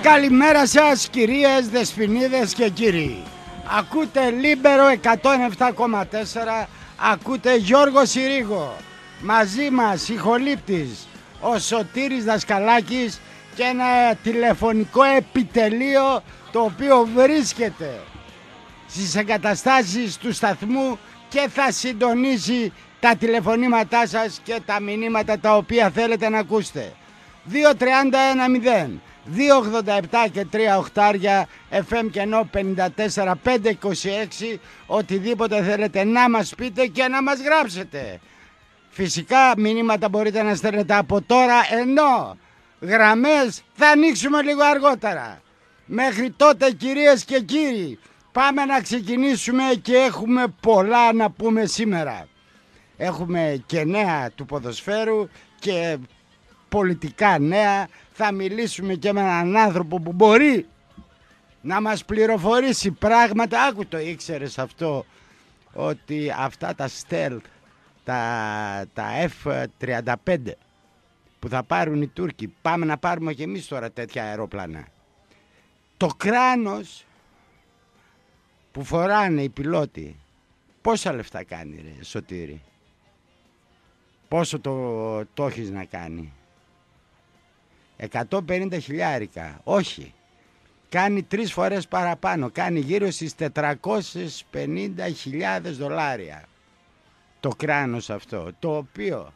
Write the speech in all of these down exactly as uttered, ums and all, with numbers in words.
Καλημέρα σας κυρίες, δεσποινίδες και κύριοι. Ακούτε Λίμπερο εκατόν επτά κόμμα τέσσερα, ακούτε Γιώργο Συρίγο. Μαζί μας ηχολήπτης ο Σωτήρης Δασκαλάκης και ένα τηλεφωνικό επιτελείο το οποίο βρίσκεται στις εγκαταστάσεις του σταθμού και θα συντονίσει τα τηλεφωνήματά σας και τα μηνύματα τα οποία θέλετε να ακούσετε. δύο τριάντα ένα μηδέν, δύο ογδόντα επτά και τρία οχτάρια, εφ εμ κενό πενήντα τέσσερα πεντακόσια είκοσι έξι, οτιδήποτε θέλετε να μας πείτε και να μας γράψετε. Φυσικά μηνύματα μπορείτε να στέλνετε από τώρα, ενώ γραμμές θα ανοίξουμε λίγο αργότερα. Μέχρι τότε κυρίες και κύριοι, πάμε να ξεκινήσουμε και έχουμε πολλά να πούμε σήμερα. Έχουμε και νέα του ποδοσφαίρου και πολιτικά νέα. Θα μιλήσουμε και με έναν άνθρωπο που μπορεί να μας πληροφορήσει πράγματα. Άκου, το ήξερες αυτό, ότι αυτά τα stealth, τα, τα εφ τριάντα πέντε που θα πάρουν οι Τούρκοι, πάμε να πάρουμε και εμείς τώρα τέτοια αεροπλάνα. Το κράνος που φοράνε οι πιλότοι, πόσα λεφτά κάνει ρε Σωτήρη? Πόσο το, το έχεις να κάνει? εκατόν πενήντα χιλιάρικα, όχι. Κάνει τρεις φορές παραπάνω, κάνει γύρω στις τετρακόσιες πενήντα χιλιάδες δολάρια το κράνος αυτό, το οποίο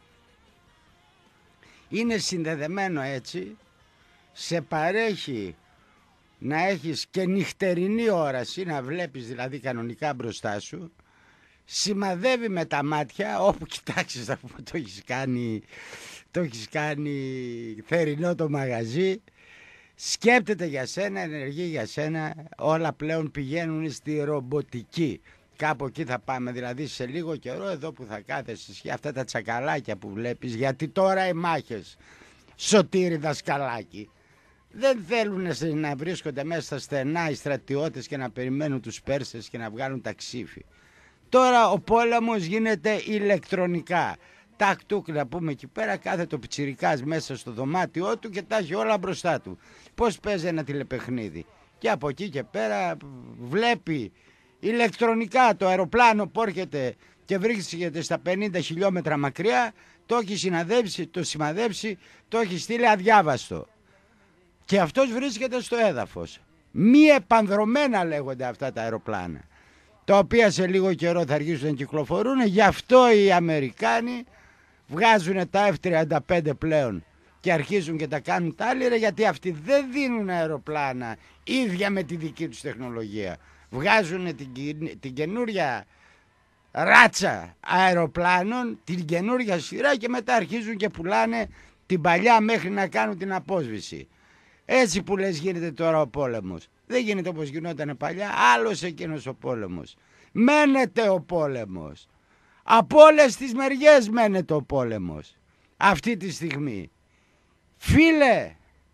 είναι συνδεδεμένο έτσι, σε παρέχει να έχεις και νυχτερινή όραση, να βλέπεις δηλαδή κανονικά μπροστά σου, σημαδεύει με τα μάτια, όπου κοιτάξεις αφού το έχεις κάνει, το έχεις κάνει θερινό το μαγαζί, σκέπτεται για σένα, ενεργεί για σένα, όλα πλέον πηγαίνουν στη ρομποτική. Κάπου εκεί θα πάμε, δηλαδή σε λίγο καιρό εδώ που θα κάθεσαι και αυτά τα τσακαλάκια που βλέπεις, γιατί τώρα οι μάχες, Σωτήρη Δασκαλάκη, δεν θέλουν να βρίσκονται μέσα στα στενά οι στρατιώτες και να περιμένουν τους Πέρσες και να βγάλουν τα ξύφη. Τώρα ο πόλεμος γίνεται ηλεκτρονικά. Τάκ τούκ να πούμε εκεί πέρα, κάθεται ο πιτσιρικάς μέσα στο δωμάτιό του και τα έχει όλα μπροστά του. Πώς παίζει ένα τηλεπαιχνίδι. Και από εκεί και πέρα βλέπει ηλεκτρονικά το αεροπλάνο που έρχεται και βρίσκεται στα πενήντα χιλιόμετρα μακριά, το έχει συναδέψει, το σημαδέψει, το έχει στείλει αδιάβαστο. Και αυτός βρίσκεται στο έδαφος. Μη επανδρομένα λέγονται αυτά τα αεροπλάνα, τα οποία σε λίγο καιρό θα αρχίσουν να κυκλοφορούν. Γι' αυτό οι Αμερικάνοι βγάζουν τα εφ τριάντα πέντε πλέον και αρχίζουν και τα κάνουν τα άλλα, γιατί αυτοί δεν δίνουν αεροπλάνα ίδια με τη δική τους τεχνολογία. Βγάζουν την, την καινούρια ράτσα αεροπλάνων, την καινούρια σειρά, και μετά αρχίζουν και πουλάνε την παλιά μέχρι να κάνουν την απόσβηση. Έτσι που λες γίνεται τώρα ο πόλεμος. Δεν γίνεται όπως γινόταν παλιά, άλλος εκείνος ο πόλεμος. Μένεται ο πόλεμος. Από όλες τις μεριές μένεται ο πόλεμος. Αυτή τη στιγμή. Φίλε,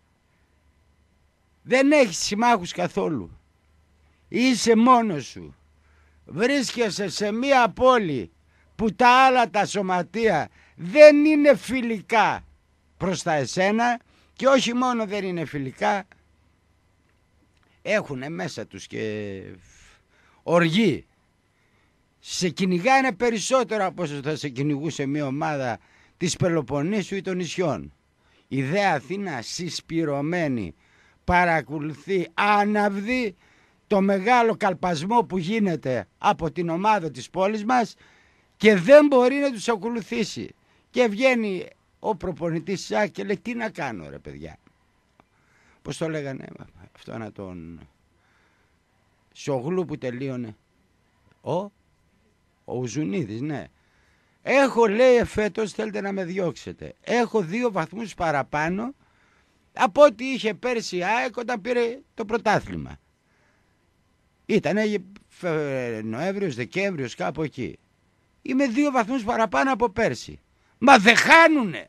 δεν έχεις συμμάχους καθόλου. Είσαι μόνος σου. Βρίσκεσαι σε μία πόλη που τα άλλα τα σωματεία δεν είναι φιλικά προς τα εσένα, και όχι μόνο δεν είναι φιλικά, έχουνε μέσα τους και οργή. Σε κυνηγάνε περισσότερο από όσο θα σε κυνηγούσε μια ομάδα της Πελοποννήσου ή των νησιών. Η δε Αθήνα συσπυρωμένη παρακολουθεί άναυδη το μεγάλο καλπασμό που γίνεται από την ομάδα της πόλης μας και δεν μπορεί να τους ακολουθήσει. Και βγαίνει ο προπονητής ΣΑΚ και λέει, τι να κάνω ρε παιδιά. Πώς το λέγανε αυτό, να τον Σογλού που τελείωνε, ο, ο Ουζουνίδης, ναι. Έχω, λέει, φέτος θέλετε να με διώξετε. Έχω δύο βαθμούς παραπάνω από ό,τι είχε πέρσι η ΑΕΚ όταν πήρε το πρωτάθλημα. Ήτανε Νοέμβριος, Δεκέμβριος, κάπου εκεί. Είμαι δύο βαθμούς παραπάνω από πέρσι. Μα δεν χάνουνε.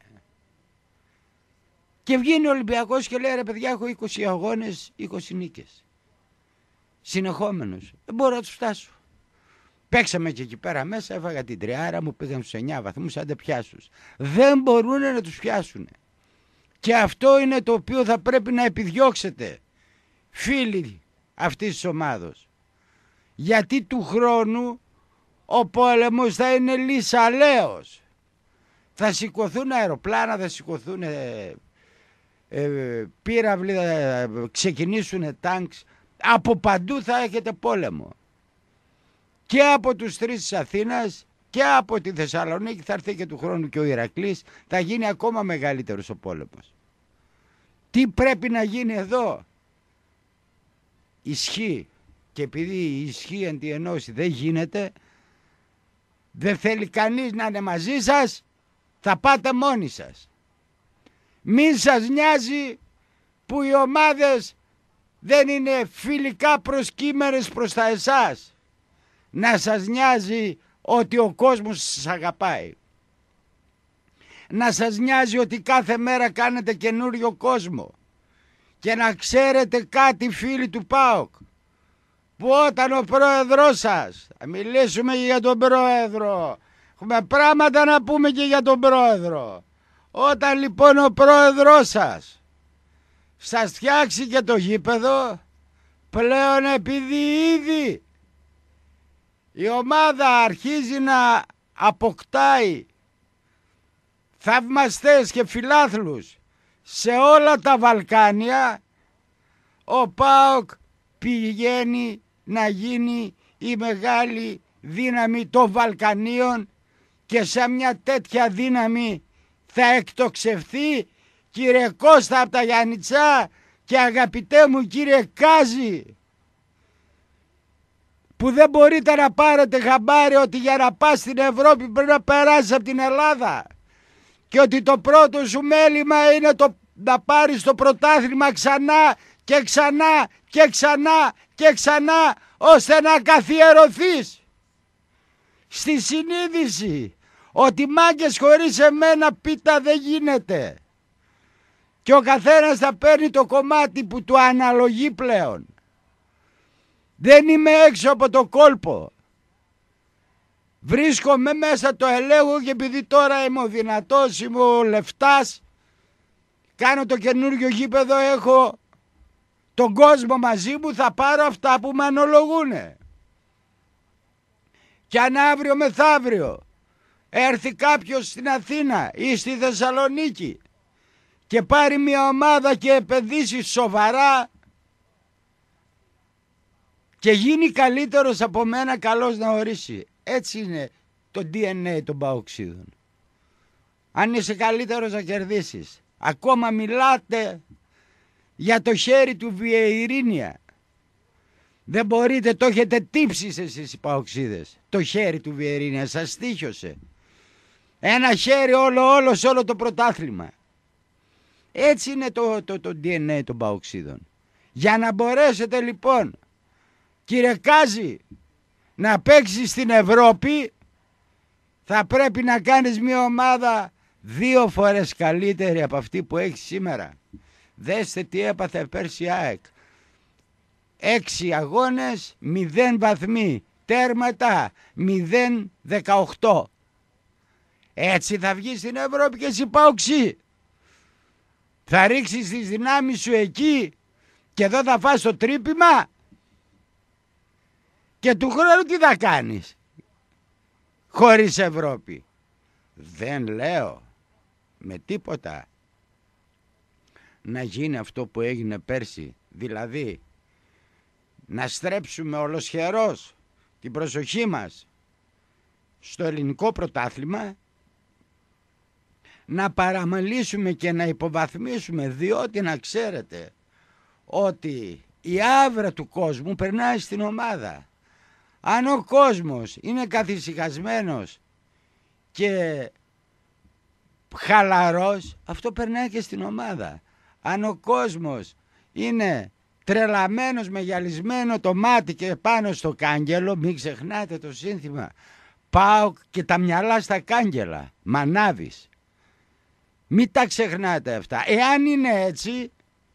Και βγαίνει ο Ολυμπιακός και λέει, ρε παιδιά, έχω είκοσι αγώνες, είκοσι νίκες. Συνεχόμενος. Δεν μπορώ να τους φτάσω. Παίξαμε και εκεί πέρα μέσα, έφαγα την τριάρα μου, πήγαν στους εννιά βαθμούς, άντε πιάσους. Δεν μπορούν να τους πιάσουν. Και αυτό είναι το οποίο θα πρέπει να επιδιώξετε. φίλοι αυτής της ομάδος. Γιατί του χρόνου ο πόλεμος θα είναι λυσαλαίος. Θα σηκωθούν αεροπλάνα, θα σηκωθούν ε, ε, πύραυλοι, θα ξεκινήσουν τάγκς. Από παντού θα έχετε πόλεμο. Και από τους τρεις της Αθήνας και από τη Θεσσαλονίκη θα έρθει και του χρόνου και ο Ηρακλής. Θα γίνει ακόμα μεγαλύτερος ο πόλεμος. Τι πρέπει να γίνει εδώ? Ισχύει. Και επειδή η ισχύ εν τη ενώση δεν γίνεται, δεν θέλει κανείς να είναι μαζί σας, θα πάτε μόνοι σας. Μην σας νοιάζει που οι ομάδες δεν είναι φιλικά προσκύμενες προς τα εσάς. Να σας νοιάζει ότι ο κόσμος σας αγαπάει. Να σας νοιάζει ότι κάθε μέρα κάνετε καινούριο κόσμο. Και να ξέρετε κάτι, φίλοι του ΠΑΟΚ, που όταν ο πρόεδρός σας, θα μιλήσουμε για τον πρόεδρο, έχουμε πράγματα να πούμε και για τον πρόεδρο. Όταν λοιπόν ο πρόεδρός σας σας φτιάξει και το γήπεδο, πλέον επειδή ήδη η ομάδα αρχίζει να αποκτάει θαυμαστές και φιλάθλους σε όλα τα Βαλκάνια, ο ΠΑΟΚ πηγαίνει να γίνει η μεγάλη δύναμη των Βαλκανίων και σε μια τέτοια δύναμη θα εκτοξευθεί, κύριε Κώστα από τα Γιάννητσά και αγαπητέ μου κύριε Κάζη, που δεν μπορείτε να πάρετε χαμπάρι ότι για να πας στην Ευρώπη πρέπει να περάσεις από την Ελλάδα και ότι το πρώτο σου μέλημα είναι το να πάρεις το πρωτάθλημα ξανά και ξανά και ξανά και ξανά ώστε να καθιερωθείς στη συνείδηση ότι μάγκες χωρίς εμένα πίτα δεν γίνεται και ο καθένας θα παίρνει το κομμάτι που του αναλογεί πλέον. Δεν είμαι έξω από το κόλπο. Βρίσκομαι μέσα, το ελέγχω και επειδή τώρα είμαι ο δυνατός, είμαι ο λεφτάς, κάνω το καινούργιο γήπεδο, έχω τον κόσμο μαζί μου, θα πάρω αυτά που με αναλογούνε. Και αν αύριο μεθαύριο έρθει κάποιος στην Αθήνα ή στη Θεσσαλονίκη και πάρει μια ομάδα και επενδύσει σοβαρά και γίνει καλύτερος από μένα, καλώς να ορίσει. Έτσι είναι το ντι εν έι των παοξίδων. Αν είσαι καλύτερος θα κερδίσεις. Ακόμα μιλάτε για το χέρι του Βιεϊρίνια. Δεν μπορείτε, το έχετε τύψει εσείς οι παοξίδες. Το χέρι του Βιεϊρίνια σας στοίχιωσε. Ένα χέρι όλο όλο σε όλο το πρωτάθλημα. Έτσι είναι το, το, το ντι εν έι των παοξίδων. Για να μπορέσετε λοιπόν, κύριε Κάζη, να παίξεις στην Ευρώπη, θα πρέπει να κάνεις μια ομάδα δύο φορές καλύτερη από αυτή που έχεις σήμερα. Δέστε τι έπαθε πέρσι η ΑΕΚ. Έξι αγώνες, μηδέν βαθμοί, τέρματα μηδέν δεκαοκτώ. Έτσι θα βγεις στην Ευρώπη και εσύ παοξί. Θα ρίξεις τις δυνάμεις σου εκεί και εδώ θα φας το τρύπημα. Και του χρόνου τι θα κάνεις χωρίς Ευρώπη? Δεν λέω με τίποτα να γίνει αυτό που έγινε πέρσι, δηλαδή να στρέψουμε ολοσχερός την προσοχή μας στο ελληνικό πρωτάθλημα, να παραμελήσουμε και να υποβαθμίσουμε, διότι να ξέρετε ότι η άβρα του κόσμου περνάει στην ομάδα. Αν ο κόσμος είναι καθησυχασμένος και χαλαρός, αυτό περνάει και στην ομάδα. Αν ο κόσμος είναι τρελαμένος με γυαλισμένο το μάτι και πάνω στο κάγκελο, μην ξεχνάτε το σύνθημα πάω και τα μυαλά στα κάγκελα, μανάβεις. Μην τα ξεχνάτε αυτά. Εάν είναι έτσι,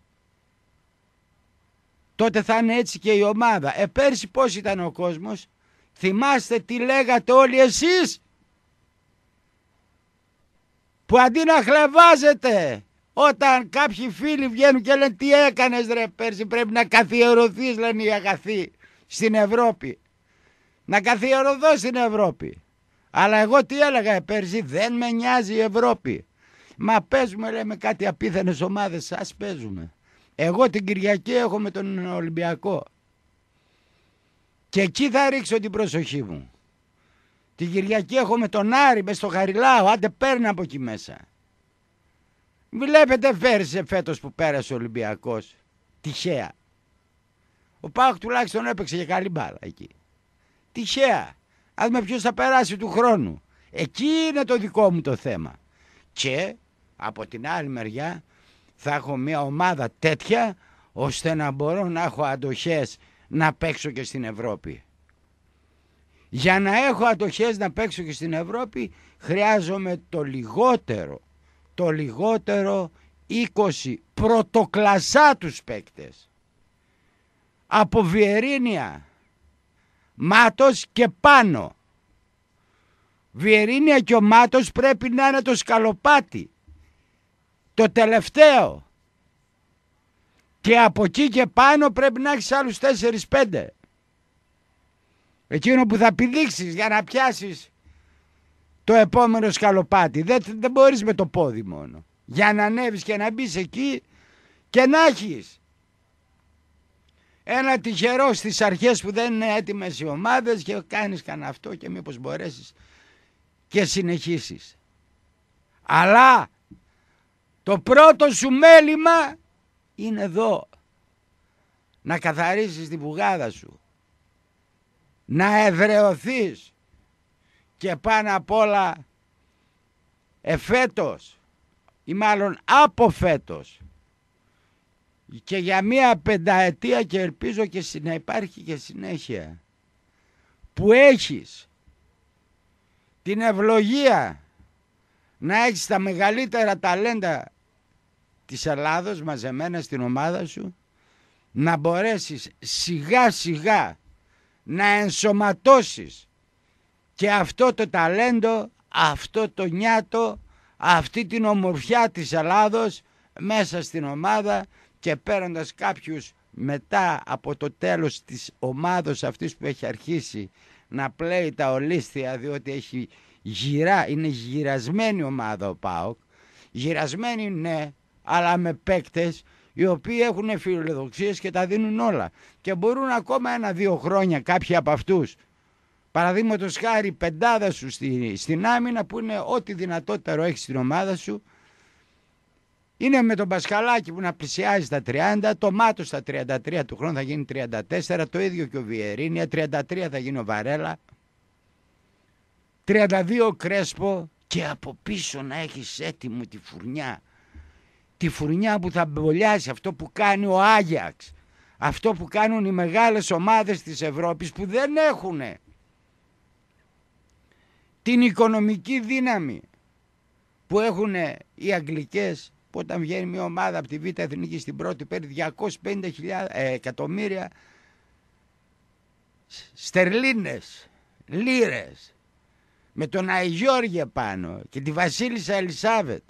τότε θα είναι έτσι και η ομάδα. Ε, πέρσι πώς ήταν ο κόσμος? Θυμάστε τι λέγατε όλοι εσείς? Που αντί να χλεβάζετε Όταν κάποιοι φίλοι βγαίνουν και λένε τι έκανες ρε πέρσι, πρέπει να καθιερωθείς, λένε οι αγαθοί στην Ευρώπη. Να καθιερωθώ στην Ευρώπη. Αλλά εγώ τι έλεγα πέρσι, δεν με νοιάζει η Ευρώπη. Μα παίζουμε, λέμε, κάτι απίθανες ομάδες, σας παίζουμε. Εγώ την Κυριακή έχω με τον Ολυμπιακό. Και εκεί θα ρίξω την προσοχή μου. Την Κυριακή έχω με τον Άρη, μες στο Χαριλάου, άντε παίρνει από εκεί μέσα. Βλέπετε πέρυσι φέτος που πέρασε ο Ολυμπιακός, τυχαία. Ο ΠΑΟΚ τουλάχιστον έπαιξε και καλή μπάλα εκεί. Τυχαία. Ας με ποιος θα περάσει του χρόνου. Εκεί είναι το δικό μου το θέμα. Και από την άλλη μεριά θα έχω μια ομάδα τέτοια ώστε να μπορώ να έχω αντοχές να παίξω και στην Ευρώπη. Για να έχω αντοχές να παίξω και στην Ευρώπη χρειάζομαι το λιγότερο, το λιγότερο είκοσι πρωτοκλασσάτους παίκτες. Από Βιερίνια, Μάτος και πάνω. Βιερίνια και ο Μάτος πρέπει να είναι το σκαλοπάτι, το τελευταίο. Και από εκεί και πάνω πρέπει να έχεις άλλους τέσσερις πέντε. Εκείνο που θα πηδήξεις για να πιάσεις το επόμενο σκαλοπάτι. Δεν, δεν μπορείς με το πόδι μόνο. Για να ανέβεις και να μπεις εκεί και να έχεις ένα τυχερό στις αρχές που δεν είναι έτοιμες οι ομάδες και κάνεις κανένα αυτό και μήπως μπορέσεις και συνεχίσεις. Αλλά το πρώτο σου μέλημα είναι εδώ. Να καθαρίσεις την πουγάδα σου. Να εδραιωθείς. Και πάνω απ' όλα εφέτος ή μάλλον από φέτος και για μία πενταετία, και ελπίζω και να υπάρχει και συνέχεια, που έχεις την ευλογία να έχεις τα μεγαλύτερα ταλέντα της Ελλάδος μαζεμένα στην ομάδα σου, να μπορέσεις σιγά σιγά να ενσωματώσεις και αυτό το ταλέντο, αυτό το νιάτο, αυτή την ομορφιά της Ελλάδος μέσα στην ομάδα, και παίρνοντας κάποιους μετά από το τέλος της ομάδος αυτής που έχει αρχίσει να πλέει τα ολίσθια, διότι έχει γυρά, είναι γυρασμένη ομάδα ο ΠΑΟΚ, γυρασμένη ναι, αλλά με παίκτες οι οποίοι έχουν φιλοδοξίες και τα δίνουν όλα και μπορούν ακόμα ένα-δύο χρόνια κάποιοι από αυτούς, παραδείγματος χάρη πεντάδα σου στη, στην άμυνα, που είναι ό,τι δυνατότερο έχει στην ομάδα σου, είναι με τον Πασχαλάκη που να πλησιάζει στα τριάντα, το Μάτος στα τριάντα τρία του χρόνου θα γίνει τριάντα τέσσερα, το ίδιο και ο Βιερίνια, τριάντα τρία θα γίνει ο Βαρέλα, τριάντα δύο ο Κρέσπο, και από πίσω να έχεις έτοιμο τη φουρνιά. Τη φουρνιά που θα μπολιάσει, αυτό που κάνει ο Άγιαξ, αυτό που κάνουν οι μεγάλες ομάδες της Ευρώπης που δεν έχουν την οικονομική δύναμη που έχουν οι Αγγλικές, που όταν βγαίνει μια ομάδα από τη Β' Εθνική στην πρώτη παίρνει διακόσια πενήντα χιλιάδες ε, εκατομμύρια στερλίνες, λίρες, με τον Αϊγιώργια πάνω και τη Βασίλισσα Ελισάβετ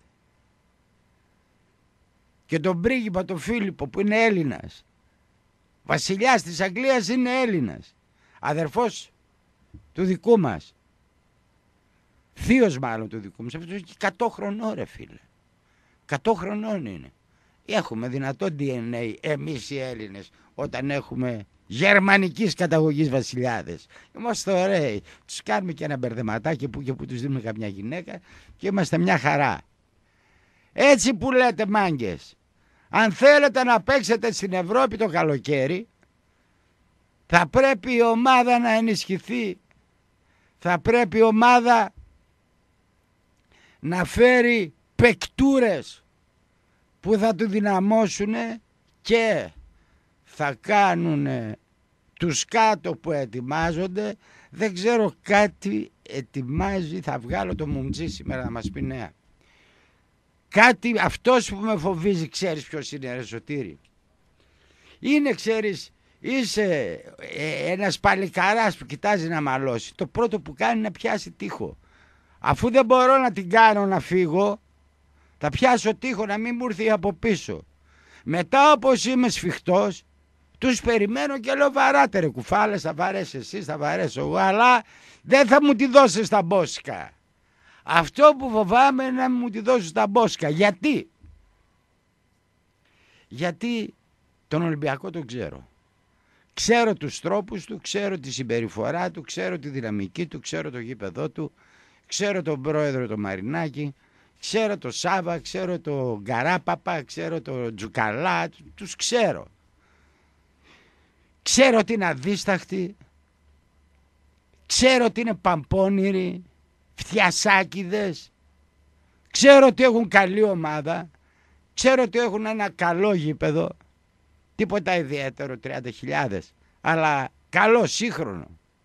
και τον πρίγκιπα τον Φίλιππο που είναι Έλληνας, βασιλιάς της Αγγλίας, είναι Έλληνας, αδερφός του δικού μας, θείος μάλλον του δικού μας, αυτός και εκατό χρονών ρε φίλε, εκατό χρονών είναι. Έχουμε δυνατό ντι εν έι εμείς οι Έλληνες όταν έχουμε γερμανικής καταγωγής βασιλιάδες. Είμαστε ωραίοι, τους κάνουμε και ένα μπερδεματάκι που και που τους δίνουμε καμιά γυναίκα και είμαστε μια χαρά. Έτσι που λέτε μάγκες, αν θέλετε να παίξετε στην Ευρώπη το καλοκαίρι, θα πρέπει η ομάδα να ενισχυθεί, θα πρέπει η ομάδα να φέρει παικτούρες που θα του δυναμώσουν και θα κάνουν τους κάτω που ετοιμάζονται. Δεν ξέρω, κάτι ετοιμάζει, θα βγάλω το Μουμτζή σήμερα να μας πει νέα. Κάτι, αυτός που με φοβίζει, ξέρεις ποιος είναι ρε Σωτήρη? Είναι, ξέρεις, είσαι ε, ένας παλικαράς που κοιτάζει να μαλώσει. Το πρώτο που κάνει είναι να πιάσει τείχο. Αφού δεν μπορώ να την κάνω να φύγω, Θα πιάσω τείχο να μην μου έρθει από πίσω. Μετά όπως είμαι σφιχτός, τους περιμένω και λέω βαράτε ρε κουφάλες, θα βαρέσει εσείς, θα βαρέσω εγώ, αλλά δεν θα μου τη δώσεις στα μπόσκα. Αυτό που φοβάμαι είναι να μου τη δώσεις στα μπόσκα. Γιατί? Γιατί τον Ολυμπιακό τον ξέρω. Ξέρω τους τρόπους του, ξέρω τη συμπεριφορά του, ξέρω τη δυναμική του, ξέρω το γήπεδό του, ξέρω τον πρόεδρο τον Μαρινάκη, ξέρω το Σάβα, ξέρω το Γκαράπαπα, ξέρω το Τζουκαλά, τους ξέρω. Ξέρω ότι είναι αδίσταχτοι, ξέρω ότι είναι παμπώνηροι, φτιασάκιδες, ξέρω ότι έχουν καλή ομάδα, ξέρω ότι έχουν ένα καλό γήπεδο, τίποτα ιδιαίτερο, τριάντα χιλιάδες, αλλά καλό, σύγχρονο.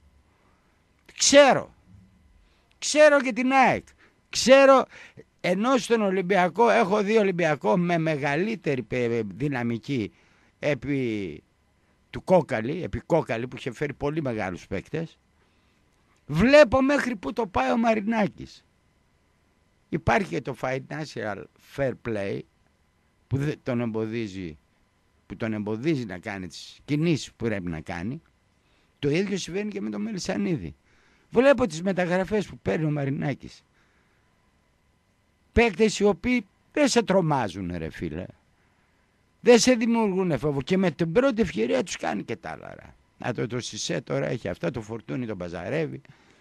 Ξέρω, ξέρω και την ΑΕΚ, ξέρω, ενώ στον Ολυμπιακό έχω δει Ολυμπιακό με μεγαλύτερη δυναμική επί του Κόκαλη, επί Κόκαλη που είχε φέρει πολύ μεγάλους παίκτες. Βλέπω μέχρι που το πάει ο Μαρινάκης. Υπάρχει και το financial fair play που τον εμποδίζει, που τον εμποδίζει να κάνει τις κινήσεις που πρέπει να κάνει. Το ίδιο συμβαίνει και με τον Μελισσανίδη. Βλέπω τις μεταγραφές που παίρνει ο Μαρινάκης. Παίκτες οι οποίοι δεν σε τρομάζουν ρε φίλε. Δεν σε δημιουργούν φόβο και με την πρώτη ευκαιρία τους κάνει και τα άλλα. Να το το Σισέ τώρα έχει αυτά, το Φορτούνι τον παζαρεύει.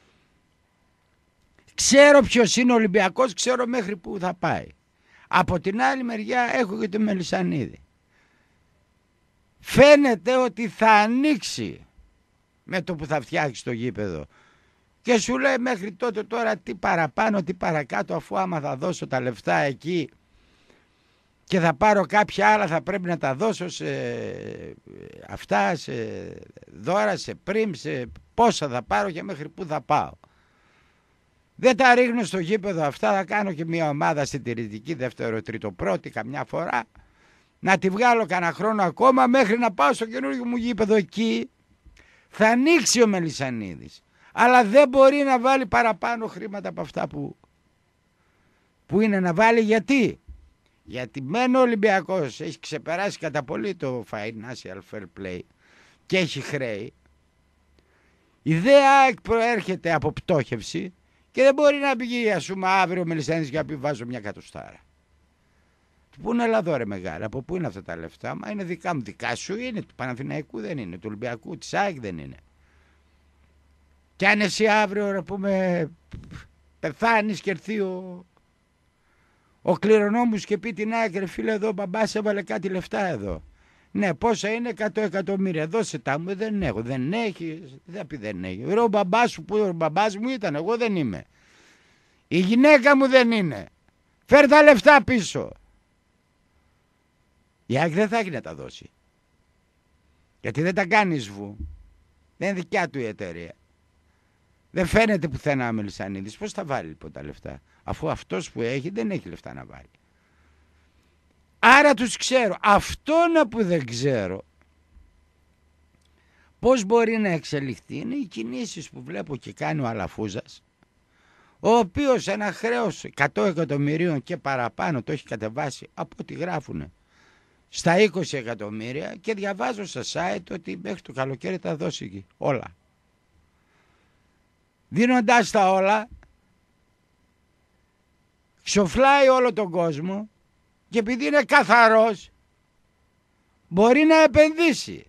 Ξέρω ποιος είναι ο Ολυμπιακός, ξέρω μέχρι που θα πάει. Από την άλλη μεριά έχω και το Μελισσανίδη. Φαίνεται ότι θα ανοίξει με το που θα φτιάξει το γήπεδο. Και σου λέει μέχρι τότε τώρα τι παραπάνω, τι παρακάτω, αφού άμα θα δώσω τα λεφτά εκεί και θα πάρω κάποια άλλα θα πρέπει να τα δώσω σε αυτά, σε δώρα, σε πριμ, σε πόσα θα πάρω και μέχρι πού θα πάω. Δεν τα ρίχνω στο γήπεδο αυτά, θα κάνω και μια ομάδα συντηρητική δεύτερο, τρίτο, πρώτη καμιά φορά. Να τη βγάλω κανένα χρόνο ακόμα μέχρι να πάω στο καινούργιο μου γήπεδο εκεί. Θα ανοίξει ο Μελισσανίδης. Αλλά δεν μπορεί να βάλει παραπάνω χρήματα από αυτά που, που είναι να βάλει. Γιατί? Γιατί μένει ο Ολυμπιακός, έχει ξεπεράσει κατά πολύ το financial fair play και έχει χρέη. Η ΔΕΑ προέρχεται από πτώχευση και δεν μπορεί να πηγεί ας πούμε αύριο ο Μελισσανίδης και να πει βάζω μια κατοστάρα. Πού είναι εδώ ρε μεγάλα, από πού είναι αυτά τα λεφτά? Μα είναι δικά μου, δικά σου είναι, του Παναθηναϊκού δεν είναι, του Ολυμπιακού, της ΑΕΚ δεν είναι. Και αν εσύ αύριο να πούμε πεθάνεις και έρθει ο, ο κληρονόμος και πει την ΑΕΚ ρε φίλε εδώ ο μπαμπάς έβαλε κάτι λεφτά εδώ. Ναι πόσα είναι, εκατό εκατομμύρια, δώσε τα μου, δεν έχω, δεν έχει, δεν θα πει δεν έχει. Ρε ο μπαμπάς σου που ο μπαμπάς μου ήταν, εγώ δεν είμαι. Η γυναίκα μου δεν είναι. Φέρ τα λεφτά πίσω. Η ΑΕΚ δεν θα έχει να τα δώσει. Γιατί δεν τα κάνει σβού. Δεν είναι δικιά του η εταιρεία. Δεν φαίνεται πουθενά ο Μελισσανίδης. Πώς θα βάλει λοιπόν τα λεφτά, αφού αυτός που έχει δεν έχει λεφτά να βάλει. Άρα τους ξέρω. Αυτόν που δεν ξέρω πώς μπορεί να εξελιχθεί είναι οι κινήσεις που βλέπω και κάνει ο Αλαφούζας, ο οποίος ένα χρέος εκατό εκατομμυρίων και παραπάνω το έχει κατεβάσει από ό,τι γράφουνε στα είκοσι εκατομμύρια και διαβάζω στα site ότι μέχρι το καλοκαίρι θα δώσει όλα. Δίνοντάς τα όλα, ξοφλάει όλο τον κόσμο και επειδή είναι καθαρός μπορεί να επενδύσει.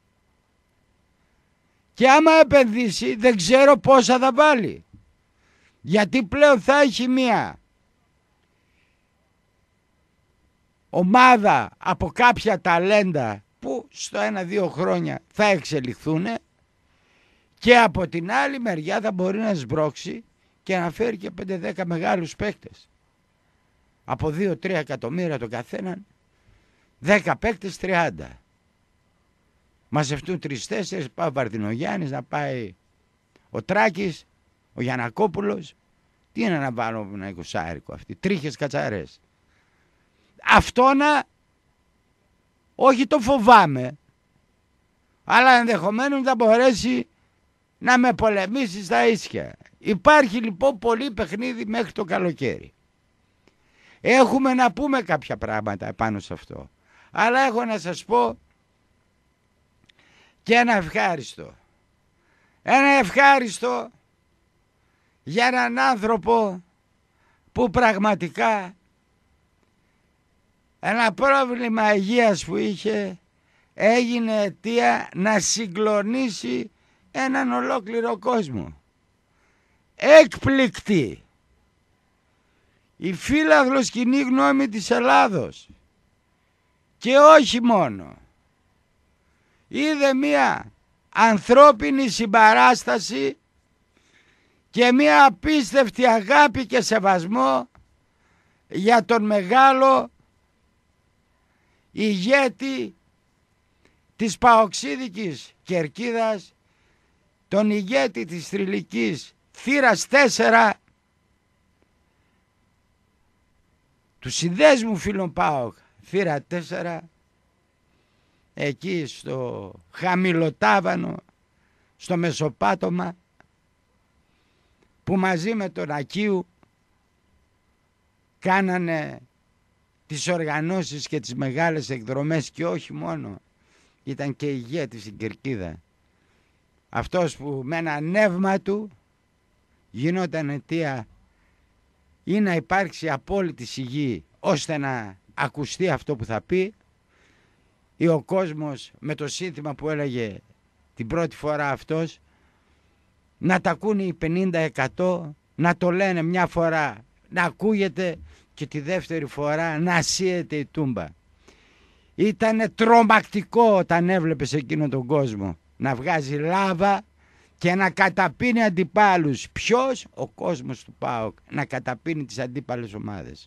Και άμα επενδύσει δεν ξέρω πόσα θα βάλει. Γιατί πλέον θα έχει μία ομάδα από κάποια ταλέντα που στο ένα-δύο χρόνια θα εξελιχθούν και από την άλλη μεριά θα μπορεί να σμπρώξει και να φέρει και πέντε δέκα μεγάλους παίκτες. Από δύο τρία εκατομμύρια το καθέναν, δέκα παίκτες τριάντα. Μαζευτούν τρεις τέσσερις, πάει ο Βαρδινογιάννης, να πάει ο Τράκης, ο Γιαννακόπουλος. Τι είναι να βάλω ένα εικοσάρικο αυτοί, τρίχες κατσαρές. Αυτό να, όχι το φοβάμαι, αλλά ενδεχομένως θα μπορέσει να με πολεμήσει στα ίσια. Υπάρχει λοιπόν πολύ παιχνίδι μέχρι το καλοκαίρι. Έχουμε να πούμε κάποια πράγματα πάνω σε αυτό. Αλλά έχω να σας πω και ένα ευχάριστο. Ένα ευχάριστο για έναν άνθρωπο που πραγματικά ένα πρόβλημα υγείας που είχε έγινε αιτία να συγκλονίσει έναν ολόκληρο κόσμο. Έκπληκτη η φύλαδλος κοινή γνώμη της Ελλάδος και όχι μόνο. Είδε μία ανθρώπινη συμπαράσταση και μία απίστευτη αγάπη και σεβασμό για τον μεγάλο ηγέτη της Παοξίδικης Κερκίδας, τον ηγέτη της Θρυλικής θύρας τέσσερα, του συνδέσμου φίλων ΠΑΟΚ θύρα τέσσερα, εκεί στο Χαμηλοτάβανο, στο Μεσοπάτωμα, που μαζί με τον Ακίου κάνανε τις οργανώσεις και τις μεγάλες εκδρομές και όχι μόνο. Ήταν και ηγέτης στην Κερκίδα. Αυτός που με ένα νεύμα του γινόταν αιτία ή να υπάρξει απόλυτη σιγή ώστε να ακουστεί αυτό που θα πει, ή ο κόσμος με το σύνθημα που έλεγε την πρώτη φορά αυτός να τα ακούνε οι πενήντα τοις εκατό, να το λένε μια φορά να ακούγεται και τη δεύτερη φορά να ασύεται η τούμπα. Ήτανε τρομακτικό όταν έβλεπες εκείνο τον κόσμο να βγάζει λάβα και να καταπίνει αντιπάλους. Ποιος? Ο κόσμος του ΠΑΟΚ, να καταπίνει τις αντίπαλες ομάδες.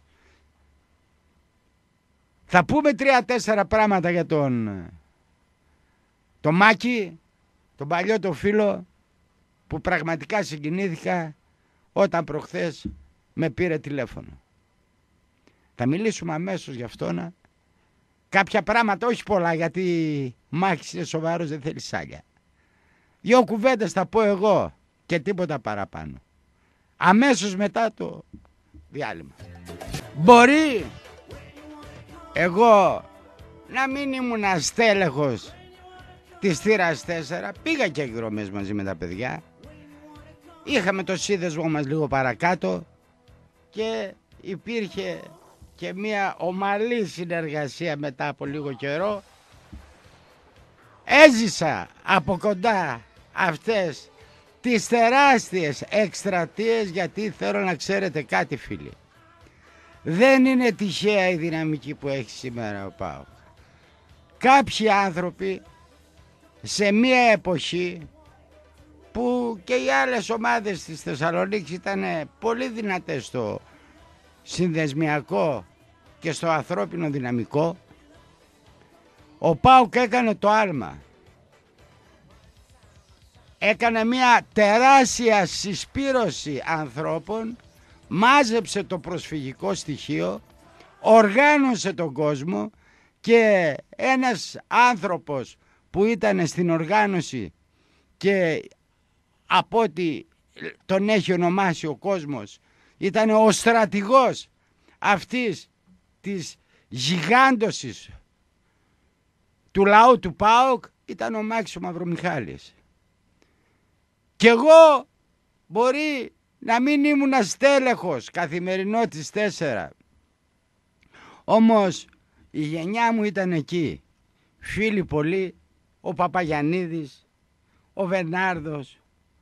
Θα πούμε τρία-τέσσερα πράγματα για τον τον Μάκη, τον παλιό το φίλο που πραγματικά συγκινήθηκα όταν προχθές με πήρε τηλέφωνο. Θα μιλήσουμε αμέσως γι' αυτόν. Κάποια πράγματα, όχι πολλά, γιατί Μάκης είναι σοβαρός, δεν θέλει σάλια. Δυο κουβέντες θα πω εγώ και τίποτα παραπάνω. Αμέσως μετά το διάλειμμα. Μπορεί εγώ να μην ήμουν αστέλεχος της θύρας τέσσερα, πήγα και εκδρομές μαζί με τα παιδιά. Είχαμε το σύνδεσμο μας λίγο παρακάτω και υπήρχε και μια ομαλή συνεργασία μετά από λίγο καιρό. Έζησα από κοντά αυτές τις τεράστιες εκστρατείες, γιατί θέλω να ξέρετε κάτι, φίλοι. Δεν είναι τυχαία η δυναμική που έχει σήμερα ο ΠΑΟΚ. Κάποιοι άνθρωποι σε μια εποχή που και οι άλλες ομάδες της Θεσσαλονίκης ήταν πολύ δυνατές στο συνδεσμιακό και στο ανθρώπινο δυναμικό, ο ΠΑΟΚ έκανε το άλμα. Έκανε μια τεράστια συσπήρωση ανθρώπων, μάζεψε το προσφυγικό στοιχείο, οργάνωσε τον κόσμο και ένας άνθρωπος που ήταν στην οργάνωση και από ό,τι τον έχει ονομάσει ο κόσμος ήταν ο στρατηγός αυτής της γιγάντωσης του λαού του ΠΑΟΚ, ήταν ο Μάκης ο Μαυρομιχάλης. Κι εγώ μπορεί να μην ήμουν αστέλεχος καθημερινότητας τέσσερα, όμως η γενιά μου ήταν εκεί. Φίλοι πολλοί, ο Παπαγιαννίδης, ο Βερνάρδος,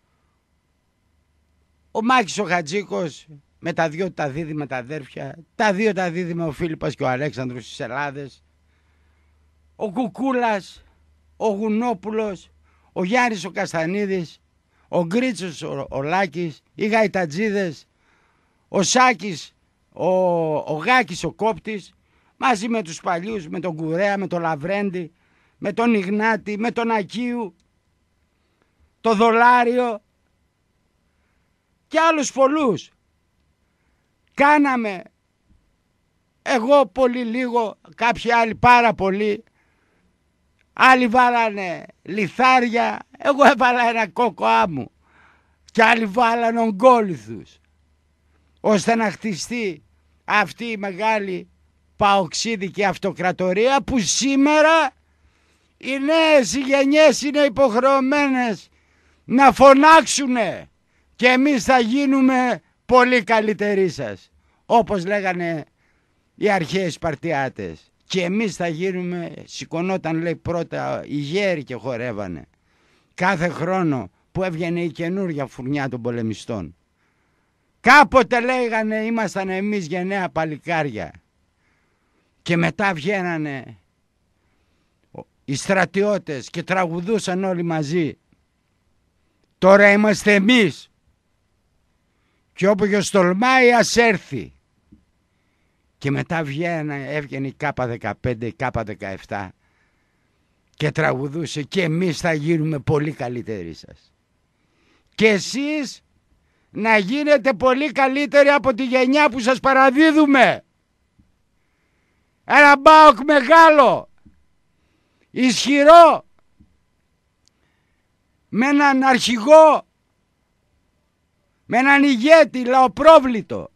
ο Μάκης ο Χατζίκος με τα δυο τα δίδυμα τα αδέρφια, τα δύο τα δίδυμα ο Φίλιππας και ο Αλέξανδρος στις Ελλάδες, ο Κουκούλας, ο Γουνόπουλος, ο Γιάννης ο Καστανίδης, ο Γκρίτσος ο, ο Λάκης, οι Γαϊτατζίδες, ο Σάκης, ο, ο Γάκης ο Κόπτης, μαζί με τους παλιούς, με τον Κουρέα, με τον Λαβρέντη, με τον Ιγνάτη, με τον Ακίου, το Δολάριο και άλλους πολλούς. Κάναμε, εγώ πολύ λίγο, κάποιοι άλλοι πάρα πολύ, άλλοι βάλανε λιθάρια, εγώ έβαλα ένα κόκο άμμου και άλλοι βάλανε ογκόλιθους, ώστε να χτιστεί αυτή η μεγάλη παοξίδικη αυτοκρατορία που σήμερα οι νέες οι γενιές είναι υποχρεωμένες να φωνάξουνε και εμείς θα γίνουμε πολύ καλύτεροι σας, όπως λέγανε οι αρχαίοι Σπαρτιάτες, και εμείς θα γίνουμε, σηκωνόταν λέει πρώτα οι γέροι και χορεύανε κάθε χρόνο που έβγαινε η καινούργια φουρνιά των πολεμιστών. Κάποτε λέγανε ήμασταν εμείς γενναία παλικάρια και μετά βγαίνανε οι στρατιώτες και τραγουδούσαν όλοι μαζί. Τώρα είμαστε εμείς και όποιος τολμάει ας έρθει. Και μετά βγαίνε, έβγαινε η Κάπα δεκαπέντε, η Κάπα δεκαεπτά και τραγουδούσε και εμείς θα γίνουμε πολύ καλύτεροι σας. Και εσείς να γίνετε πολύ καλύτεροι από τη γενιά που σας παραδίδουμε. Ένα ΠΑΟΚ μεγάλο, ισχυρό, με έναν αρχηγό, με έναν ηγέτη λαοπρόβλητο,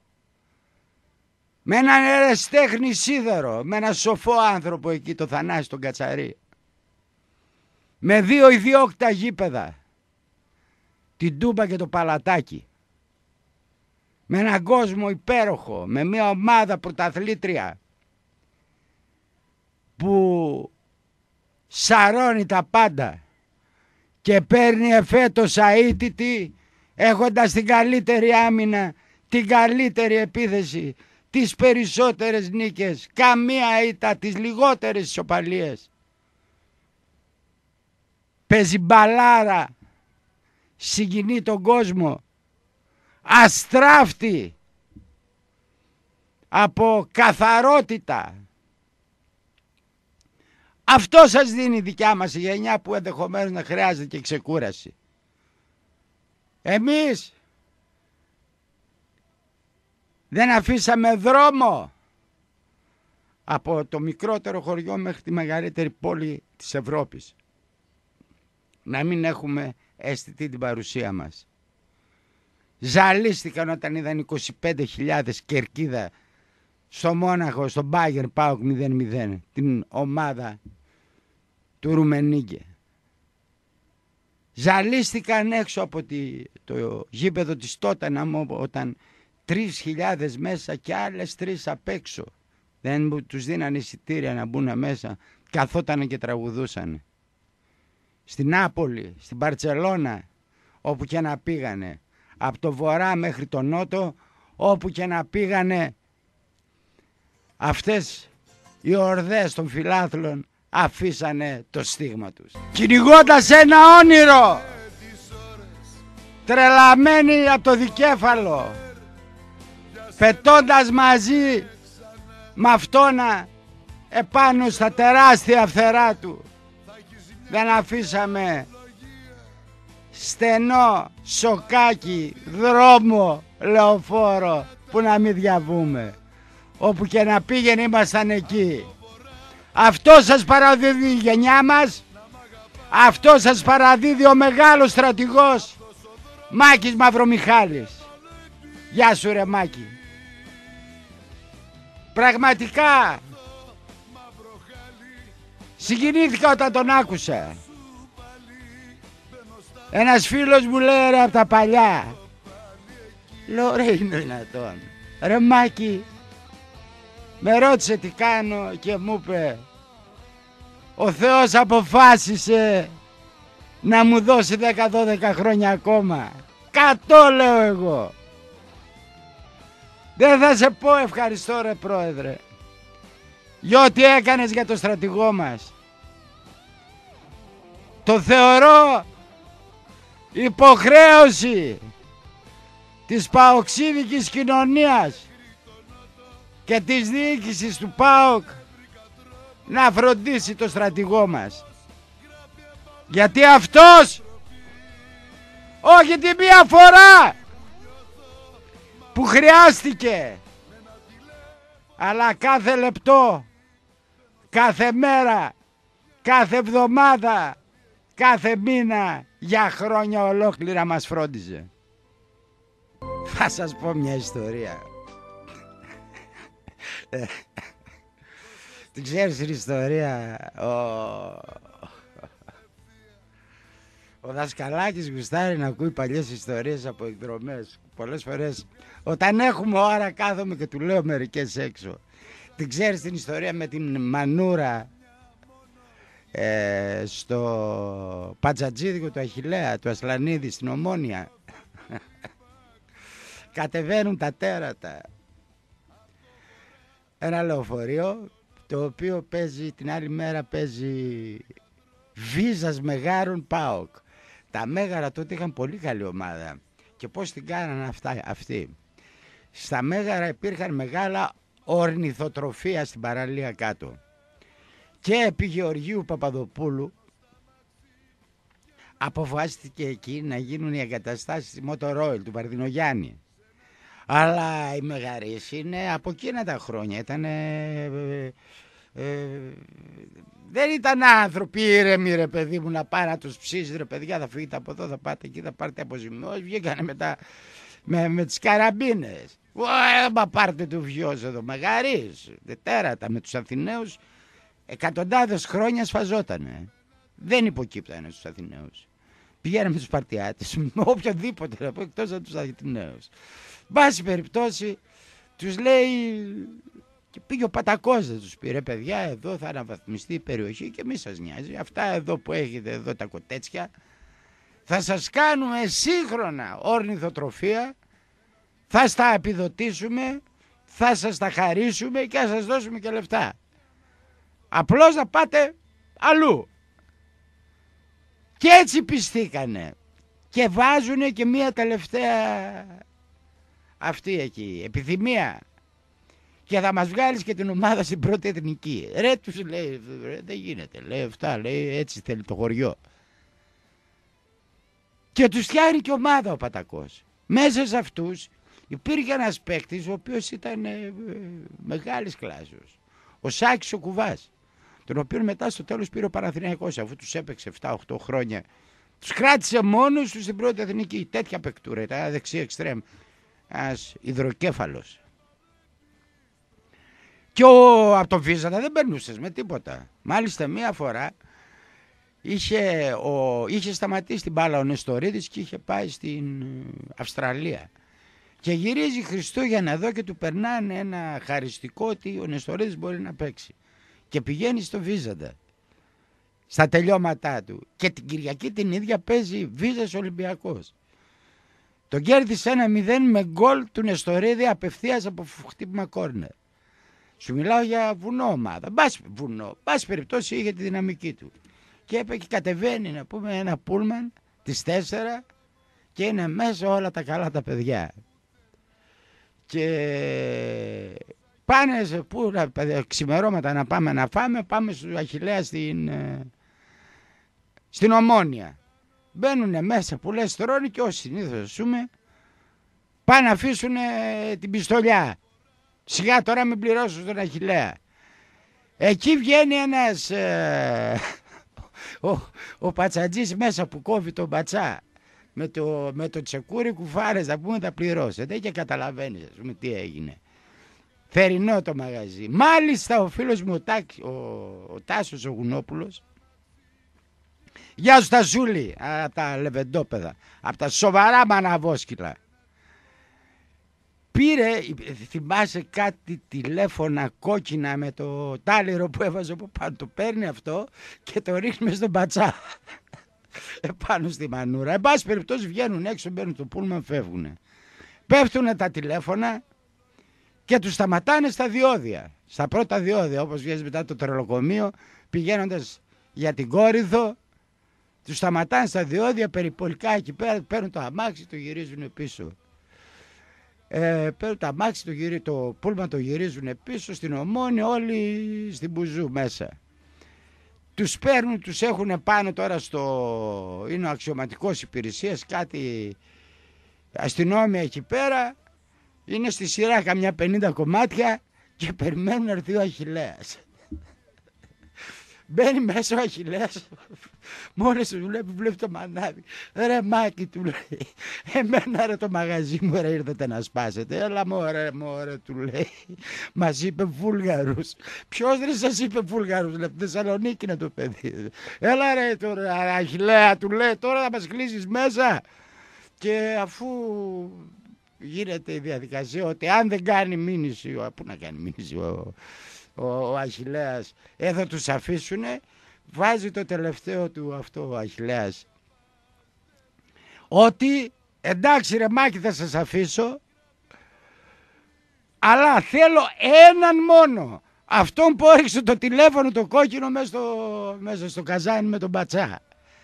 με έναν εραστέχνη Σίδερο, με έναν σοφό άνθρωπο εκεί, το Θανάση τον Κατσαρί, με δύο ιδιόκτητα γήπεδα, την Τούμπα και το Παλατάκι, με έναν κόσμο υπέροχο, με μια ομάδα πρωταθλήτρια που σαρώνει τα πάντα και παίρνει εφέτος αίτητη, έχοντας την καλύτερη άμυνα, την καλύτερη επίθεση, τις περισσότερες νίκες, καμία ήττα, τις λιγότερες ισοπαλίες. Παίζει μπαλάρα, συγκινεί τον κόσμο, αστράφτη από καθαρότητα. Αυτό σας δίνει η δικιά μας η γενιά που ενδεχομένως να χρειάζεται και ξεκούραση. Εμείς δεν αφήσαμε δρόμο από το μικρότερο χωριό μέχρι τη μεγαλύτερη πόλη της Ευρώπης να μην έχουμε αισθητή την παρουσία μας. Ζαλίστηκαν όταν είδαν είκοσι πέντε χιλιάδες κερκίδα στο Μόναχο, στο Μπάγερ ΠΑΟΚ μηδέν μηδέν, την ομάδα του Ρουμενίγκε. Ζαλίστηκαν έξω από τη, το γήπεδο της Τότεναμ όταν τρεις χιλιάδες μέσα και άλλες τρεις απ' έξω. Δεν τους δίνανε εισιτήρια να μπουν μέσα, καθότανε και τραγουδούσαν. Στην Νάπολη, στην Μπαρτσελώνα, όπου και να πήγανε, από το βορρά μέχρι το νότο, όπου και να πήγανε, αυτές οι ορδές των φιλάθλων αφήσανε το στίγμα τους. Κυνηγώντας ένα όνειρο, τρελαμένοι από το δικέφαλο, πετώντας μαζί με αυτόνα επάνω στα τεράστια φτερά του, δεν αφήσαμε στενό σοκάκι, δρόμο, λεωφόρο που να μην διαβούμε. Όπου και να πήγαινε ήμασταν εκεί. Αυτό σας παραδίδει η γενιά μας, αυτό σας παραδίδει ο μεγάλος στρατηγός Μάκης Μαυρομιχάλης. Γεια σου ρε Μάκη. Πραγματικά συγκινήθηκα όταν τον άκουσα. Ένας φίλος μου λέει ρε από τα παλιά, λέω ρε είναι δυνατόν, ρε Μάκη, με ρώτησε τι κάνω και μου είπε ο Θεός αποφάσισε να μου δώσει δέκα δώδεκα χρόνια ακόμα. Κατώ λέω εγώ. Δεν θα σε πω ευχαριστώ ρε πρόεδρε για ό,τι έκανες για το στρατηγό μας. Το θεωρώ υποχρέωση της παοξίδικης κοινωνίας και της διοίκησης του ΠΑΟΚ να φροντίσει το στρατηγό μας. Γιατί αυτός όχι τη μία φορά που χρειάστηκε, αλλά κάθε λεπτό, κάθε μέρα, κάθε εβδομάδα, κάθε μήνα, για χρόνια ολόκληρα μας φρόντιζε. Θα σας πω μια ιστορία. Την ξέρεις την ιστορία? Ο, ο Δασκαλάκης γουστάρει να ακούει παλιές ιστορίες από εκδρομές. Πολλές φορές όταν έχουμε ώρα κάθομαι και του λέω μερικές έξω. Την ξέρεις την ιστορία με την μανούρα ε, στο Πατζατζίδικο του Αχιλλέα, του Ασλανίδη στην Ομόνια? Κατεβαίνουν τα τέρατα. Ένα λεωφορείο το οποίο παίζει την άλλη μέρα, παίζει Βίζας Μεγάρων ΠΑΟΚ. Τα Μέγαρα τότε είχαν πολύ καλή ομάδα. Και πώς την κάνανε αυτά, αυτοί? Στα Μέγαρα υπήρχαν μεγάλα ορνηθοτροφία στην παραλία κάτω. Και επί Γεωργίου Παπαδοπούλου αποφάσιστηκε εκεί να γίνουν οι εγκαταστάσεις της Motor Oil του Βαρδινογιάννη. Αλλά οι Μεγαρείς είναι από εκείνα τα χρόνια. Ήτανε, ε, ε, δεν ήταν άνθρωποι ήρεμοι, ρε παιδί μου, να πάνε να τους ψήσει, ρε παιδιά, θα φύγετε από εδώ, θα πάτε εκεί, θα πάρετε αποζημιώσεις. Βγήκανε μετά με, με τις καραμπίνες. Μα πάρτε του βιός εδώ, Μεγαρείς, τέρατα με τους Αθηναίους. Εκατοντάδες χρόνια σφαζότανε. Δεν υποκύπτανε στους Αθηναίους. Πηγαίναμε με τους Σπαρτιάτες, με οποιοδήποτε, εκτός από τους Αθηναίους. Βάση περιπτώσει, τους λέει, και πήγε ο Πατακός, δεν τους πήρε, παιδιά, εδώ θα αναβαθμιστεί η περιοχή και μη σας νοιάζει. Αυτά εδώ που έχετε εδώ τα κοτέτσια, θα σας κάνουμε σύγχρονα ορνηθοτροφία, θα στα επιδοτήσουμε, θα σας τα χαρίσουμε και θα σας δώσουμε και λεφτά. Απλώς να πάτε αλλού. Και έτσι πιστήκανε. Και βάζουνε και μία τελευταία αυτή εκεί, επιθυμία. Και θα μας βγάλεις και την ομάδα στην πρώτη εθνική. Ρε, τους λέει, ρε, δεν γίνεται, λέει αυτά, λέει, έτσι θέλει το χωριό. Και τους φτιάχνει και ομάδα ο Πατακός. Μέσα σε αυτούς υπήρχε ένας παίκτης ο οποίος ήταν ε, μεγάλης κλάσεως. Ο Σάκης ο Κουβάς, τον οποίο μετά στο τέλος πήρε ο Παναθηναϊκός, αφού τους έπαιξε επτά οκτώ χρόνια. Τους κράτησε μόνος τους στην πρώτη εθνική. Τέτοια παικτούρα, ήταν δεξί εξτρέμ. Ένας υδροκέφαλος. Και ο, από το Βίζανα δεν περνούσες με τίποτα. Μάλιστα μία φορά είχε, ο, είχε σταματήσει την μπάλα ο Νεστορίδης και είχε πάει στην Αυστραλία. Και γυρίζει Χριστούγεννα εδώ και του περνάνε ένα χαριστικό ότι ο Νεστορίδης μπορεί να παίξει. Και πηγαίνει στο Βίζαντα στα τελειώματά του. Και την Κυριακή την ίδια παίζει Βίζας Ολυμπιακός. Τον κέρδισε ένα μηδέν με γκολ του Νεστορίδη απευθείας από χτύπημα κόρνερ. Σου μιλάω για βουνό ομάδα. Μπας βουνό. Μπας περιπτώσει είχε τη δυναμική του. Και έπαιξε και κατεβαίνει να πούμε ένα πούλμαν τις τέσσερα και είναι μέσα όλα τα καλά τα παιδιά. Και πάνε σε πού, ξημερώματα να πάμε να φάμε, πάμε στο Αχιλλέα στην, στην Ομόνια. Μπαίνουνε μέσα που λες τρώνε και όσοι συνήθως ζούμε πάνε να αφήσουν την πιστολιά. Σιγά τώρα με πληρώσουν στον Αχιλλέα. Εκεί βγαίνει ένας ε, ο, ο πατσατζής μέσα που κόβει τον πατσά με το, με το τσεκούρι κουφάρες να πούμε τα πληρώσετε και καταλαβαίνεις ας πούμε τι έγινε. Θερινό το μαγαζί. Μάλιστα ο φίλος μου ο, Τάκ, ο, ο Τάσος ο Γουνόπουλος, γεια σου Τασούλη, από τα λεβεντόπεδα, από τα σοβαρά μαναβόσκυλα. Πήρε, θυμάσαι κάτι τηλέφωνα κόκκινα με το τάλιρο που έβαζε από πάνω. Το παίρνει αυτό και το ρίχνει μες στον πατσά. Επάνω στη μανούρα. Εν πάση περιπτώσει βγαίνουν έξω, μπαίνουν το πούλμαν, φεύγουνε. Πέφτουνε τα τηλέφωνα και τους σταματάνε στα διόδια. Στα πρώτα διόδια, όπως βγαίνει μετά το τρελοκομείο, πηγαίνοντας για την Κόρινθο, τους σταματάνε στα διόδια περιπολικά εκεί πέρα, παίρνουν το αμάξι, το γυρίζουν πίσω. Ε, παίρνουν το αμάξι, το, γυρί, το πούλμα το γυρίζουν πίσω στην Ομόνια, όλοι στην Μπουζού μέσα. Τους παίρνουν, τους έχουν πάνω τώρα στο... είναι ο αξιωματικός υπηρεσίας, κάτι αστυνόμια εκεί πέρα, είναι στη σειρά καμιά πενήντα κομμάτια και περιμένουν να έρθει ο Αχιλλέας. Μπαίνει μέσα ο Αχιλλέας, μόλις του βλέπει, βλέπει το μανάβι. Ρε Μάκη, του λέει, εμένα ρε το μαγαζί μου ρε ήρθατε να σπάσετε. Έλα μωρέ, μωρέ, του λέει, μας είπε Βούλγαρους. Ποιος ρε σας είπε Βούλγαρους, λέει, Θεσσαλονίκη είναι το παιδί. Έλα ρε τώρα Αχιλλέα, του λέει, τώρα θα μας κλείσεις μέσα. Και αφού γίνεται η διαδικασία ότι αν δεν κάνει μήνυση, πού να κάνει μήνυση ο, ο, ο Αχιλλέας, εδώ τους αφήσουνε, βάζει το τελευταίο του αυτό ο Αχιλλέας, ότι εντάξει ρε Μάκη θα σας αφήσω, αλλά θέλω έναν μόνο, αυτόν που έριξε το τηλέφωνο το κόκκινο μέσα στο, μέσα στο καζάνι με τον Μπατσά.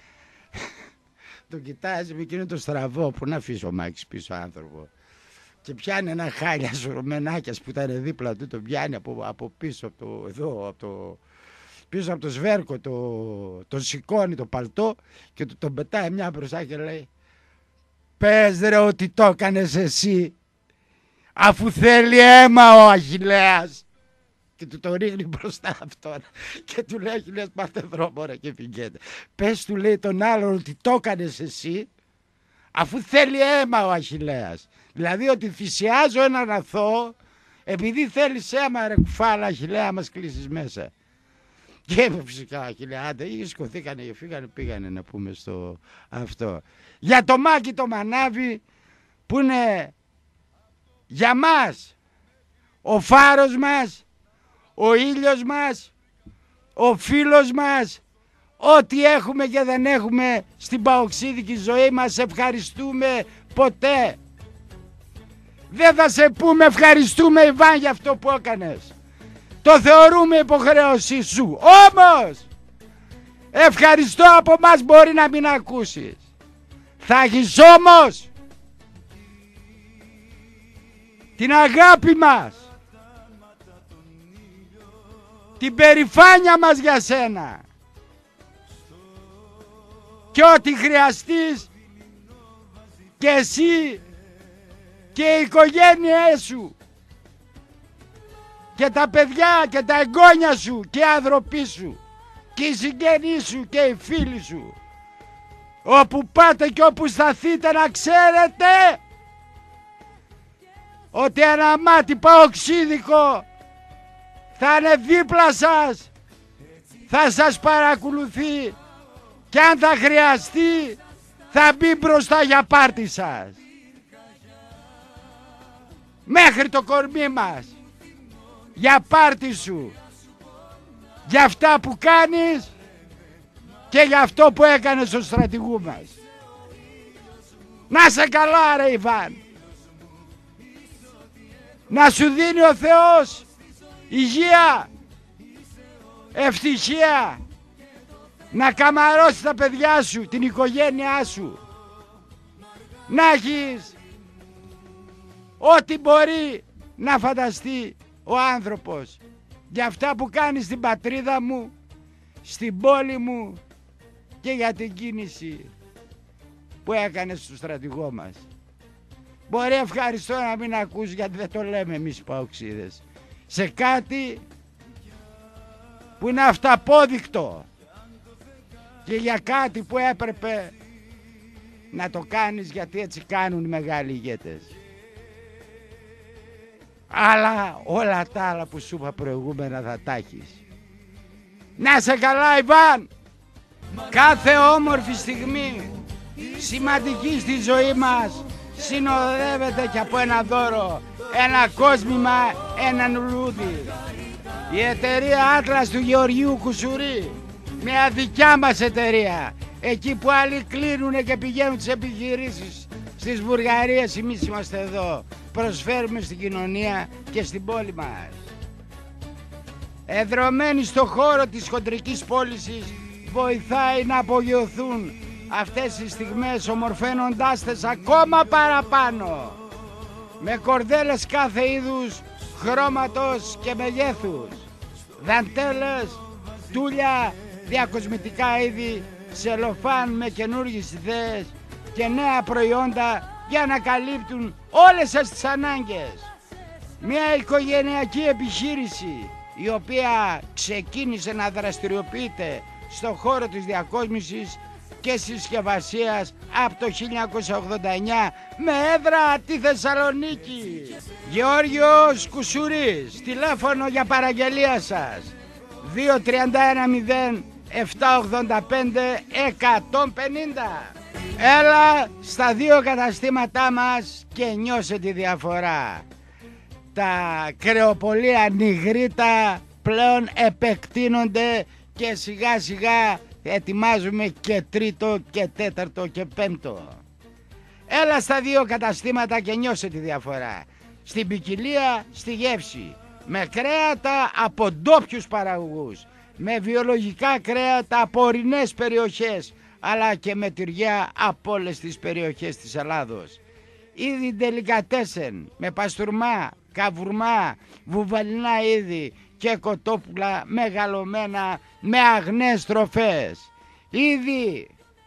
Τον κοιτάζει με εκείνο το στραβό, που να αφήσει ο Μάκης πίσω άνθρωπο. Και πιάνει ένα χάλια Ρουμενάκιας που ήταν δίπλα του, τον πιάνει από, από πίσω από το, εδώ, από το, πίσω από το σβέρκο, το, τον σηκώνει το παλτό και του τον πετάει μια μπροστά και λέει, πες ρε ότι το έκανες εσύ, αφού θέλει αίμα ο Αχιλλέας. Και του το ρίχνει μπροστά αυτόν και του λέει, Αχιλλέας, πάρτε δρόμο ρε και πηγαίνετε. Πες, του λέει τον άλλον, ότι το έκανες εσύ, αφού θέλει αίμα ο Αχιλλέας. Δηλαδή ότι θυσιάζω έναν αθώο επειδή θέλεις αίμα ρε κουφάλα Αχιλλέα, μας κλείσεις μέσα. Και φυσικά Αχιλλέα, άντε, σκοθήκανε και φύγανε, πήγανε να πούμε στο αυτό. Για το Μάκη το μανάβι που είναι για μας ο φάρος μας, ο ήλιος μας, ο φίλος μας, ό,τι έχουμε και δεν έχουμε στην παοξίδικη ζωή μας, ευχαριστούμε ποτέ. Δεν θα σε πούμε ευχαριστούμε Ιβάν για αυτό που έκανες. Το θεωρούμε υποχρέωσή σου. Όμως ευχαριστώ από μας μπορεί να μην ακούσεις. Θα έχεις όμως την αγάπη μας, την περηφάνεια μας για σένα, και ό,τι χρειαστείς και εσύ και η οικογένειά σου και τα παιδιά και τα εγγόνια σου και οι άνθρωποι σου και οι συγγενείς σου και οι φίλοι σου, όπου πάτε και όπου σταθείτε, να ξέρετε ότι ένα μάτι παοξίδικο θα είναι δίπλα σας, θα σας παρακολουθεί και αν θα χρειαστεί θα μπει μπροστά για πάρτι σας. Μέχρι το κορμί μας, για πάρτι σου, για αυτά που κάνεις και για αυτό που έκανες στο στρατηγού μας. Να σε καλά ρε Ιβάν, να σου δίνει ο Θεός υγεία, ευτυχία, να καμαρώσει τα παιδιά σου, την οικογένειά σου, να έχεις ό,τι μπορεί να φανταστεί ο άνθρωπος για αυτά που κάνει στην πατρίδα μου, στην πόλη μου και για την κίνηση που έκανε στο στρατηγό μας. Μπορεί ευχαριστώ να μην ακούσει, γιατί δεν το λέμε εμείς οι παοξίδες, σε κάτι που είναι αυταπόδεικτο και για κάτι που έπρεπε να το κάνεις, γιατί έτσι κάνουν οι μεγάλοι ηγέτες. Αλλά όλα τα άλλα που σου είπα προηγούμενα θα τα έχεις. Να σε καλά Ιβάν, κάθε όμορφη στιγμή σημαντική στη ζωή μας συνοδεύεται και από ένα δώρο, ένα κόσμημα, ένα λουλούδι. Η εταιρεία Άτλας του Γεωργίου Κουσουρί, μια δικιά μας εταιρεία, εκεί που άλλοι κλείνουνε και πηγαίνουν τις επιχειρήσεις στις Βουλγαρίες, εμείς είμαστε εδώ, προσφέρουμε στην κοινωνία και στην πόλη μας. Εδρωμένοι στο χώρο της χοντρικής πώλησης, βοηθάει να απογειωθούν αυτές οι στιγμές, ομορφαίνοντάς τες ακόμα παραπάνω, με κορδέλες κάθε είδους, χρώματος και μεγέθους, δαντέλες, τούλια, διακοσμητικά είδη, σελοφάν με καινούργιες ιδέες και νέα προϊόντα για να καλύπτουν όλες σας τις ανάγκες. Μια οικογενειακή επιχείρηση, η οποία ξεκίνησε να δραστηριοποιείται στον χώρο της διακόσμησης και συσκευασίας από το χίλια εννιακόσια ογδόντα εννιά με έδρα τη Θεσσαλονίκη. Γεώργιος Κουσουρής, τηλέφωνο για παραγγελία σας δύο τρία ένα μηδέν επτά ογδόντα πέντε εκατόν πενήντα. Έλα στα δύο καταστήματά μας και νιώσε τη διαφορά. Τα κρεοπολία Νιγρίτα πλέον επεκτείνονται και σιγά σιγά ετοιμάζουμε και τρίτο και τέταρτο και πέμπτο. Έλα στα δύο καταστήματα και νιώσε τη διαφορά. Στην ποικιλία, στη γεύση. Με κρέατα από ντόπιους παραγωγούς. Με βιολογικά κρέατα από ορεινές περιοχές. Αλλά και με τυριά από όλες τις περιοχές της Ελλάδος. Είδη ντελικατέσεν με παστούρμα, καβουρμά, βουβαλινά είδη και κοτόπουλα μεγαλωμένα με αγνές τροφές. Ήδη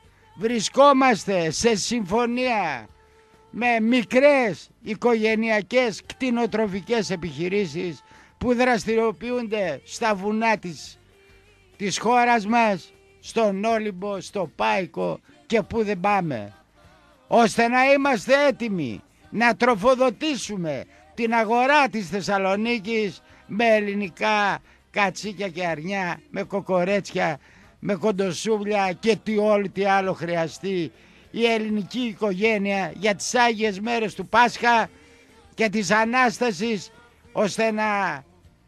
βρισκόμαστε σε συμφωνία με μικρές οικογενειακές κτηνοτροφικές επιχειρήσεις που δραστηριοποιούνται στα βουνά της, της χώρας μας, στον Όλυμπο, στο Πάικο και που δεν πάμε, ώστε να είμαστε έτοιμοι να τροφοδοτήσουμε την αγορά της Θεσσαλονίκης με ελληνικά κατσίκια και αρνιά, με κοκορέτσια, με κοντοσούβλια και τι όλο τι άλλο χρειαστεί η ελληνική οικογένεια για τις Άγιες Μέρες του Πάσχα και της Ανάστασης, ώστε να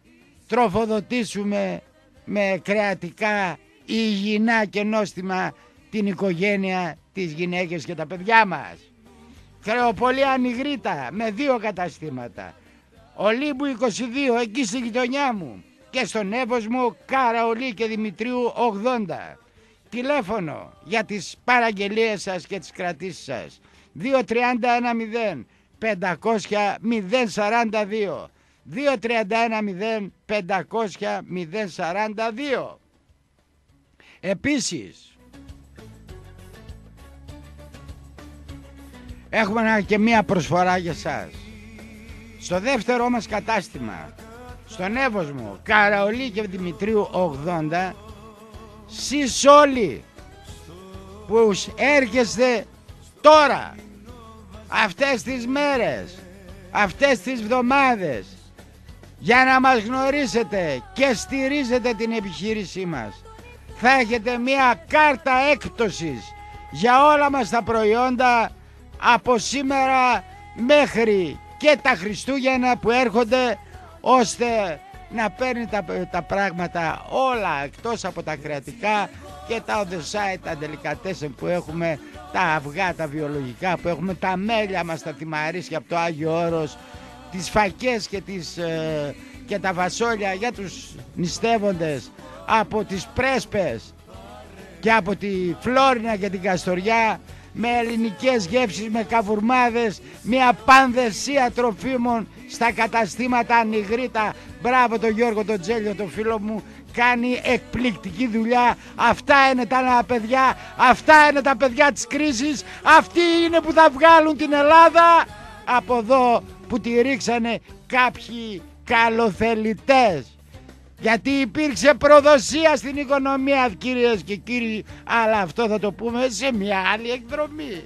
τροφοδοτήσουμε με κρεατικά υγιεινά και νόστιμα την οικογένεια, τις γυναίκες και τα παιδιά μας. Κρεοπολία Νιγρίτα με δύο καταστήματα. Ολύμπου είκοσι δύο εκεί στη γειτονιά μου και στον Εύωσμο Καραολί και Δημητρίου ογδόντα. Τηλέφωνο για τις παραγγελίες σας και τις κρατήσεις σας δύο τρία ένα μηδέν πεντακόσια μηδέν σαράντα δύο δύο τρία ένα μηδέν πεντακόσια μηδέν σαράντα δύο. Επίσης έχουμε και μία προσφορά για σας. Στο δεύτερο μας κατάστημα, στον Εύωσμο Καραολί και Δημητρίου ογδόντα, σεις όλοι που έρχεστε τώρα, αυτές τις μέρες, αυτές τις εβδομάδες, για να μας γνωρίσετε και στηρίζετε την επιχείρησή μας, θα έχετε μία κάρτα έκπτωσης για όλα μας τα προϊόντα από σήμερα μέχρι και τα Χριστούγεννα που έρχονται, ώστε να παίρνει τα, τα πράγματα όλα εκτός από τα κρεατικά και τα οδεσάι, τα ντελικατέσεν που έχουμε, τα αυγά, τα βιολογικά που έχουμε, τα μέλια μας, τα τιμαρίσια από το Άγιο Όρος, τις φακές και, τις, ε, και τα φασόλια για τους νηστεύοντες από τις Πρέσπες και από τη Φλόρινα και την Καστοριά, με ελληνικές γεύσεις, με καβουρμάδες, μια πανδεσία τροφίμων στα καταστήματα Νιγρίτα. Μπράβο τον Γιώργο τον Τζέλιο, τον φίλο μου, κάνει εκπληκτική δουλειά. Αυτά είναι τα παιδιά, αυτά είναι τα παιδιά της κρίσης, αυτοί είναι που θα βγάλουν την Ελλάδα από εδώ που τη ρίξανε κάποιοι καλοθελητές. Γιατί υπήρξε προδοσία στην οικονομία, κυρίες και κύριοι, αλλά αυτό θα το πούμε σε μια άλλη εκδρομή.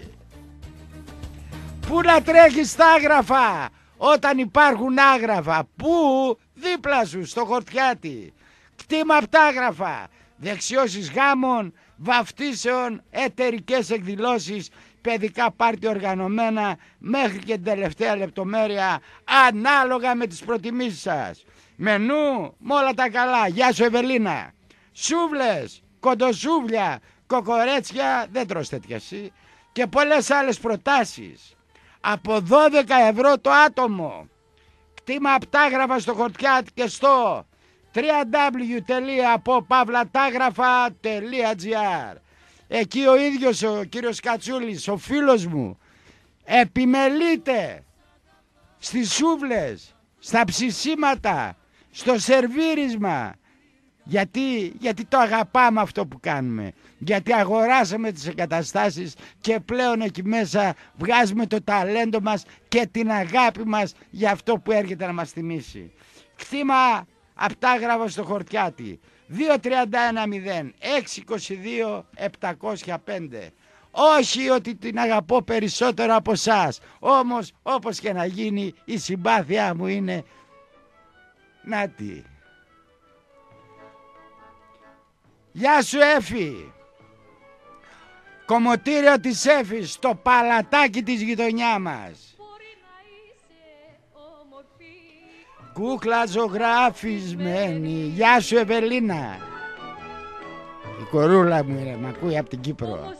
Πού να τρέχεις στα άγραφα όταν υπάρχουν άγραφα? Πού? Δίπλα σου, στο Χορτιάτι. Κτήμα πτάγραφα, δεξιώσεις γάμων, βαφτίσεων, εταιρικές εκδηλώσεις, παιδικά πάρτι οργανωμένα μέχρι και την τελευταία λεπτομέρεια, ανάλογα με τις προτιμήσεις σας. Μενού με όλα τα καλά. Γεια σου Ευελίνα. Σούβλες, κοντοσούβλια, κοκορέτσια, δεν τρως τέτοια εσύ, και πολλές άλλες προτάσεις από δώδεκα ευρώ το άτομο. Κτήμα απτάγραφα στο Χορτιάτ και στο double-u double-u double-u τελεία popavlatagрафα τελεία gr. Εκεί ο ίδιος ο κύριος Κατσούλης, ο φίλος μου, επιμελείται στις σούβλες, στα ψησίματα, στο σερβίρισμα. Γιατί, γιατί το αγαπάμε αυτό που κάνουμε. Γιατί αγοράσαμε τις εγκαταστάσεις και πλέον εκεί μέσα βγάζουμε το ταλέντο μας και την αγάπη μας για αυτό που έρχεται να μας θυμίσει. Κτήμα Αυτά γράφω στο χορτιάτι. δύο τριάντα ένα μηδέν έξι είκοσι δύο επτακόσια πέντε. Όχι ότι την αγαπώ περισσότερο από εσάς, όμως όπως και να γίνει η συμπάθειά μου είναι νάτι. Γεια σου Έφη. Κομμωτήριο της Έφης στο παλατάκι της γειτονιά μας. Κούκλα ζωγραφισμένη. Γεια σου Ευελίνα. Η κορούλα μου είναι, μ' ακούει από την Κύπρο.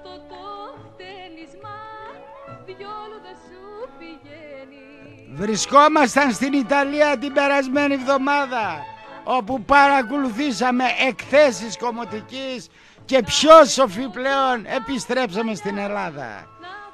Βρισκόμασταν στην Ιταλία την περασμένη εβδομάδα, όπου παρακολουθήσαμε εκθέσεις κομμωτικής και πιο σοφοί πλέον επιστρέψαμε στην Ελλάδα.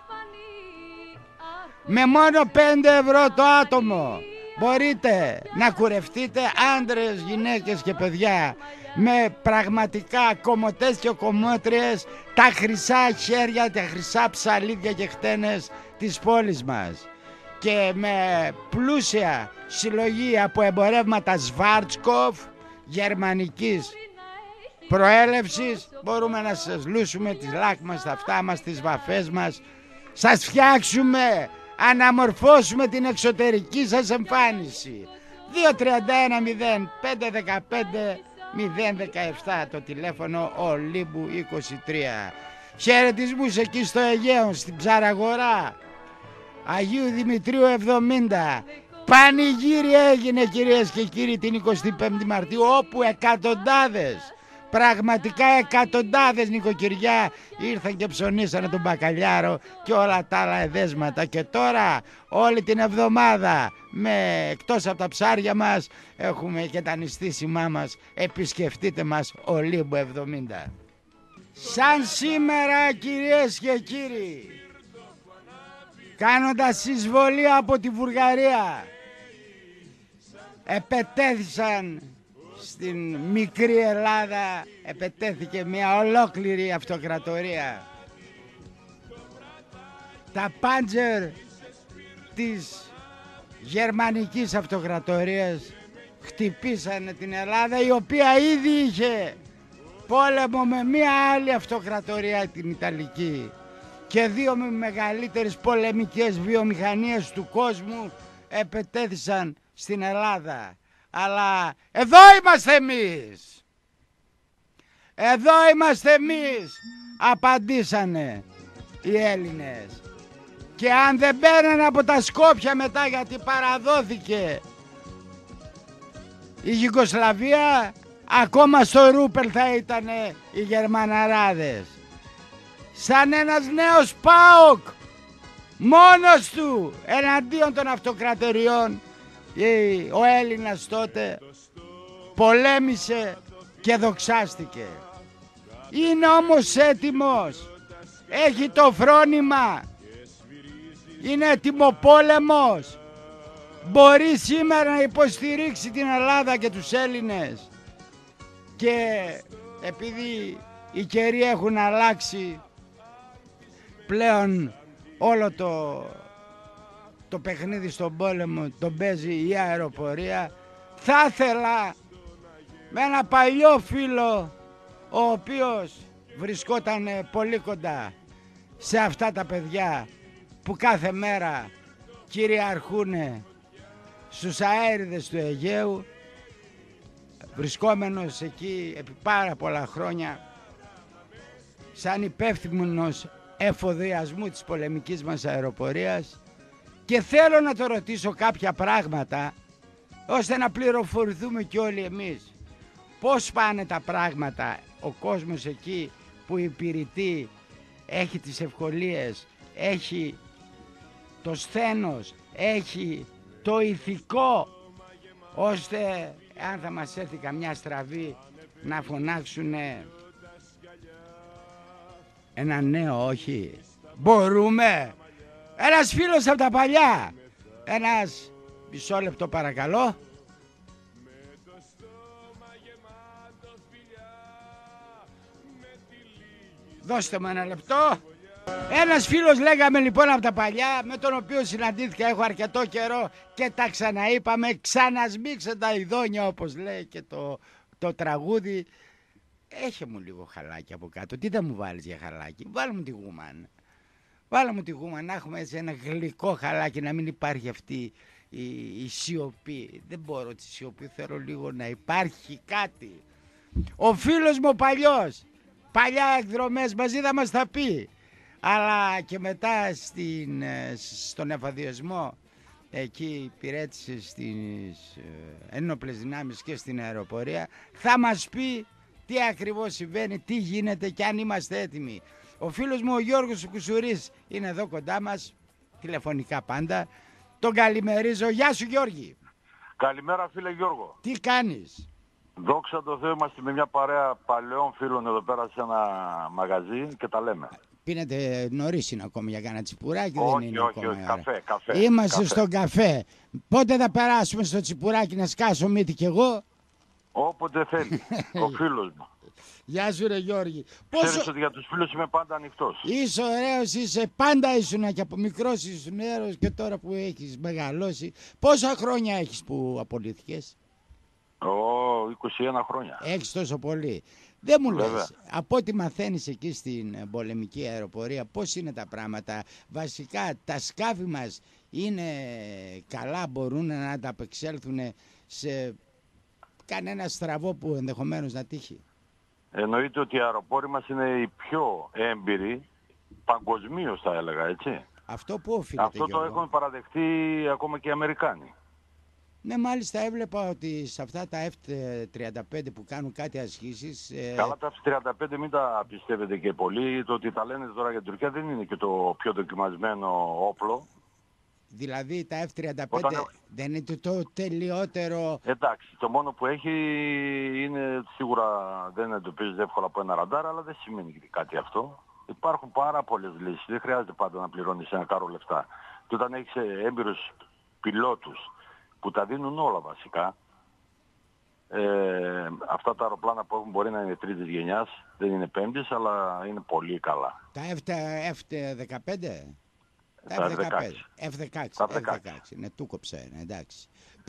Με μόνο πέντε ευρώ το άτομο μπορείτε να κουρευτείτε άντρες, γυναίκες και παιδιά με πραγματικά κομμωτές και κομμότριες, τα χρυσά χέρια, τα χρυσά ψαλίδια και χτένες της πόλης μας, και με πλούσια συλλογή από εμπορεύματα Σβάρτσκοφ γερμανικής προέλευσης. Μπορούμε να σας λούσουμε τις λάκμες, τα αυτά μας, τις βαφές μας, σας φτιάξουμε, αναμορφώσουμε την εξωτερική σας εμφάνιση. Δύο τριάντα ένα μηδέν πέντε δεκαπέντε μηδέν δεκαεπτά το τηλέφωνο Ολύμπου είκοσι τρία. Χαιρετισμούς εκεί στο Αιγαίο, στην Ψαραγορά, Αγίου Δημητρίου εβδομήντα. Πανηγύρι έγινε κυρίες και κύριοι την εικοστή πέμπτη Μαρτίου, όπου εκατοντάδες, πραγματικά εκατοντάδες νοικοκυριά ήρθαν και ψωνίσανε τον μπακαλιάρο και όλα τα άλλα εδέσματα. Και τώρα όλη την εβδομάδα, με, εκτός από τα ψάρια μας, έχουμε και τα νηστίσιμά μας. Επισκεφτείτε μας Ολύμπου εβδομήντα. Σαν σήμερα κυρίες και κύριοι, κάνοντας εισβολή από τη Βουλγαρία, επετέθησαν στην μικρή Ελλάδα, επετέθηκε μια ολόκληρη αυτοκρατορία. Τα πάντζερ της γερμανικής αυτοκρατορίας χτυπήσανε την Ελλάδα, η οποία ήδη είχε πόλεμο με μια άλλη αυτοκρατορία, την Ιταλική, και δύο μεγαλύτερες πολεμικές βιομηχανίες του κόσμου επετέθησαν στην Ελλάδα. Αλλά εδώ είμαστε εμείς, εδώ είμαστε εμείς, απαντήσανε οι Έλληνες. Και αν δεν μπαίνανε από τα Σκόπια μετά, γιατί παραδόθηκε η Γιουγκοσλαβία, ακόμα στο Ρούπελ θα ήταν οι Γερμαναράδες. Σαν ένας νέος ΠΑΟΚ, μόνος του εναντίον των αυτοκρατοριών, ο Έλληνας τότε πολέμησε και δοξάστηκε. Είναι όμως έτοιμος, έχει το φρόνημα, είναι έτοιμο πόλεμος, μπορεί σήμερα να υποστηρίξει την Ελλάδα και τους Έλληνες. Και επειδή οι καιροί έχουν αλλάξει, πλέον όλο το, το παιχνίδι στον πόλεμο τον παίζει η αεροπορία. Θα ήθελα με ένα παλιό φίλο, ο οποίος βρισκόταν πολύ κοντά σε αυτά τα παιδιά που κάθε μέρα κυριαρχούν στους αέριδες του Αιγαίου, βρισκόμενος εκεί επί πάρα πολλά χρόνια σαν υπεύθυνος εφοδιασμού της πολεμικής μας αεροπορίας, και θέλω να το ρωτήσω κάποια πράγματα ώστε να πληροφορηθούμε κι όλοι εμείς. Πώς πάνε τα πράγματα, ο κόσμος εκεί που υπηρετεί έχει τις ευκολίες, έχει το σθένος, έχει το ηθικό, ώστε αν θα μας έρθει καμιά στραβή να φωνάξουνε ένα νέο όχι. Μπορούμε. Ένας φίλος από τα παλιά, ένας, μισό λεπτό παρακαλώ. Δώστε μου ένα λεπτό. Ένας φίλος λέγαμε λοιπόν από τα παλιά, με τον οποίο συναντήθηκα έχω αρκετό καιρό και τα ξαναείπαμε, ξανασμίξε τα ειδόνια όπως λέει και το, το τραγούδι. Έχε μου λίγο χαλάκι από κάτω, τι θα μου βάλεις για χαλάκι, βάλε μου τη γούμα. Βάλε μου τη γούμα να έχουμε έτσι ένα γλυκό χαλάκι, να μην υπάρχει αυτή η, η σιωπή. Δεν μπορώ τη σιωπή, θέλω λίγο να υπάρχει κάτι. Ο φίλος μου ο παλιός, παλιά εκδρομές μαζί θα μας τα πει. Αλλά και μετά στην, στον εφοδιασμό εκεί υπηρέτησε στις ένοπλες δυνάμεις και στην αεροπορία, θα μας πει τι ακριβώς συμβαίνει, τι γίνεται και αν είμαστε έτοιμοι. Ο φίλος μου ο Γιώργος Κουσουρής είναι εδώ κοντά μας, τηλεφωνικά πάντα. Τον καλημερίζω. Γεια σου Γιώργη. Καλημέρα φίλε Γιώργο. Τι κάνεις? Δόξα τω Θεώ, είμαστε με μια παρέα παλαιών φίλων εδώ πέρα σε ένα μαγαζί και τα λέμε. Πίνετε νωρίς είναι ακόμα για κάνα τσιπουράκι? Όχι, δεν είναι όχι, ακόμα όχι, ώρα. καφέ, καφέ. Είμαστε καφέ. στον καφέ. Πότε θα περάσουμε στο τσιπουράκι να σκάσω μύτη κι εγώ? Όποτε θέλει, ο φίλος μου. Γεια σου ρε Γιώργη. Ξέρεις Πόσο... ότι για τους φίλους είμαι πάντα ανοιχτός. Είσαι ωραίος, είσαι, πάντα ήσουν και από μικρός ήσουν ωραίος και τώρα που έχεις μεγαλώσει. Πόσα χρόνια έχεις που απολύθηκες? Ω, είκοσι ένα χρόνια. Έχεις τόσο πολύ. Δεν μου Βέβαια. λες, από ό,τι μαθαίνεις εκεί στην πολεμική αεροπορία, πώς είναι τα πράγματα? Βασικά τα σκάφη μας είναι καλά, μπορούν να ανταπεξέλθουν σε κανένα στραβό που ενδεχομένως να τύχει? Εννοείται ότι οι αεροπόροι μας είναι οι πιο έμπειροι, παγκοσμίως θα έλεγα, έτσι. Αυτό που οφείλεται? Αυτό το Γιώργο? έχουν παραδεχτεί ακόμα και οι Αμερικάνοι. Ναι, μάλιστα έβλεπα ότι σε αυτά τα εφ τριάντα πέντε που κάνουν κάτι ασκήσεις... Ε... Καλά, τα εφ τριάντα πέντε μην τα πιστεύετε και πολύ. Το ότι τα λένε τώρα για την Τουρκία δεν είναι και το πιο δοκιμασμένο όπλο. Δηλαδή τα εφ τριάντα πέντε Όταν... δεν είναι το, το τελειότερο... Εντάξει, το μόνο που έχει είναι σίγουρα δεν εντοπίζεται εύκολα από ένα ραντάρ, αλλά δεν σημαίνει κάτι αυτό. Υπάρχουν πάρα πολλές λύσεις. Δεν χρειάζεται πάντα να πληρώνεις ένα κάρο λεφτά. Και όταν έχεις έμπειρους πιλότους που τα δίνουν όλα βασικά, ε, αυτά τα αεροπλάνα που έχουν μπορεί να είναι τρίτης γενιάς, δεν είναι πέμπτης, αλλά είναι πολύ καλά. Τα εφ δεκαπέντε? Τα Τα εφ δεκαπέντε. εφ δεκαέξι. Τα εφ δεκαέξι. Ναι, του κόψα ένα, εντάξει.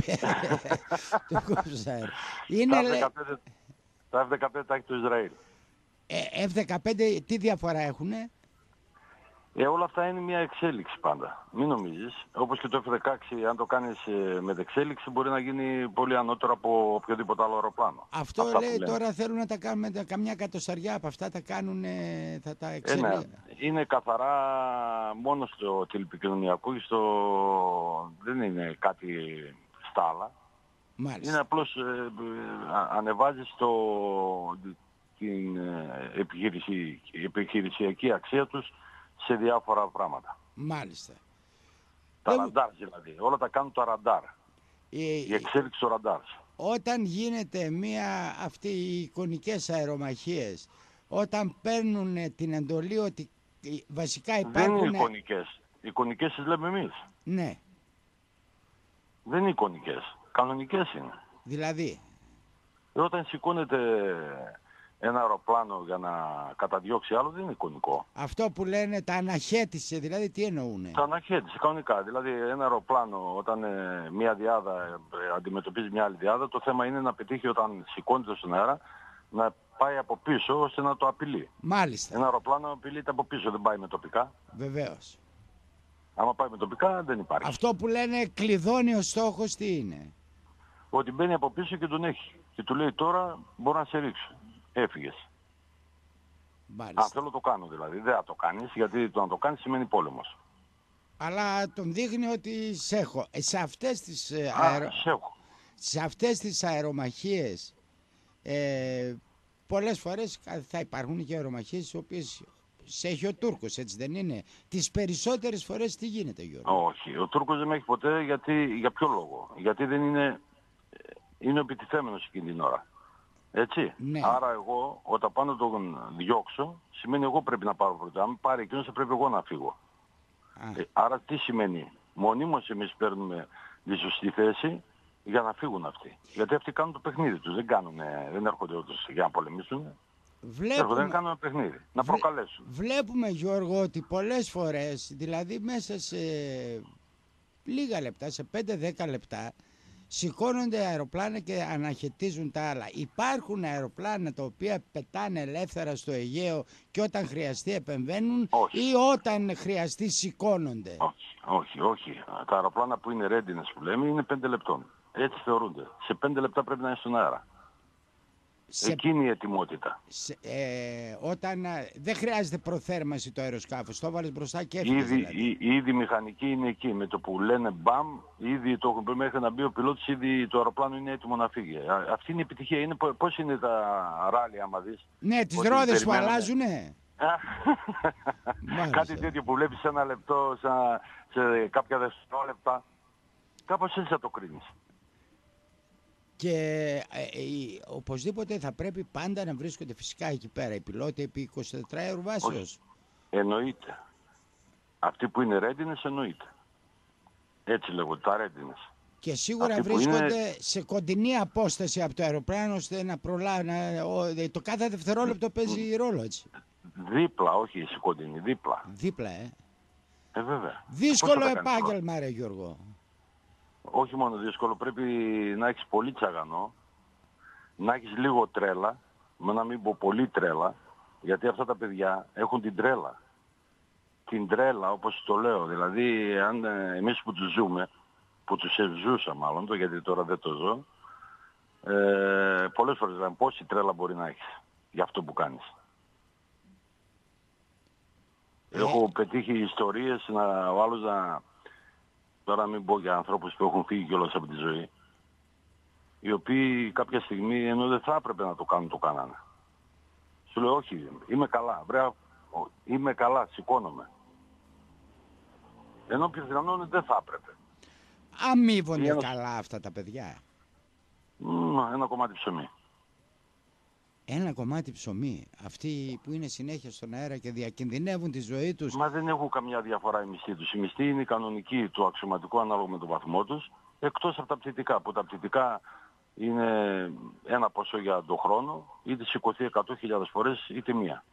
Του κόψα ένα. Είναι... Τα εφ δεκαπέντε, τα εφ δεκαπέντε τα έχει το Ισραήλ. Ε, εφ δεκαπέντε τι διαφορά έχουνε? Ε, όλα αυτά είναι μια εξέλιξη πάντα. Μην νομίζεις. Όπως και το εφ δεκαέξι, αν το κάνεις ε, με εξέλιξη, μπορεί να γίνει πολύ ανώτερο από οποιοδήποτε άλλο αεροπλάνο. Αυτό αυτά λέει τώρα θέλουν να τα κάνουν, καμιά κατοσταριά από αυτά τα κάνουν, θα τα εξελίξουν. Ε, ναι. Είναι καθαρά μόνο στο τηλεπικοινωνιακό, στο... δεν είναι κάτι στα άλλα. Μάλιστα. Είναι απλώς ε, ε, ανεβάζεις το... την ε, επιχειρησιακή, επιχειρησιακή αξία τους σε διάφορα πράγματα. Μάλιστα. Τα Δεν... ραντάρ δηλαδή. Όλα τα κάνουν τα ραντάρ. Η, η εξέλιξη του ραντάρ. Όταν γίνεται μία αυτή οι εικονικές αερομαχίες, όταν παίρνουν την εντολή ότι βασικά υπάρχουν... Δεν είναι εικονικές. Εικονικές τις λέμε εμείς. Ναι. Δεν είναι εικονικές. Κανονικές είναι. Δηλαδή. Όταν σηκώνεται ένα αεροπλάνο για να καταδιώξει άλλο, δεν είναι εικονικό. Αυτό που λένε τα αναχέτησε, δηλαδή τι εννοούνε? Τα αναχέτησε κανονικά. Δηλαδή ένα αεροπλάνο όταν ε, μια διάδα ε, αντιμετωπίζει μια άλλη διάδα, το θέμα είναι να πετύχει όταν σηκώνεται στον αέρα να πάει από πίσω ώστε να το απειλεί. Μάλιστα. Ένα αεροπλάνο απειλείται από πίσω, δεν πάει με τοπικά. Βεβαίως. Άμα πάει με τοπικά δεν υπάρχει. Αυτό που λένε κλειδώνει ο στόχος τι είναι? Ότι μπαίνει από πίσω και τον έχει. Και του λέει τώρα μπορώ να σε ρίξω. Έφυγες. Μάλιστα. Αν θέλω το κάνω δηλαδή. Δεν θα το κάνεις γιατί το να το κάνεις σημαίνει πόλεμος. Αλλά τον δείχνει ότι σε έχω. Σε αυτές τις, Α, αερο... σε έχω. σε αυτές τις αερομαχίες ε, πολλές φορές θα υπάρχουν και αερομαχίες οι οποίες σε έχει ο Τούρκος, έτσι δεν είναι? Τις περισσότερες φορές τι γίνεται, Γιώργο? Όχι. Ο Τούρκος δεν με έχει ποτέ γιατί, για ποιο λόγο? Γιατί δεν είναι, είναι επιτιθέμενος εκείνη την ώρα. Έτσι. Ναι. Άρα εγώ όταν πάνω τον διώξω σημαίνει εγώ πρέπει να πάρω πρώτα. Αν πάρει εκείνος θα πρέπει εγώ να φύγω. Ε, άρα τι σημαίνει? Μονίμως εμείς παίρνουμε τη σωστή θέση για να φύγουν αυτοί. Γιατί αυτοί κάνουν το παιχνίδι τους. Δεν, κάνουν, δεν έρχονται όντως για να πολεμήσουν. βλέπουμε, να κάνουμε παιχνίδι, να προκαλέσουν. Βλέπουμε, Γιώργο, ότι πολλές φορές, δηλαδή μέσα σε λίγα λεπτά, σε πέντε δέκα λεπτά, σηκώνονται αεροπλάνα και αναχαιτίζουν τα άλλα. Υπάρχουν αεροπλάνα τα οποία πετάνε ελεύθερα στο Αιγαίο και όταν χρειαστεί επεμβαίνουν, όχι. ή όταν χρειαστεί σηκώνονται. Όχι, όχι, όχι. Τα αεροπλάνα που είναι readiness που λέμε είναι πέντε λεπτών. Έτσι θεωρούνται. Σε πέντε λεπτά πρέπει να είναι στον αέρα. Σε... Εκείνη η ετοιμότητα. Σε, ε, όταν ε, δεν χρειάζεται προθέρμανση το αεροσκάφος, το βάλεις μπροστά και έφυγες. Ήδη, Δηλαδή. Ήδη η μηχανική είναι εκεί. Με το που λένε μπαμ, ήδη το έχουν πει μέχρι να μπει ο πιλότος, ήδη το αεροπλάνο είναι έτοιμο να φύγει. Αυτή είναι η επιτυχία. Είναι, πώς είναι τα ράλι άμα δεις. Ναι, τις ρόδες που αλλάζουνε. Κάτι τέτοιο που βλέπεις σε ένα λεπτό, σε, σε κάποια δευτερόλεπτα. Κάπως έτσι θα το κρίνεις. Και ε, ε, οπωσδήποτε θα πρέπει πάντα να βρίσκονται φυσικά εκεί πέρα οι πιλότοι επί εικοσιτετράωρου βάσεως. Εννοείται. Αυτοί που είναι readiness εννοείται. Έτσι λέγονται, τα readiness. Και σίγουρα αυτοί βρίσκονται είναι... σε κοντινή απόσταση από το αεροπλάνο ώστε να προλάβει. Το κάθε δευτερόλεπτο παίζει ρόλο, έτσι. Δίπλα, όχι σε κοντινή, δίπλα. Δίπλα, ε. Ε, βέβαια. Δύσκολο επάγγελμα, ρε Γιώργο. Όχι μόνο δύσκολο, πρέπει να έχεις πολύ τσαγανό, να έχεις λίγο τρέλα, με να μην πω πολύ τρέλα, γιατί αυτά τα παιδιά έχουν την τρέλα. Την τρέλα, όπως το λέω, δηλαδή αν εμείς που τους ζούμε, που τους ζούσα μάλλον, το γιατί τώρα δεν το ζω, ε, πολλές φορές λένε πόση τρέλα μπορεί να έχεις για αυτό που κάνεις. Ε. Έχω πετύχει ιστορίες να, ο άλλος να... Τώρα μην πω για ανθρώπους που έχουν φύγει κιόλας από τη ζωή, οι οποίοι κάποια στιγμή, ενώ δεν θα έπρεπε να το κάνουν, το κάνανε. Σου λέω όχι, είμαι καλά, βρέα, είμαι καλά, σηκώνομαι. Ενώ πιθανόν δεν θα έπρεπε. Αμείβονται ένα... καλά αυτά τα παιδιά. Mm, ένα κομμάτι ψωμί. Ένα κομμάτι ψωμί. Αυτοί που είναι συνέχεια στον αέρα και διακινδυνεύουν τη ζωή τους. Μα δεν έχουν καμιά διαφορά οι μισθοί τους. Η μισθή είναι η κανονική του αξιωματικού ανάλογα με τον βαθμό τους, εκτός από τα πτυτικά. Που τα πτυτικά είναι ένα ποσό για τον χρόνο, είτε σηκωθεί εκατό χιλιάδες φορές, είτε μία.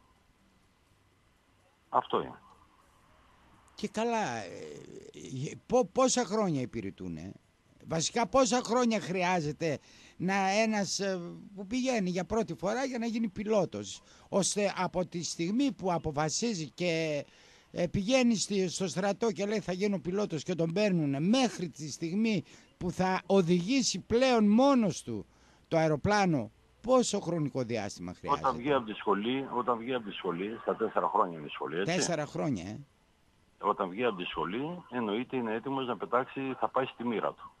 Αυτό είναι. Και καλά, πόσα χρόνια υπηρετούν, ε? Βασικά πόσα χρόνια χρειάζεται να ένας που πηγαίνει για πρώτη φορά για να γίνει πιλότος, ώστε από τη στιγμή που αποφασίζει και πηγαίνει στο στρατό και λέει θα γίνω πιλότος και τον παίρνουν μέχρι τη στιγμή που θα οδηγήσει πλέον μόνος του το αεροπλάνο, πόσο χρονικό διάστημα χρειάζεται? Όταν βγει από τη σχολή, όταν βγει από τη σχολή, στα τέσσερα χρόνια είναι η σχολή, έτσι. Τέσσερα χρόνια, ε. Όταν βγει από τη σχολή, εννοείται είναι έτοιμος να πετάξει, θα πάει στη μοίρα του.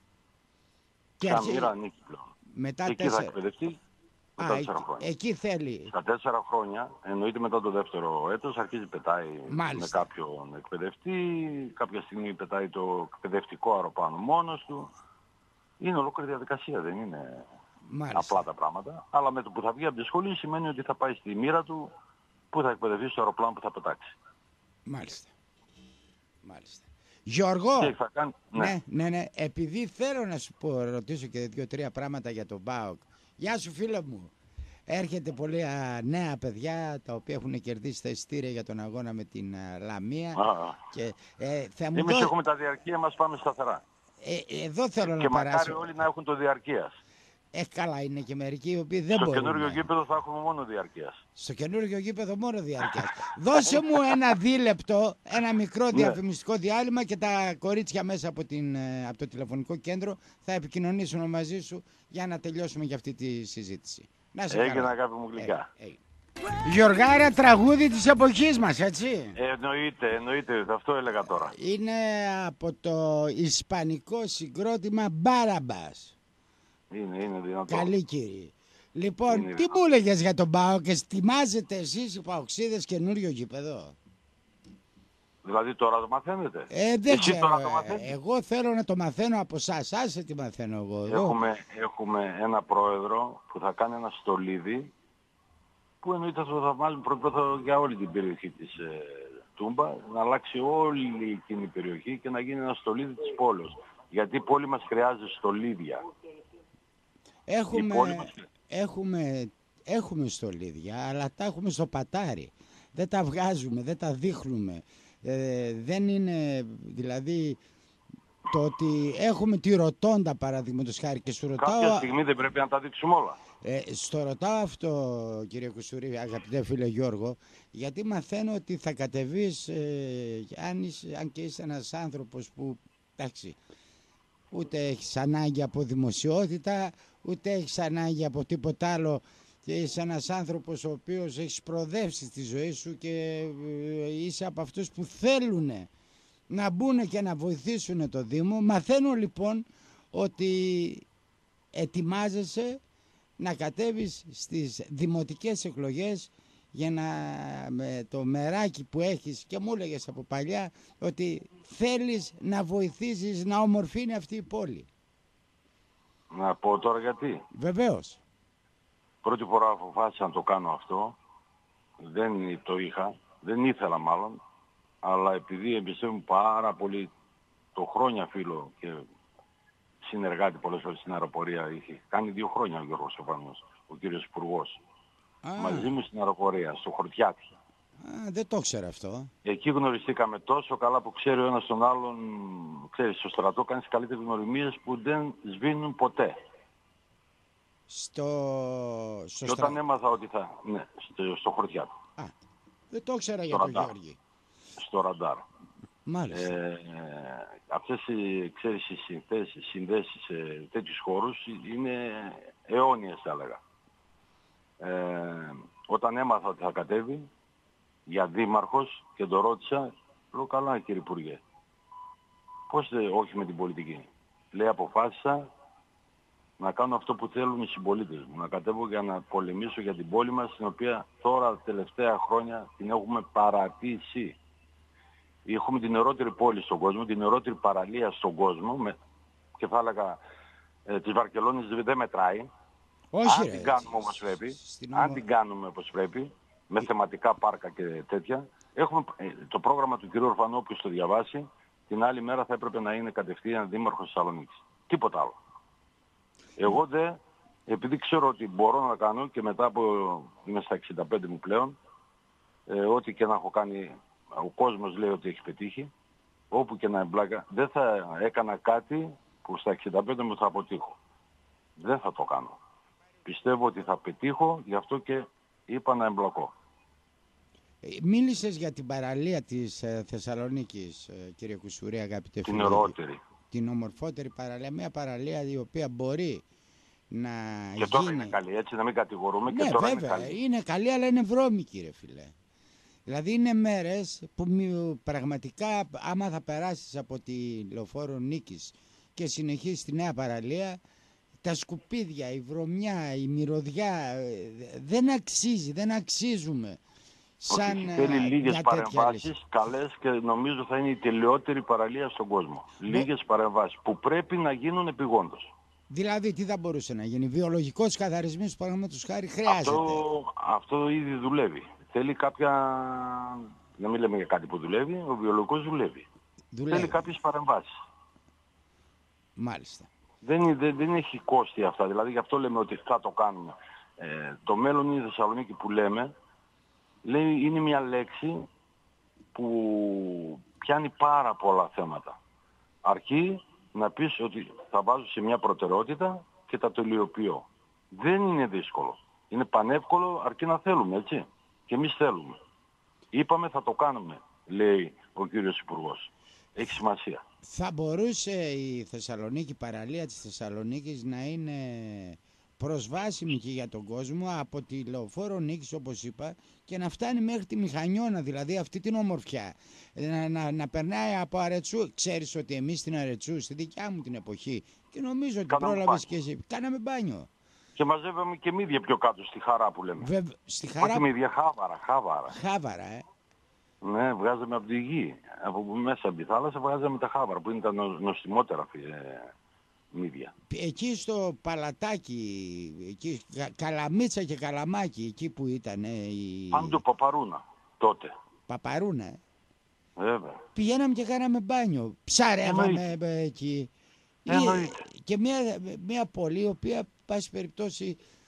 Και αρχή... μοίρα ανήκει πλέον. Μετά εκεί τέσσερα... θα εκπαιδευτεί μετά τέσσερα εκεί, χρόνια. Εκεί θέλει. Στα τέσσερα χρόνια, εννοείται μετά το δεύτερο έτος, αρχίζει πετάει Μάλιστα. με κάποιον εκπαιδευτή, κάποια στιγμή πετάει το εκπαιδευτικό αεροπλάνο μόνος του. Είναι ολόκληρη διαδικασία, δεν είναι Μάλιστα. απλά τα πράγματα. Αλλά με το που θα βγει από τη σχολή σημαίνει ότι θα πάει στη μοίρα του που θα εκπαιδευτεί στο αεροπλάνο που θα πετάξει. Μάλιστα. Μάλιστα. Γιώργο, θα κάνει... ναι. ναι, ναι, ναι, επειδή θέλω να σου πω, ρωτήσω και δύο-τρία πράγματα για τον ΠΑΟΚ. Γεια σου φίλε μου. Έρχεται πολλοί α, νέα παιδιά τα οποία έχουν κερδίσει τα εισιτήρια για τον αγώνα με την α, Λαμία. Α, και, ε, θα μου εμείς δω... έχουμε τα διαρκεία μας, πάμε σταθερά. Ε, εδώ θέλω και να παράσω. Και μακάρι όλοι να έχουν το διαρκείας. Ε, καλά είναι και μερικοί οι οποίοι δεν στο μπορούν. Στο καινούργιο να... γήπεδο θα έχουμε μόνο διαρκείας. Στο καινούργιο γήπεδο μόνο διαρκείας. Δώσε μου ένα δίλεπτο, ένα μικρό διαφημιστικό διάλειμμα και τα κορίτσια μέσα από, την, από το τηλεφωνικό κέντρο θα επικοινωνήσουν μαζί σου για να τελειώσουμε για αυτή τη συζήτηση. Να σε Έγινε αγάπη μου γλυκά. Ε, ε. Γιωργάρα, τραγούδι της εποχής μας, έτσι. Ε, εννοείται, εννοείται, αυτό έλεγα τώρα. Είναι από το ισπανικό συγκρότημα Μπάραμπας. Είναι, είναι δυνατό. Καλή κύριε. Λοιπόν, είναι τι μου έλεγες για τον ΠΑΟΚ και ετοιμάζετε εσείς οι Παοξίδες καινούριο γήπεδο? Δηλαδή τώρα το μαθαίνετε? Ε, δεν Εσύ ξέρω. Τώρα το μαθαίνεις? Εγώ θέλω να το μαθαίνω από εσάς. Άσε τι μαθαίνω εγώ. Έχουμε, έχουμε ένα πρόεδρο που θα κάνει ένα στολίδι που εννοείται θα το βάλει πρώτα για όλη την περιοχή της ε, Τούμπα, να αλλάξει όλη εκείνη η περιοχή και να γίνει ένα στολίδι της πόλης. Γιατί η πόλη μας χρειάζεται στολίδια. Έχουμε, μας... έχουμε έχουμε στολίδια, αλλά τα έχουμε στο πατάρι. Δεν τα βγάζουμε, δεν τα δείχνουμε. Ε, δεν είναι, δηλαδή, το ότι έχουμε τη ροτόντα, παραδείγματος χάρη, και σου ρωτάω... Κάποια στιγμή δεν πρέπει να τα δείξουμε όλα. Ε, στο ρωτάω αυτό, κύριε Κουσουρή, αγαπητέ φίλε Γιώργο, γιατί μαθαίνω ότι θα κατεβείς, ε, αν, είσαι, αν και είσαι ένας άνθρωπος που, εντάξει, ούτε έχεις ανάγκη από δημοσιότητα, ούτε έχεις ανάγκη από τίποτα άλλο, και είσαι ένας άνθρωπος ο οποίος έχεις προοδεύσει στη ζωή σου και ε, είσαι από αυτούς που θέλουν να μπουν και να βοηθήσουν το Δήμο. Μαθαίνω λοιπόν ότι ετοιμάζεσαι να κατέβεις στις δημοτικές εκλογές για να, με το μεράκι που έχεις, και μου έλεγες από παλιά ότι θέλεις να βοηθήσεις να ομορφύνει αυτή η πόλη. Να πω τώρα γιατί. Βεβαίως. Πρώτη φορά αποφάσισα να το κάνω αυτό. Δεν το είχα, δεν ήθελα μάλλον, αλλά επειδή εμπιστεύομαι πάρα πολύ το χρόνια φίλο και συνεργάτη πολλές φορές στην αεροπορία, είχε κάνει δύο χρόνια ο Γιώργος Σοφάνος, ο κύριος Υπουργός, μαζί μου στην αεροπορία, στο Χορτιάτι. Α, δεν το ξέρω αυτό. Εκεί γνωριστήκαμε τόσο καλά που ξέρει ο ένας τον άλλον, ξέρεις, στο στρατό κάνεις καλύτερες γνωριμίες που δεν σβήνουν ποτέ. Στο, στο και όταν στρα... έμαθα ότι θα... Ναι, στο, στο Χορτιάτι. Α, δεν το ήξερα για τον Γιώργη. Στο ραντάρ. Μάλιστα. Ε, αυτές οι, ξέρεις, οι συνδέσεις, συνδέσεις σε τέτοιους χώρους είναι αιώνιες, θα έλεγα. Ε, όταν έμαθα ότι θα κατέβει για δήμαρχος και το ρώτησα, λέω καλά κύριε Υπουργέ, πώς δε, όχι με την πολιτική. Λέει αποφάσισα να κάνω αυτό που θέλουν οι συμπολίτες μου, να κατέβω για να πολεμήσω για την πόλη μας, την οποία τώρα τελευταία χρόνια την έχουμε παρατήσει. Έχουμε την νεωρότερη πόλη στον κόσμο, την νεωρότερη παραλία στον κόσμο, με, και θα έλεγα ε, της Βαρκελόνης δεν μετράει. Όχι, αν ρε, την κάνουμε όπως πρέπει, στην αν ομο... την κάνουμε όπως πρέπει, με θεματικά πάρκα και τέτοια, έχουμε ε, το πρόγραμμα του κ. Ορφανό, που το διαβάσει, την άλλη μέρα θα έπρεπε να είναι κατευθείαν δήμαρχος Θεσσαλονίκης. Τίποτα άλλο. Εγώ δε, επειδή ξέρω ότι μπορώ να κάνω και μετά από, είμαι στα εξήντα πέντε μου πλέον, ε, ό,τι και να έχω κάνει, ο κόσμος λέει ότι έχει πετύχει, όπου και να εμπλάκα, δεν θα έκανα κάτι που στα εξήντα πέντε μου θα αποτύχω. Δεν θα το κάνω. Πιστεύω ότι θα πετύχω, γι' αυτό και είπα να εμπλακώ. Μίλησες για την παραλία της ε, Θεσσαλονίκης, ε, κύριε Κουσουρή, αγαπητέ φίλε. Την νεωρότερη. Την ομορφότερη παραλία, μια παραλία η οποία μπορεί να και γίνει... τώρα είναι καλή, έτσι, να μην κατηγορούμε, ναι, και τώρα βέβαια, είναι καλή. είναι καλή, αλλά είναι βρώμικη, ρε φίλε. Δηλαδή είναι μέρες που πραγματικά, άμα θα περάσεις από τη Λεωφόρο Νίκης και συνεχίσεις τη νέα παραλία, τα σκουπίδια, η βρωμιά, η μυρωδιά, δεν αξίζει, δεν αξίζουμε. Σαν Όχι, θέλει λίγες παρεμβάσεις λύση. καλές, και νομίζω θα είναι η τελειότερη παραλία στον κόσμο. Ναι. Λίγες παρεμβάσεις που πρέπει να γίνουν επειγόντως. Δηλαδή τι θα μπορούσε να γίνει, βιολογικός καθαρισμός, παραδείγματος χάρη, χρειάζεται. Αυτό, αυτό ήδη δουλεύει. Θέλει κάποια, να μην λέμε για κάτι που δουλεύει, ο βιολογικός δουλεύει. δουλεύει. Θέλει κάποιες παρεμβάσεις. Μάλιστα. Δεν, δεν, δεν έχει κόστη αυτά, δηλαδή γι' αυτό λέμε ότι θα το κάνουμε. Ε, το μέλλον είναι η Θεσσαλονίκη που λέμε, λέει, είναι μια λέξη που πιάνει πάρα πολλά θέματα. Αρκεί να πεις ότι θα βάζω σε μια προτεραιότητα και τα τελειοποιώ. Δεν είναι δύσκολο. Είναι πανεύκολο, αρκεί να θέλουμε, έτσι. Και εμείς θέλουμε. Είπαμε θα το κάνουμε, λέει ο κύριος Υπουργός. Έχει σημασία. Θα μπορούσε η Θεσσαλονίκη, η παραλία της Θεσσαλονίκης, να είναι προσβάσιμη και για τον κόσμο από τη Λεωφόρο Νίκης, όπως είπα, και να φτάνει μέχρι τη Μηχανιώνα, δηλαδή αυτή την ομορφιά. Να, να, να περνάει από Αρετσού. Ξέρεις ότι εμείς στην Αρετσού, στη δικιά μου την εποχή, και νομίζω ότι πρόλαβες και εσύ, κάναμε μπάνιο. Και μαζεύαμε και μύδια πιο κάτω, στη Χαρά που λέμε. Βεβ... Στη Χαρά... Όχι μύδια, χάβαρα, χάβαρα. Χάβαρα, ε. Ναι, βγάζαμε από τη γη. Από μέσα από τη θάλασσα βγάζαμε τα χάβαρα, που είναι τα νο, νοστιμότερα ε, μύδια. Εκεί στο Παλατάκι, εκεί, Καλαμίτσα και Καλαμάκι, εκεί που ήταν. Ε, η... Πάνω του Παπαρούνα, τότε. Παπαρούνα, ε. Βέβαια. Πηγαίναμε και κάναμε μπάνιο. Ψαρεύαμε ε, εκεί. Εννοείται. Και μια, μια πόλη, η οποία, πάση περιπτώσει,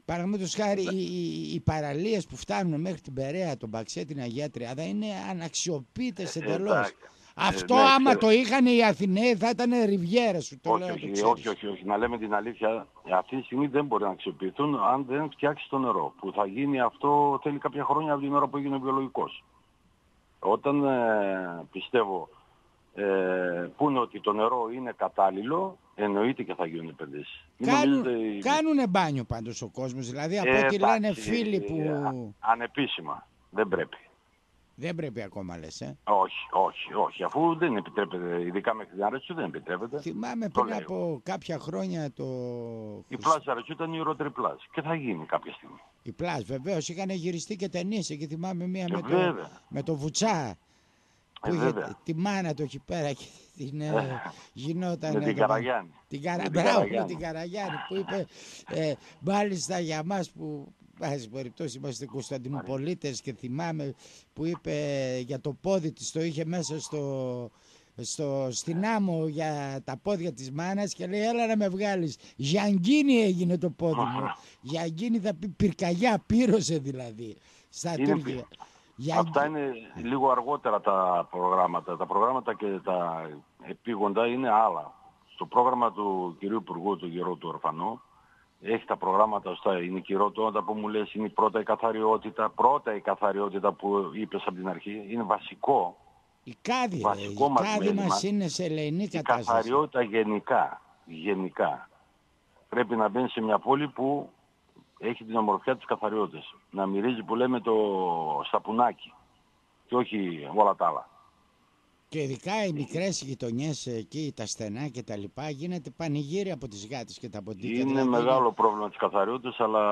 Παραδείγματος χάρη, οι, οι, οι παραλίες που φτάνουν μέχρι την Περαία, τον Παξέ, την Αγία Τριάδα, είναι αναξιοποιητές εντελώς. Ε, Αυτό ε, ναι, άμα ξέρω. Το είχαν οι Αθηναίοι θα ήταν ριβιέρα, σου το όχι, λέω. Όχι, το όχι, όχι, όχι, να λέμε την αλήθεια, αυτή τη στιγμή δεν μπορεί να αξιοποιηθούν αν δεν φτιάξει το νερό. Που θα γίνει αυτό θέλει κάποια χρόνια από την ώρα που έγινε ο βιολογικός. Όταν ε, πιστεύω ε, πούνε ότι το νερό είναι κατάλληλο, εννοείται και θα γίνουν επενδύσεις. Κάνουν, κάνουνε μπάνιο πάντως ο κόσμος, δηλαδή από ε, ό,τι λένε φίλοι που... Ε, ανεπίσημα, δεν πρέπει. Δεν πρέπει ακόμα λες, ε. Όχι, όχι, όχι. Αφού δεν επιτρέπεται, ειδικά μέχρι την Αρέτσου δεν επιτρέπεται. Θυμάμαι πριν από κάποια χρόνια το... Η πλάζ Αρέτσου ήταν η ουρότερη πλάζ και θα γίνει κάποια στιγμή. Η πλάζ βεβαίως, είχαν γυριστεί και ταινίες και θυμάμαι μία ε, με, το, με το Βουτσά. Που ε, είχε τη μάνα του εκεί πέρα και την ε, γινόταν... Με την Καραγιάννη. Την Καρα... Μπράβο, με την Καραγιάννη που είπε ε, μάλιστα για μας που... Πάση περιπτώσει είμαστε Κωνσταντινουπολίτες και θυμάμαι που είπε για το πόδι της, το είχε μέσα στο, στο, στην άμμο για τα πόδια της μάνας και λέει έλα να με βγάλεις. Γιανγκίνη έγινε το πόδι μου. Γιανγκίνη θα πει πυρκαγιά, πύρωσε δηλαδή στα Τούρκια. Αυτά είναι λίγο αργότερα τα προγράμματα. Τα προγράμματα και τα επίγοντα είναι άλλα. Στο πρόγραμμα του κυρίου Υπουργού, του Γερού του Ορφανού, έχει τα προγράμματα ωστά, είναι κυριότητα που μου λες, είναι πρώτα η καθαριότητα, πρώτα η καθαριότητα που είπες από την αρχή, είναι βασικό. Η κάδη, βασικό η κάδη μας, μας είναι σε ελεηνή κατάσταση. Η καθαριότητα γενικά, γενικά, πρέπει να μπαίνει σε μια πόλη που έχει την ομορφιά της καθαριότητας. Να μυρίζει που λέμε το σαπουνάκι και όχι όλα τα άλλα. Και ειδικά οι μικρές γειτονιές εκεί, τα στενά και τα λοιπά, γίνεται πανηγύρι από τις γάτες και τα ποντίκια. Είναι δηλαδή... μεγάλο πρόβλημα της καθαριότητας, αλλά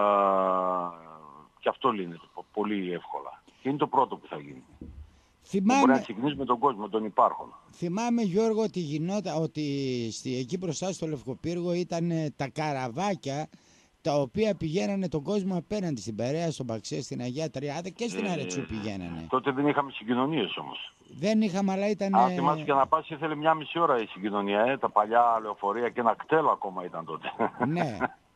και αυτό λύνεται πολύ εύκολα. Και είναι το πρώτο που θα γίνει. Θυμάμαι... Μπορεί να ξεκινήσει με τον κόσμο, τον υπάρχον. Θυμάμαι, Γιώργο, ότι γινόταν, ότι στη, εκεί μπροστά στο Λευκοπύργο ήταν τα καραβάκια τα οποία πηγαίνανε τον κόσμο απέναντι στην Περαία, στον Παξέ, στην Αγία Τριάδα και στην ε, Αρετσού πηγαίνανε. Τότε δεν είχαμε συγκοινωνίες όμως. Δεν είχαμε, αλλά ήταν... Αν θυμάσαι και να πας ήθελε μια μισή ώρα η συγκοινωνία, ε, τα παλιά λεωφορεία και ένα κτέλο ακόμα ήταν τότε. Ναι.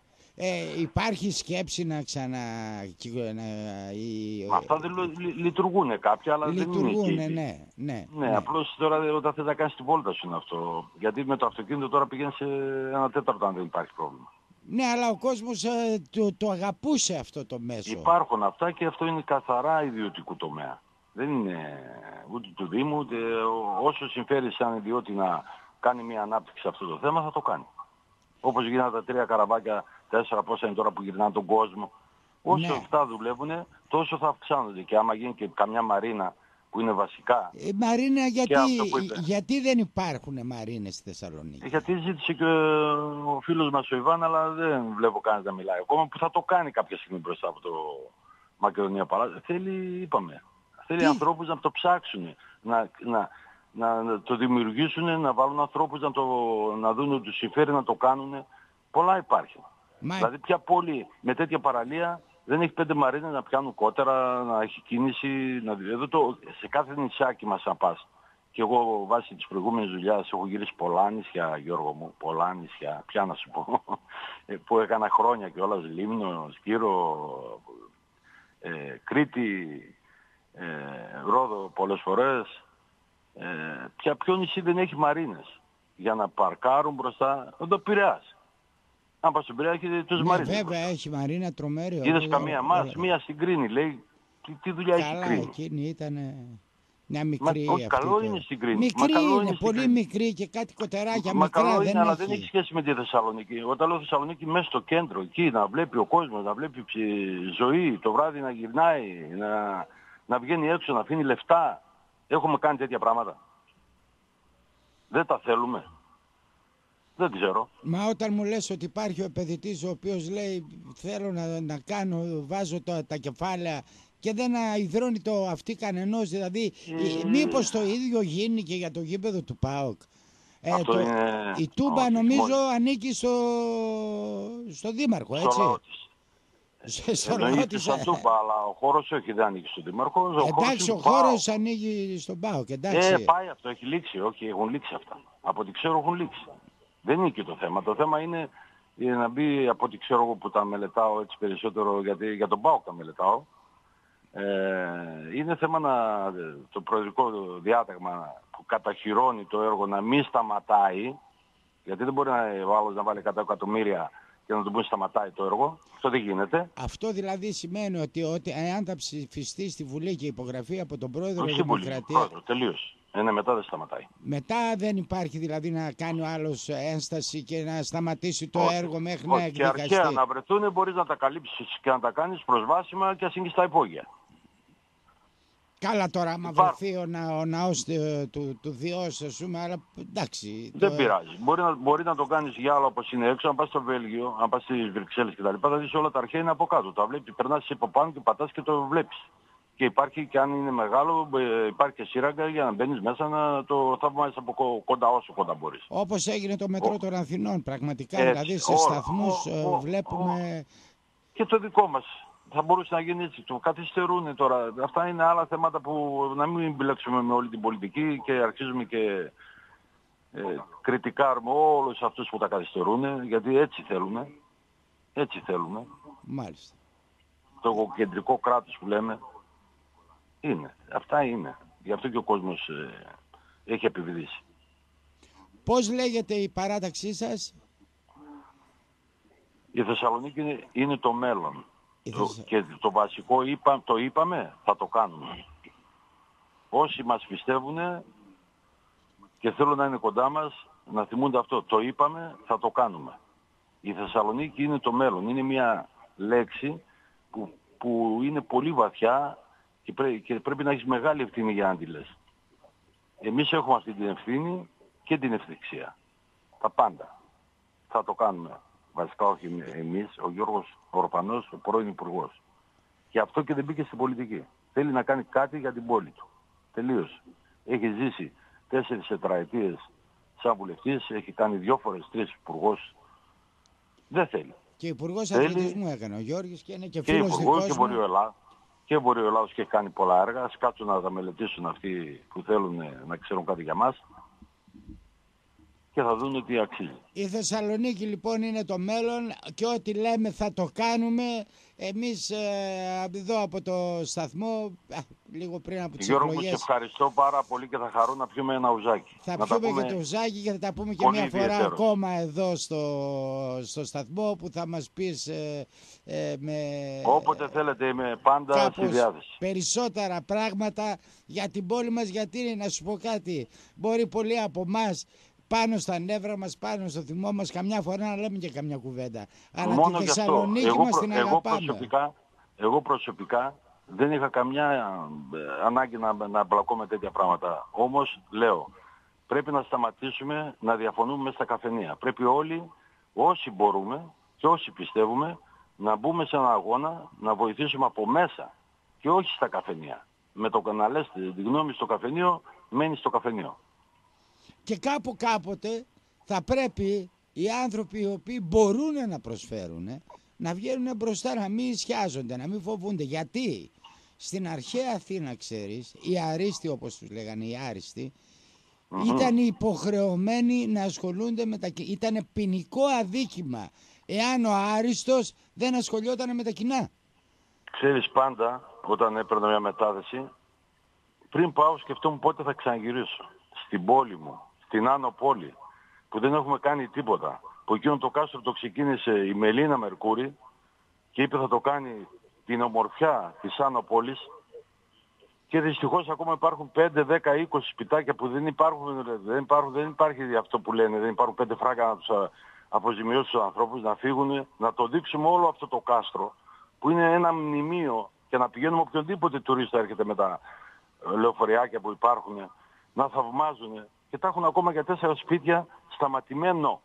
Ε, υπάρχει σκέψη να ξανα... Να... Η... Αυτά δεν λειτουργούν κάποια, αλλά λειτουργούν, δεν είναι εκεί. Ναι, ναι, ναι, ναι. Απλώς τώρα όταν θες να κάνεις την βόλτα σου είναι αυτό. Γιατί με το αυτοκίνητο τώρα πηγαίνει σε ένα τέταρτο αν δεν υπάρχει πρόβλημα. Ναι, αλλά ο κόσμος ε, το, το αγαπούσε αυτό το μέσο. Υπάρχουν αυτά και αυτό είναι καθαρά ιδιωτικού τομέα. Δεν είναι ούτε του Δήμου, ούτε όσο συμφέρει σαν ιδιώτη να κάνει μια ανάπτυξη σε αυτό το θέμα θα το κάνει. Όπως γίνανε τα τρία καραβάκια, τέσσερα πόσα είναι τώρα που γυρνάνε τον κόσμο. Όσο ναι. αυτά δουλεύουν, τόσο θα αυξάνονται. Και άμα γίνει και καμιά μαρίνα που είναι βασικά. Ε, μαρίνα, γιατί, γιατί δεν υπάρχουν μαρίνες στη Θεσσαλονίκη? Γιατί ζήτησε και ο φίλος μας ο Ιβάν, αλλά δεν βλέπω κανένας να μιλάει ακόμα, που θα το κάνει κάποια στιγμή μπροστά από το Μακεδονία Παλάτι. Θέλει, είπαμε, θέλει Τι? ανθρώπους να το ψάξουν, να, να, να το δημιουργήσουν, να βάλουν ανθρώπους να, το, να δουν ότι τους συμφέρει να το κάνουν. Πολλά υπάρχει. Μα... Δηλαδή πια πόλη με τέτοια παραλία δεν έχει πέντε μαρίνες να πιάνουν κότερα, να έχει κίνηση. Να... Εδώ το... σε κάθε νησάκι μας να πας. Και εγώ βάσει της προηγούμενης δουλειάς έχω γυρίσει πολλά νησιά, Γιώργο μου, πολλά νησιά, πια να σου πω, που έκανα χρόνια κιόλας, Λίμνο, Σκύρο, ε, Κρήτη, ε, Ρόδο πολλές φορές. Ε, πια ποιο νησί δεν έχει μαρίνες για να παρκάρουν μπροστά, εδώ Πειραιάς. Αν πας στην Πειραιά έχει τους ναι, μαρίνες. Βέβαια μπροστά. Έχει μαρίνα τρομέρη. Είδες καμία μας, μία στην Κρίνη λέει, τι, τι δουλειά Καλά, έχει Κρίνη. Εκείνη ήταν μια μικρή. Μα, αυτή καλό το... είναι στην Κρίνη. Μικρή Μα καλό είναι, είναι πολύ Κρίνη. μικρή και κάτι κοτεράκια Μα μικρά καλό δεν είναι, αλλά έχει. δεν έχει σχέση με τη Θεσσαλονίκη. Όταν λέω Θεσσαλονίκη μέσα στο κέντρο, εκεί να βλέπει ο κόσμος, να βλέπει ζωή, το βράδυ να γυρνάει, να, να βγαίνει έξω, να αφήνει λεφτά. Έχουμε κάνει τέτοια πράγματα. Δεν τα θέλουμε. Δεν ξέρω. Μα όταν μου λες ότι υπάρχει ο επενδυτής ο οποίος λέει θέλω να, να κάνω, βάζω τα, τα κεφάλαια και δεν υδρώνει το αυτί κανενός, δηλαδή ε... μήπως το ίδιο γίνει και για το γήπεδο του ΠΑΟΚ. Ε, το, είναι... Η Τούμπα όχι, νομίζω μόνο... ανήκει στο, στο Δήμαρχο, έτσι. Στο Εννοείται σαν Τούμπα, αλλά ο χώρος όχι, δεν ανήκει στον Δήμαρχο. Ο εντάξει, ο χώρος ανοίγει στον ΠΑΟΚ, εντάξει. Ε, πάει αυτό, έχει λήξει, όχι, έχουν λήξει αυτά. Από ό,τι ξέρω έχουν λήξει. Δεν είναι και το θέμα. Το θέμα είναι είναι να μπει, από ό,τι ξέρω εγώ που τα μελετάω έτσι περισσότερο, γιατί για τον ΠΑΟΚ τα μελετάω, ε, είναι θέμα να, το προεδρικό διάταγμα που καταχειρώνει το έργο να μην σταματάει, γιατί δεν μπορεί να, ο άλλος να βάλει εκατό εκατομμύρια και να του πει σταματάει το έργο. Αυτό δεν γίνεται. Αυτό δηλαδή σημαίνει ότι, ότι εάν τα ψηφιστεί στη Βουλή και υπογραφεί από τον πρόεδρο της Δημοκρατίας, τελείως. Είναι μετά δεν σταματάει. Μετά δεν υπάρχει δηλαδή να κάνει ο άλλος ένσταση και να σταματήσει το όχι, έργο μέχρι όχι, να εκδικαστεί. Και αρχαία να βρεθούν μπορείς να τα καλύψεις και να τα κάνεις προσβάσιμα και ας είναι στα υπόγεια. Καλά τώρα, άμα βρεθεί ο, να, ο ναός του, του, του Διός, ας πούμε, αλλά εντάξει. Δεν το... πειράζει. Μπορεί να, μπορεί να το κάνεις για άλλο όπως είναι έξω, αν πας στο Βέλγιο, αν πας στις Βρυξέλλες κτλ. Θα δεις όλα τα αρχαία είναι από κάτω. Τα βλέπεις, περνάς από πάνω και πατάς και το βλέπεις. Και υπάρχει και αν είναι μεγάλο, υπάρχει και σύραγγα για να μπαίνεις μέσα να το θαυμάζεις από κοντά όσο κοντά μπορείς. Όπως έγινε το μετρό των Αθηνών, πραγματικά. Έτσι, δηλαδή σε όλα, σταθμούς ο, ο, βλέπουμε... Και το δικό μας. Θα μπορούσε να γίνει έτσι. Το καθυστερούν τώρα. Αυτά είναι άλλα θέματα που να μην μπλέξουμε με όλη την πολιτική και αρχίζουμε και ε, κριτικάρουμε όλους αυτούς που τα καθυστερούν, γιατί έτσι θέλουμε. Έτσι θέλουμε. Μάλιστα. Το κεντρικό κράτος που λέμε είναι. Αυτά είναι. Γι' αυτό και ο κόσμος ε, έχει επιβιδίσει. Πώς λέγεται η παράταξή σας? Η Θεσσαλονίκη είναι, είναι το μέλλον. Το, Θεσσα... και το βασικό είπα, το είπαμε, θα το κάνουμε. Όσοι μας πιστεύουν και θέλουν να είναι κοντά μας, να θυμούνται αυτό. Το είπαμε, θα το κάνουμε. Η Θεσσαλονίκη είναι το μέλλον. Είναι μια λέξη που, που είναι πολύ βαθιά και, πρέ, και πρέπει να έχεις μεγάλη ευθύνη για να τη λες. Εμείς έχουμε αυτή την ευθύνη και την ευθυξία. Τα πάντα. Θα το κάνουμε. Βασικά όχι εμείς, ο Γιώργος Ορφανός, ο πρώην Υπουργός. Και αυτό και δεν μπήκε στην πολιτική. Θέλει να κάνει κάτι για την πόλη του. Τελείως. Έχει ζήσει τέσσερις τετραετίες σαν βουλευτής, έχει κάνει δυο φορές τρεις υπουργός. Δεν θέλει. Και υπουργός αθλητισμού έκανε ο Γιώργης και είναι και φίλος και δικός και μου. Βορειοελλάδος. Και Βορειοελλάδος και έχει κάνει πολλά έργα. Ας κάτσουν να τα μελετήσουν αυτοί που θέλουν να ξέρουν κάτι για μας. Και θα δουν τι αξίζει. Η Θεσσαλονίκη λοιπόν είναι το μέλλον και ό,τι λέμε θα το κάνουμε. Εμείς ε, εδώ από το σταθμό, α, λίγο πριν από τις Γιώργο, εκλογές... Γιώργο, σε ευχαριστώ πάρα πολύ και θα χαρώ να πιούμε ένα ουζάκι. Θα να πιούμε πούμε... και το ουζάκι και θα τα πούμε και πολύ μια φορά ιδιαίτερος. ακόμα εδώ στο, στο σταθμό που θα μας πεις ε, ε, με... Όποτε θέλετε είμαι πάντα στη διάθεση. Περισσότερα πράγματα για την πόλη μας, γιατί να σου πω κάτι, μπορεί πολλοί από εμάς πάνω στα νεύρα μας, πάνω στο θυμό μας, καμιά φορά να λέμε και καμιά κουβέντα. Αλλά Μόνο τη γι' αυτό. Θεσσαλονίκη Εγώ, μας προ, την εγώ, αγαπάμε. προσωπικά, εγώ προσωπικά δεν είχα καμιά ε, ανάγκη να, να μπλακώ με τέτοια πράγματα. Όμως λέω, πρέπει να σταματήσουμε να διαφωνούμε στα καφενεία. Πρέπει όλοι, όσοι μπορούμε και όσοι πιστεύουμε, να μπούμε σε έναν αγώνα, να βοηθήσουμε από μέσα και όχι στα καφενεία. Με το να λες τη γνώμη στο καφενείο, μένει στο καφενείο. Και κάπου κάποτε θα πρέπει οι άνθρωποι οι οποίοι μπορούν να προσφέρουν να βγαίνουν μπροστά, να μην ισιάζονται, να μην φοβούνται. Γιατί στην αρχαία Αθήνα, ξέρεις, οι αρίστοι όπως τους λέγανε, οι άριστοι, mm-hmm. ήταν υποχρεωμένοι να ασχολούνται με τα κοινά. Ήταν ποινικό αδίκημα εάν ο άριστος δεν ασχολιόταν με τα κοινά. Ξέρεις, πάντα όταν έπαιρνα μια μετάδεση, πριν πάω σκεφτόμουν πότε θα ξαναγυρίσω. Στην πόλη μου, στην Άνω Πόλη, που δεν έχουμε κάνει τίποτα. Που εκείνο το κάστρο το ξεκίνησε η Μελίνα Μερκούρη και είπε θα το κάνει την ομορφιά της Άνω Πόλης, και δυστυχώς ακόμα υπάρχουν πέντε, δέκα, είκοσι σπιτάκια που δεν υπάρχουν, δεν υπάρχουν, δεν υπάρχει αυτό που λένε, δεν υπάρχουν πέντε φράγκα να τους αποζημιώσουν τους ανθρώπους, να φύγουν, να το δείξουμε όλο αυτό το κάστρο, που είναι ένα μνημείο, και να πηγαίνουμε οποιονδήποτε τουρίστα έρχεται με τα λεωφοριάκια που υπάρχουν, να θαυμάζουν, και τα έχουν ακόμα για τέσσερα σπίτια σταματημένο.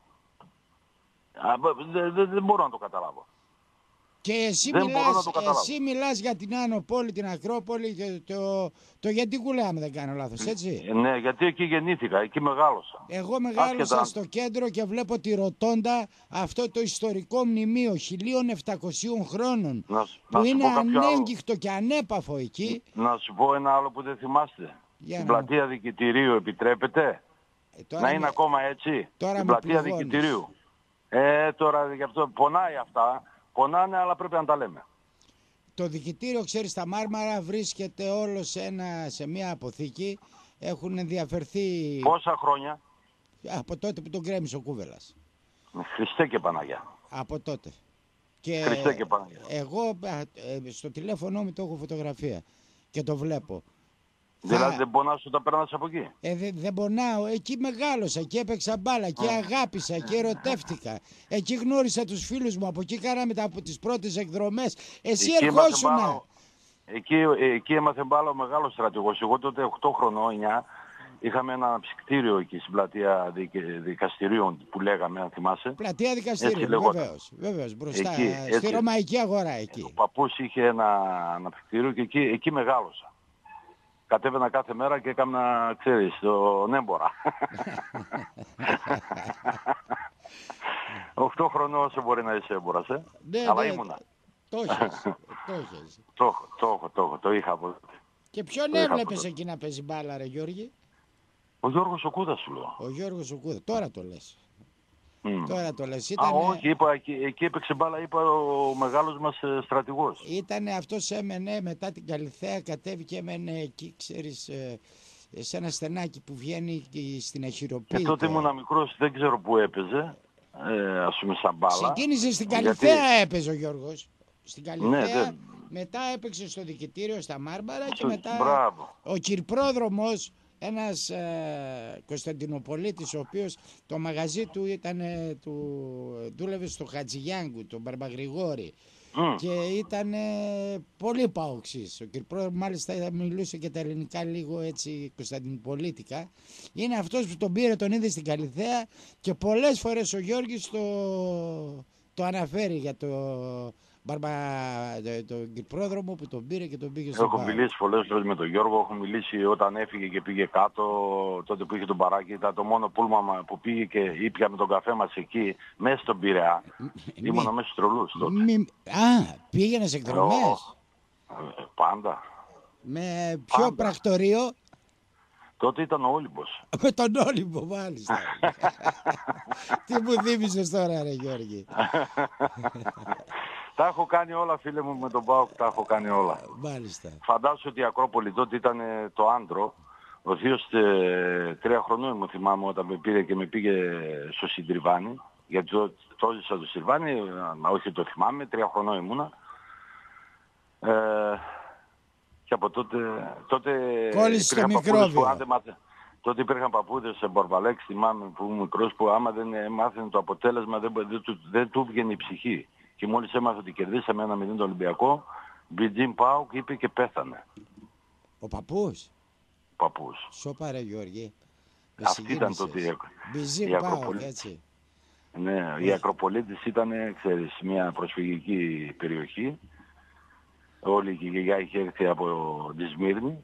Δεν δε, δε μπορώ να το καταλάβω. Και εσύ μιλάς, εσύ μιλάς για την Άνω Πόλη, την Ακρόπολη, το, το, το Γεντικούλα, αν δεν κάνω λάθος, έτσι. Ναι, γιατί εκεί γεννήθηκα, εκεί μεγάλωσα. Εγώ μεγάλωσα Άσχετα... στο κέντρο και βλέπω τη Ροτόντα, αυτό το ιστορικό μνημείο χίλια επτακοσίων χρόνων, να, που να είναι ανέγκυχτο άλλο... και ανέπαφο εκεί. Να σου πω ένα άλλο που δεν θυμάστε. Για την να... πλατεία Δικητηρίου επιτρέπεται ε, να είναι με... ακόμα έτσι. Τώρα την πλατεία Δικητηρίου. Ε, τώρα γι' αυτό πονάει αυτά. Πονάνε, αλλά πρέπει να τα λέμε. Το δικητήριο, ξέρεις, στα Μάρμαρα βρίσκεται όλο σε, ένα, σε μια αποθήκη. Έχουν ενδιαφερθεί... Πόσα χρόνια? Από τότε που τον γκρέμισε ο Κούβελας. Χριστέ και Παναγιά. Από τότε. Και Χριστέ και Παναγιά. Εγώ στο τηλέφωνο μου το έχω φωτογραφία και το βλέπω. Δηλαδή Θα... δεν πονάς όταν περνάς από εκεί? Ε, δεν δε πονάω. Εκεί μεγάλωσα, εκεί έπαιξα μπάλα, εκεί αγάπησα, εκεί ερωτεύτηκα. Εκεί γνώρισα τους φίλους μου, από εκεί κάναμε τα, από τις πρώτες εκδρομές. Εσύ ερχόσουνα. Εκεί, εκεί έμαθε μπάλα ο μεγάλος στρατηγός. Εγώ τότε οκτώ χρονών, εννιά, είχαμε ένα ψυκτήριο εκεί στην πλατεία δικαστηρίων που λέγαμε, αν θυμάσαι. Πλατεία δικαστηρίων, βεβαίως, βεβαίως, μπροστά, εκεί, στη έτσι, Ρωμαϊκή αγορά εκεί. Ο παππούς είχε ένα, ένα ψυκτήριο και εκεί, εκεί μεγάλωσα. Κατέβαινα κάθε μέρα και έκανα, ξέρεις, τον έμπορα. Οκτώ χρονών όσο μπορεί να είσαι έμπορας, ε. Ναι, αλλά ναι, ήμουνα. Το έχεις, το έχεις. Το έχω, το έχω, το έχω, το είχα από τότε. Και ποιον έβλεπες εκεί να παίζει μπάλα, ρε Γιώργη? Ο Γιώργος ο Κούδας, σου λέω. Ο Γιώργος ο Κούδας, τώρα το λες. Mm. Τώρα το λες. Ήτανε... Α, όχι, είπα, εκεί, εκεί έπαιξε μπάλα, είπα, ο μεγάλος μας ε, στρατηγός. Ήτανε αυτός, έμενε μετά την Καλυθέα, κατέβηκε, έμενε εκεί, ξέρεις, ε, σε ένα στενάκι που βγαίνει στην Αχυροποίητα. Και τότε ήμουν μικρός, δεν ξέρω που έπαιζε, ε, ας πούμε σαν μπάλα. Ξεκίνησε στην Καλυθέα, γιατί... έπαιζε ο Γιώργος. Στην Καλυθέα, ναι, δεν... μετά έπαιξε στο δικητήριο στα Μάρμαρα στο... και μετά Μπράβο. Ο Κυρπρόδρομος, ένας ε, Κωνσταντινοπολίτης, ο οποίος το μαγαζί του ήταν, του, δούλευε στο Χατζηγιάνγκου, τον Μπαρμπαγρηγόρη. Mm. Και ήταν πολύ παοξής. Ο Κυρπρόδρομος μάλιστα μιλούσε και τα ελληνικά λίγο έτσι κωνσταντινοπολίτικα. Είναι αυτός που τον πήρε, τον είδε στην Καλυθέα και πολλές φορές ο Γιώργης το, το αναφέρει για το... Μπαρμπα, τον Κυρπρόδρομο που τον πήρε και τον πήγε στο Έχω μιλήσει πολλές φορές με τον Γιώργο, έχω μιλήσει όταν έφυγε και πήγε κάτω, τότε που είχε τον Παράκη, ήταν το μόνο πούλμα που πήγε και ήπια με τον καφέ μας εκεί, μέσα στον Πειραιά. Ήμουνα μέσα στους τρολούς τότε. Μη, α, πήγαινε σε εκδρομές. Πάντα. Με ποιο Πάντα. πρακτορείο? Τότε ήταν ο Όλυμπος. Με τον Όλυμπο, μάλιστα. Τι μου θύμισες τώρα, ρε Γιώργη. Τα έχω κάνει όλα, φίλε μου, με τον ΠΑΟΚ, τα έχω κάνει όλα. Μάλιστα. Φαντάσου ότι η Ακρόπολη τότε ήταν το άντρο. Ο θείος ε, τρία χρονών μου θυμάμαι όταν με πήρε και με πήγε στο Συντριβάνι. Γιατί το, το ζήσα στο Συντριβάνι, όχι το θυμάμαι, τρία χρονών ήμουνα. Ε, και από τότε... τότε κόλλησε το μικρόβιο. Τότε υπήρχαν παππούδες σε Μπορβαλέξ, θυμάμαι που ήμουν μικρός, που άμα δεν μάθαινε το αποτέλεσμα δεν, δεν, δεν, δεν του βγαίνει η ψυχή. Και μόλις έμαθε ότι κερδίσαμε ένα μηδέν το Ολυμπιακό, Μπιτζίν ΠΑΟΚ είπε και πέθανε. Ο παππούς. Ο παππούς. Σώπα ρε Γιώργη. Αυτή ήταν τότε η, Μπιτζίν ΠΑΟΚ, έτσι. Ναι, η Ακροπολίτης ήταν, ξέρεις, μια προσφυγική περιοχή. Όλη η γιαγιά είχε έρθει από τη Σμύρνη.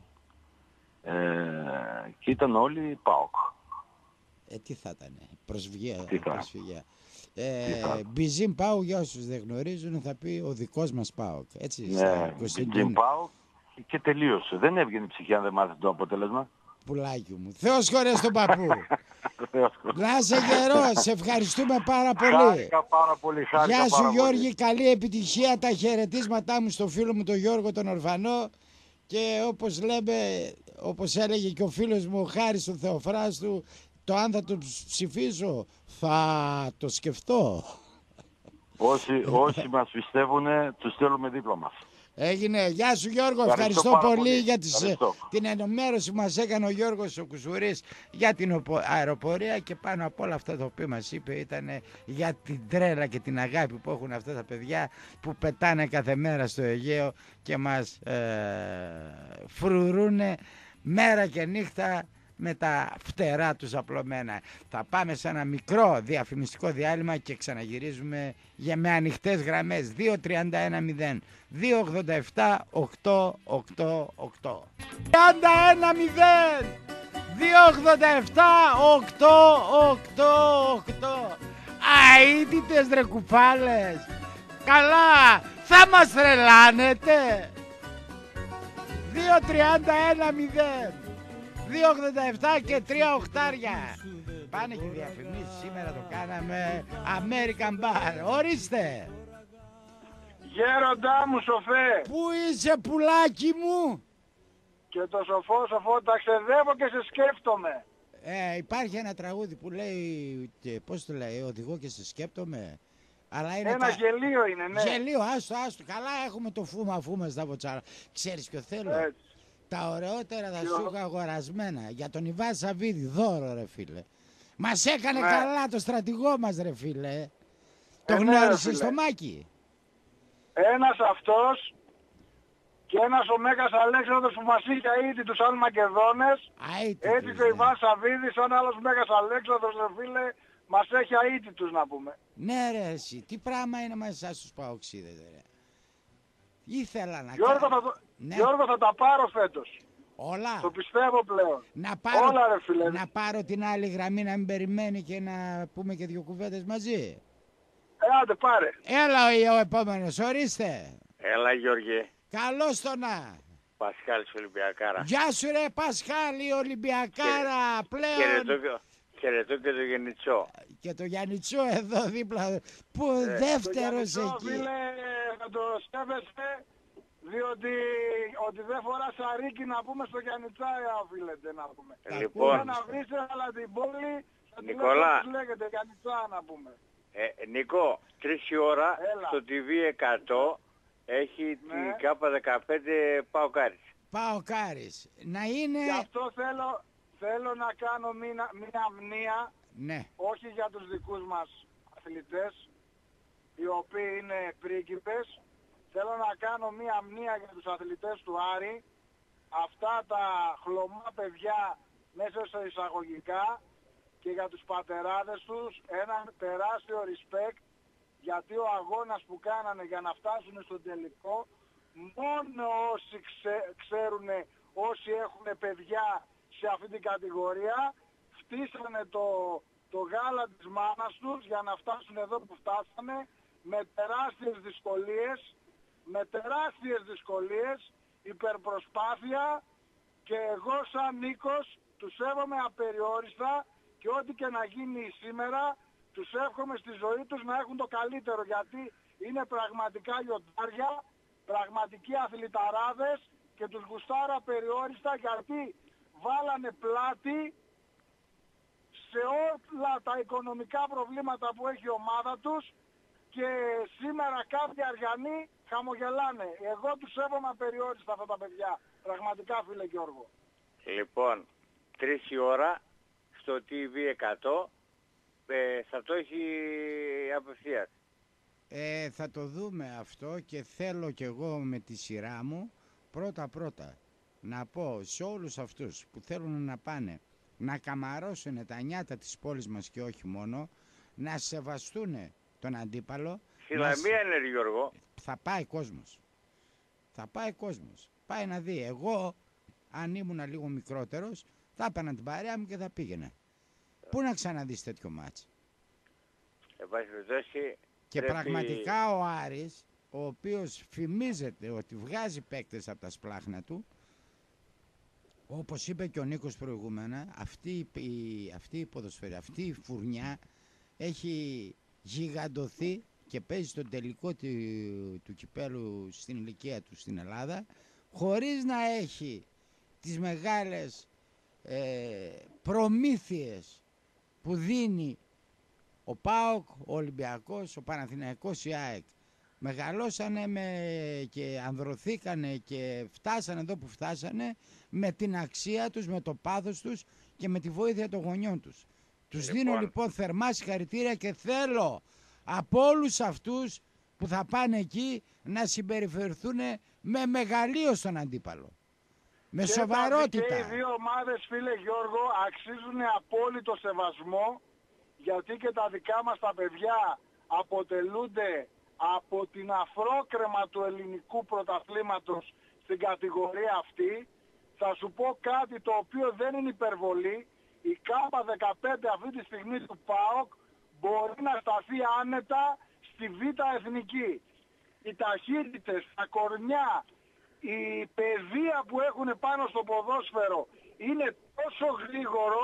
Ε, και ήταν όλοι ΠΑΟΚ. Ε, τι θα ήταν, προσφυγία. προσφυγία. Ε, Μπιζίν ΠΑΟΚ, για όσους δεν γνωρίζουν, θα πει ο δικός μας ΠΑΟΚ. Έτσι, ναι, Μπιζίν ΠΑΟΚ και τελείωσε. Δεν έβγαινε η ψυχή αν δεν μάθει το αποτέλεσμα. Πουλάκι μου. Θεός χωρές τον παππού. Να είσαι γερός. Σε ευχαριστούμε πάρα πολύ. Χάρηκα πάρα πολύ. Χάρηκα Γεια σου πάρα Γιώργη. Πολύ. Καλή επιτυχία. Τα χαιρετίσματά μου στο φίλο μου τον Γιώργο τον Ορφανό. Και όπως λέμε, όπως έλεγε και ο φίλος μου ο Χάρης ο Θεοφράστου, το αν θα το ψηφίσω θα το σκεφτώ. Όσοι, όσοι μας πιστεύουν, τους στέλνουμε δίπλα μας. Έγινε. Γεια σου Γιώργο. Ευχαριστώ, ευχαριστώ πολύ, πολύ για τις, την ενημέρωση που μας έκανε ο Γιώργος ο Κουσουρής για την αεροπορία και πάνω από όλα αυτά τα οποία μας είπε ήταν για την τρέλα και την αγάπη που έχουν αυτά τα παιδιά που πετάνε κάθε μέρα στο Αιγαίο και μας ε, φρουρούνε μέρα και νύχτα με τα φτερά τους απλωμένα. Θα πάμε σε ένα μικρό διαφημιστικό διάλειμμα και ξαναγυρίζουμε για με ανοιχτές γραμμές δύο τριάντα ένα μηδέν δύο ογδόντα επτά οκτακόσια ογδόντα οκτώ τριάντα ένα μηδέν δύο ογδόντα επτά οκτακόσια ογδόντα οκτώ. Αίτητες ρε κουφάλες. Καλά, θα μας τρελάνετε. δύο τριάντα ένα μηδέν δύο ογδόντα επτά και τρία οχτάρια. πάνε και διαφημίσεις. Σήμερα το κάναμε American Bar. Ορίστε. Γέροντά μου σοφέ. Πού είσαι πουλάκι μου? Και το σοφό σοφό ταξιδεύω και σε σκέφτομαι. Ε, υπάρχει ένα τραγούδι που λέει, και πώς το λέει, οδηγώ και σε σκέπτομαι. Αλλά είναι ένα κα... γελίο είναι, ναι. Γελίο, άστο, άστο. Καλά έχουμε το φούμα φούμα στα βοτσάρα. Ξέρεις ποιο θέλω? Έτσι. Τα ωραιότερα θα Ποιο? σου είχα αγορασμένα. Για τον Ιβάν Σαββίδη, δώρο ρε φίλε. Μας έκανε Ναι. καλά το στρατηγό μας ρε φίλε. Ε, Το ναι, γνώρισες ρε, στο φίλε. Μάκη? Ένας αυτός και ένας ο Μέγας Αλέξανδρος που μας είχε ήδη τους άλλους Μακεδόνες. Αίτητος, Έτσι και ο ναι. Ιβάν Σαββίδης, σαν άλλος Μέγας Αλέξανδρος, ρε φίλε, μας έχει αίτητους να πούμε. Ναι ρε εσύ, τι πράγμα είναι μέσα στους παοξίδες ρε. Ήθελα να Γιώργο κάνω. θα, το... Ναι. Γιώργο θα τα πάρω φέτος. Όλα. Το πιστεύω πλέον. Να πάρω, Όλα ρε φίλε. να πάρω την άλλη γραμμή να μην περιμένει και να πούμε και δύο κουβέντες μαζί. Ε, άντε πάρε. Έλα ο, ο επόμενος, ορίστε. Έλα Γιώργη, Καλώς το να. Πασχάλης Ολυμπιακάρα. Γεια σου ρε Πασχάλη Ολυμπιακάρα πλέον. Χαιρετώ και, χαιρετώ και το Γενιτσό. Και το Γιαννιτσό εδώ δίπλα που Ε, δεύτερος Το εκεί. φίλε θα το σκέφτεσαι, διότι ότι δεν φορά σαρίκι να πούμε στο Γιαννιτσάι, οφείλετε να πούμε. Λοιπόν, Μπορεί να βρεις αλλά την πόλη, θα τη Νικόλα. λέγεται, λέγεται Γιαννιτσά να πούμε. ε, Νικό, τρεις η ώρα Έλα. στο τι βι εκατό έχει Ναι. την ΚΑΠΑ δεκαπέντε Παοκάρης. Πάω Κάρις. Να είναι... Γι' αυτό θέλω, θέλω να κάνω μία, μία μνήα, Ναι. όχι για τους δικούς μας αθλητές, οι οποίοι είναι πρίγκιπες. Θέλω να κάνω μία μνήα για τους αθλητές του Άρη, αυτά τα χλωμά παιδιά μέσα στο εισαγωγικά, και για τους πατεράδες τους ένα τεράστιο respect, γιατί ο αγώνας που κάνανε για να φτάσουν στο τελικό, μόνο όσοι ξε, ξέρουν, όσοι έχουν παιδιά σε αυτή την κατηγορία, φτύσανε το, το γάλα της μάνας τους για να φτάσουν εδώ που φτάσανε, με τεράστιες δυσκολίες, με τεράστιες δυσκολίες, υπερπροσπάθεια, και εγώ σαν Νίκος τους σέβομαι απεριόριστα, και ό,τι και να γίνει σήμερα τους εύχομαι στη ζωή τους να έχουν το καλύτερο, γιατί είναι πραγματικά λιοντάρια, πραγματικοί αθληταράδες, και τους γουστάρω απεριόριστα, γιατί βάλανε πλάτη σε όλα τα οικονομικά προβλήματα που έχει η ομάδα τους, και σήμερα κάποιοι Αριανοί χαμογελάνε. Εγώ τους σέβομαι απεριόριστα αυτά τα παιδιά. Πραγματικά φίλε Γιώργο. Λοιπόν, τρεις η ώρα στο τι βι εκατό ε, θα το έχει απευθείας. Ε, θα το δούμε αυτό, και θέλω κι εγώ με τη σειρά μου πρώτα πρώτα να πω σε όλους αυτούς που θέλουν να πάνε να καμαρώσουν τα νιάτα της πόλης μας, και όχι μόνο, να σεβαστούν τον αντίπαλο. Στη Λαμία είναι ρε Γιώργο. Θα πάει κόσμος. Θα πάει κόσμος. Πάει να δει. Εγώ, αν ήμουν λίγο μικρότερος, θα έπαιρνα την παρέα μου και θα πήγαινα. Πού να ξαναδείς τέτοιο μάτς. Εν πάση περιπτώσει, Και πρέπει... πραγματικά ο Άρης, ο οποίος φημίζεται ότι βγάζει παίκτες από τα σπλάχνα του, όπως είπε και ο Νίκος προηγούμενα, αυτή η, αυτή η ποδοσφαίρα, αυτή η φουρνιά έχει γιγαντωθεί και παίζει στον τελικό του, του κυπέλου στην ηλικία του στην Ελλάδα, χωρίς να έχει τις μεγάλες ε, προμήθειες που δίνει ο ΠΑΟΚ, ο Ολυμπιακός, ο Παναθηναϊκός, η ΑΕΚ. Μεγαλώσανε με, και ανδρωθήκανε και φτάσανε εδώ που φτάσανε με την αξία τους, με το πάθος τους και με τη βοήθεια των γονιών τους. Τους Λοιπόν. δίνω λοιπόν θερμά συγχαρητήρια, και θέλω από όλους αυτούς που θα πάνε εκεί να συμπεριφερθούν με μεγαλείο στον αντίπαλο. Με Και σοβαρότητα. Και οι δύο ομάδες φίλε Γιώργο αξίζουν απόλυτο σεβασμό, γιατί και τα δικά μας τα παιδιά αποτελούνται από την αφρόκρεμα του ελληνικού πρωταθλήματος στην κατηγορία αυτή. Θα σου πω κάτι το οποίο δεν είναι υπερβολή. Η ΚΑΠΑ δεκαπέντε αυτή τη στιγμή του ΠΑΟΚ μπορεί να σταθεί άνετα στη Β' Εθνική. Οι ταχύτητες, τα κορμιά, η παιδεία που έχουν πάνω στο ποδόσφαιρο είναι τόσο γρήγορο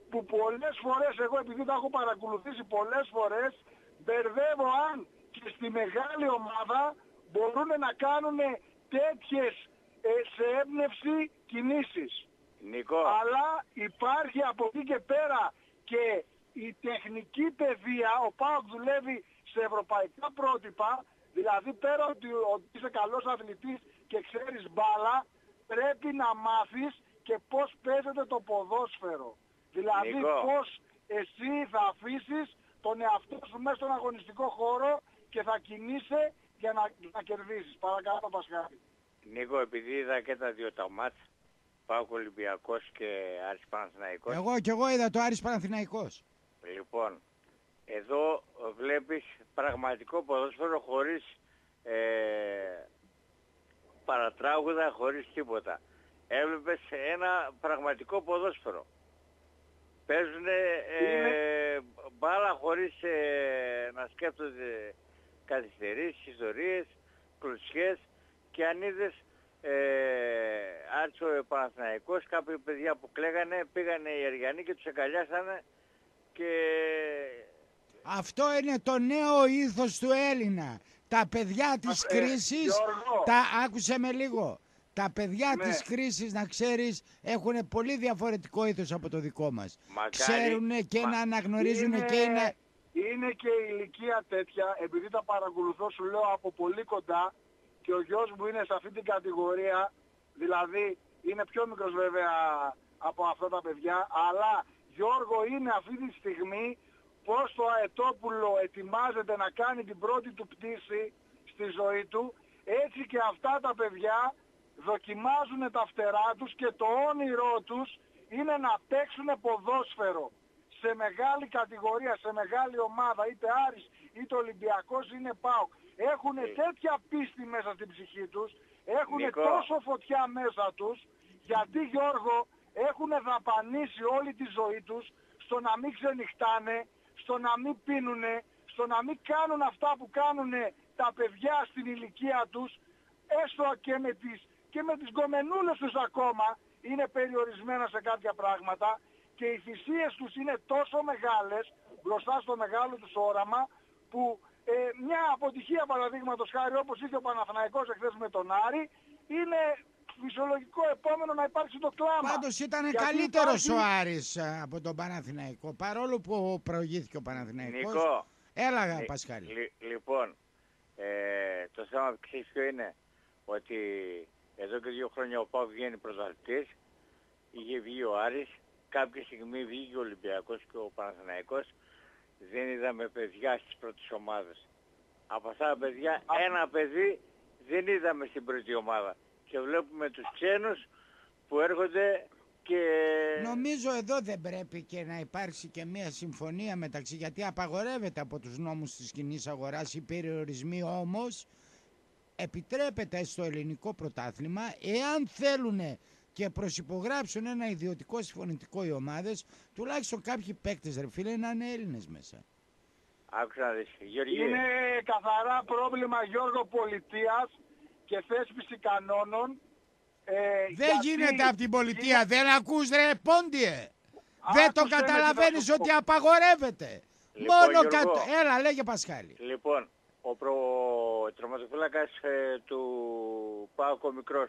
που πολλές φορές, εγώ επειδή τα έχω παρακολουθήσει πολλές φορές, μπερδεύω αν και στη μεγάλη ομάδα μπορούν να κάνουν τέτοιες ε, σε έμπνευση κινήσεις. Νικό. Αλλά υπάρχει από εκεί και πέρα και η τεχνική παιδεία. Ο ΠΑΟΚ δουλεύει σε ευρωπαϊκά πρότυπα, δηλαδή πέρα ότι, ότι είσαι καλός αθλητής και ξέρεις μπάλα, πρέπει να μάθεις και πώς παίζεται το ποδόσφαιρο. Δηλαδή Νικό. πώς εσύ θα αφήσεις τον εαυτό σου μέσα στον αγωνιστικό χώρο και θα κινείσαι για να, να κερδίσεις. Παρακαλώ Πασχάλη. Νίκο, επειδή είδα και τα δύο τα μάτς, ΠΑΟΚ Ολυμπιακός και Άρης Παναθηναϊκός. Εγώ κι εγώ είδα το Άρης Παναθηναϊκός. Λοιπόν, εδώ βλέπεις πραγματικό ποδόσφαιρο χωρίς ε, παρατράγουδα, χωρίς τίποτα. Έβλεπες ένα πραγματικό ποδόσφαιρο. Παίζουν ε, μπάλα χωρίς ε, να σκέφτονται καθυστερήσεις, ιστορίες, κλωτσιές, και αν είδες ε, άρχισε ο Παναθηναϊκός, κάποιοι παιδιά που κλαίγανε, πήγανε οι Αργιανοί και τους εγκαλιάσανε και... Αυτό είναι το νέο ήθος του Έλληνα. Τα παιδιά της ε, κρίσης, Γιώργο. τα άκουσε με λίγο. Τα παιδιά Ναι. της κρίσης, να ξέρεις, έχουν πολύ διαφορετικό ήθος από το δικό μας. Μακάρι, Ξέρουν και μα- να αναγνωρίζουν είναι, και είναι... είναι και η ηλικία τέτοια, επειδή τα παρακολουθώ σου λέω από πολύ κοντά και ο γιος μου είναι σε αυτή την κατηγορία, δηλαδή είναι πιο μικρός βέβαια από αυτά τα παιδιά, αλλά Γιώργο είναι αυτή τη στιγμή πως το Αετόπουλο ετοιμάζεται να κάνει την πρώτη του πτήση στη ζωή του, έτσι και αυτά τα παιδιά δοκιμάζουν τα φτερά τους και το όνειρό τους είναι να παίξουν ποδόσφαιρο σε μεγάλη κατηγορία, σε μεγάλη ομάδα, είτε Άρης είτε Ολυμπιακός είτε ΠΑΟΚ. Έχουν τέτοια πίστη μέσα στην ψυχή τους, έχουν Νικό. τόσο φωτιά μέσα τους, γιατί Γιώργο έχουν δαπανίσει όλη τη ζωή τους στο να μην ξενυχτάνε, στο να μην πίνουνε, στο να μην κάνουν αυτά που κάνουν τα παιδιά στην ηλικία τους, έστω και με τις, και με τις γκομενούλες τους ακόμα είναι περιορισμένα σε κάποια πράγματα και οι θυσίες τους είναι τόσο μεγάλες μπροστά στο μεγάλο τους όραμα που ε, μια αποτυχία παραδείγματος χάρη όπως είχε ο Παναθηναϊκός εχθές με τον Άρη είναι φυσιολογικό επόμενο να υπάρξει το κλάμα. Πάντως ήταν Γιατί καλύτερος υπάρχει- ο Άρης α, από τον Παναθηναϊκό, παρόλο που προηγήθηκε ο Παναθηναϊκός. Νικό. Έλαγα, Λι- Πασχάλη. λι- λοιπόν, ε, το θέμα ξέρεις ποιο είναι, ότι εδώ και δύο χρόνια ο ΠΑΟΚ βγαίνει πρωταθλητής, είχε βγει ο Άρης, κάποια στιγμή βγήκε ο Ολυμπιακός και ο Παναθηναϊκός, δεν είδαμε παιδιά στις πρώτες ομάδες. Από αυτά τα παιδιά, ένα παιδί δεν είδαμε στην πρώτη ομάδα. Και βλέπουμε τους ξένους που έρχονται και... Νομίζω εδώ δεν πρέπει και να υπάρξει και μια συμφωνία μεταξύ, γιατί απαγορεύεται από τους νόμους της κοινής αγοράς οι περιορισμοί, όμως επιτρέπεται στο ελληνικό πρωτάθλημα, εάν θέλουν και προσυπογράψουν ένα ιδιωτικό συμφωνητικό οι ομάδες, τουλάχιστον κάποιοι παίκτες ρε φίλε να είναι Έλληνες μέσα. Άκουσα να δεις, Γιώργη. Είναι καθαρά πρόβλημα Γιώργο πολιτείας και θέσπιση κανόνων. Ε, Δεν γιατί γίνεται από την πολιτεία, είναι- δεν ακούς ρε πόντιε. Δεν το Άκουσε με τι καταλαβαίνεις θα σου πω. ότι απαγορεύεται. Λοιπόν, Μόνο Γιώργο. κατ... Έλα, λέγε Πασχάλη. Λοιπόν, ο προ... τροματοφύλακας ε, του ΠΑΟΚ ο μικρός.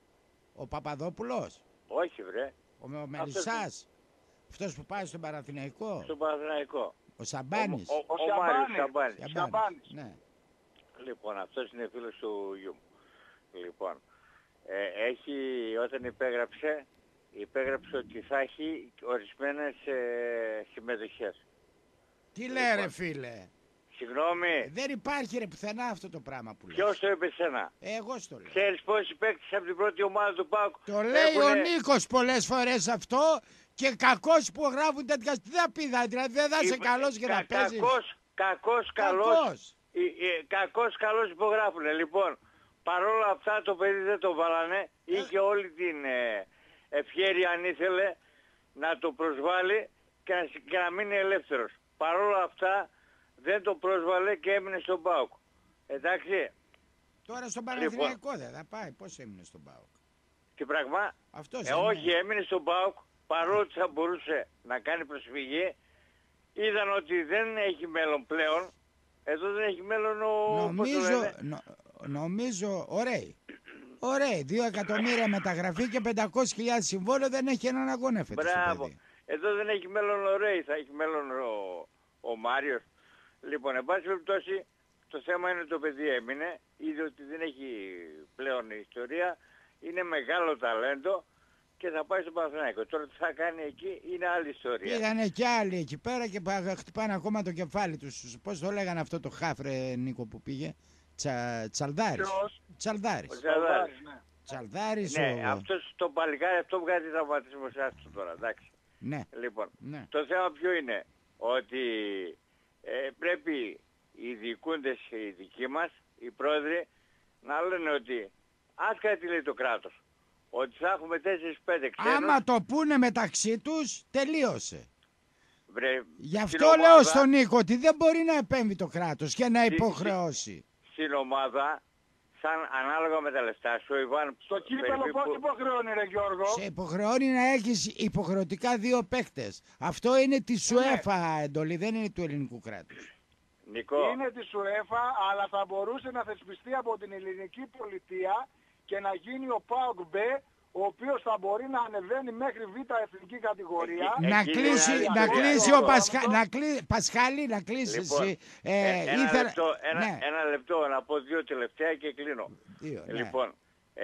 Ο Παπαδόπουλος, Όχι βρε, ο Μελισσάς, αυτός που πάει στον Παναθηναϊκό, στον Παναθηναϊκό. ο Σαμπάνης. Ο, ο, Ο ο Μάριος Σαμπάνης. Σαμπάνης. Σαμπάνης. Ναι. Λοιπόν, αυτός είναι φίλος του γιου μου. Λοιπόν, ε, έχει, όταν υπέγραψε, υπέγραψε ότι θα έχει ορισμένες ε, συμμετοχές. Τι λέει ρε φίλε. Συγγνώμη, Δεν υπάρχει ρε πουθενά αυτό το πράγμα που λες. ποιος το είπε σένα? Εγώ στο λέω. Ξέρεις πόσοι παίκτες από την πρώτη ομάδα του ΠΑΟΚ Το λέει ο έχουνε- Νίκος πολλές φορές αυτό και κακός που γράφουν τέτοια. Τι θα πει, δηλαδή δεν θα είσαι Είπε- καλός και κα- να παίζεις. Κακός, κακός, καλός. Κακός. Ε, ε, κακός, καλός υπογράφουνε. Λοιπόν, παρόλα αυτά το παιδί δεν το βάλανε. Είχε όλη την ε, ευχέρεια αν ήθελε να το προσβάλλει και να, και να μείνει ελεύθερος. Παρόλα αυτά δεν το πρόσβαλε και έμεινε στον ΠΑΟΚ. Εντάξει, Τώρα στον Λοιπόν. Παναθηναϊκό δεν θα πάει. Πώς έμεινε στον ΠΑΟΚ. τι πράγμα. Αυτός Ε, έμεινε. όχι, έμεινε στον ΠΑΟΚ. παρότι θα μπορούσε να κάνει προσφυγή, είδαν ότι δεν έχει μέλλον πλέον. Εδώ δεν έχει μέλλον ο... Νομίζω, νο, νομίζω, ωραία. Ωραία, δύο εκατομμύρια μεταγραφή και πεντακόσιες χιλιάδες συμβόλαιο, δεν έχει έναν αγώνα φέτος. Μπράβο. Εδώ δεν έχει μέλλον ο Ρέι, θα έχει μέλλον ο, ο Μάριος. Λοιπόν, εν πάση περιπτώσει, το θέμα είναι το παιδί έμεινε, είδε ότι δεν έχει πλέον ιστορία, είναι μεγάλο ταλέντο και θα πάει στο Παναθηναϊκό. Τώρα τι θα κάνει εκεί είναι άλλη ιστορία. Πήγανε και άλλοι εκεί πέρα και χτυπάνε ακόμα το κεφάλι τους. Πώς το λέγανε αυτό το χάφρε, Νίκο, που πήγε? Τσα, Τσαλδάρης. Τσαλδάρης. Ο Τσαλδάρης, ναι. Τσαλδάρης. Ναι, ο... αυτός το παλικάρι αυτό βγάζει τραυματισμό σε αυτό τώρα, εντάξει. Ναι. Λοιπόν, ναι. Το θέμα ποιο είναι? Ότι ε, πρέπει οι διοικούντες οι δικοί μας, οι πρόεδροι, να λένε ότι άσχετα τι λέει το κράτος, ότι θα έχουμε τέσσερις πέντε ξένους. Άμα το πούνε μεταξύ τους, τελείωσε. Βρε, Γι' αυτό ομάδα, λέω στον Νίκο ότι δεν μπορεί να επέμβει το κράτος και να στη, υποχρεώσει. Στην ομάδα, σαν ανάλογα με τα λεφτά σου, Ιβάν... Στο κύπελο πώς που... υποχρεώνει ρε Γιώργο? Σε υποχρεώνει να έχεις υποχρεωτικά δύο παίκτες. Αυτό είναι τη ΣΟΕΦΑ εντολή, δεν είναι του ελληνικού κράτους. Νικό. Είναι της UEFA, αλλά θα μπορούσε να θεσπιστεί από την ελληνική πολιτεία και να γίνει ο ΠΑΟΚ Μπ, ο οποίος θα μπορεί να ανεβαίνει μέχρι β' εθνική κατηγορία. Εκεί, να κλείσει, να κλείσει ο Πασχα... να κλει... Πασχάλη, να κλείσει λοιπόν, εσύ. Ε, ε, ένα, ήθελα... λεπτό, ένα, ναι. ένα λεπτό, να πω δύο τελευταία και κλείνω. Δύο, ναι. Λοιπόν, ε,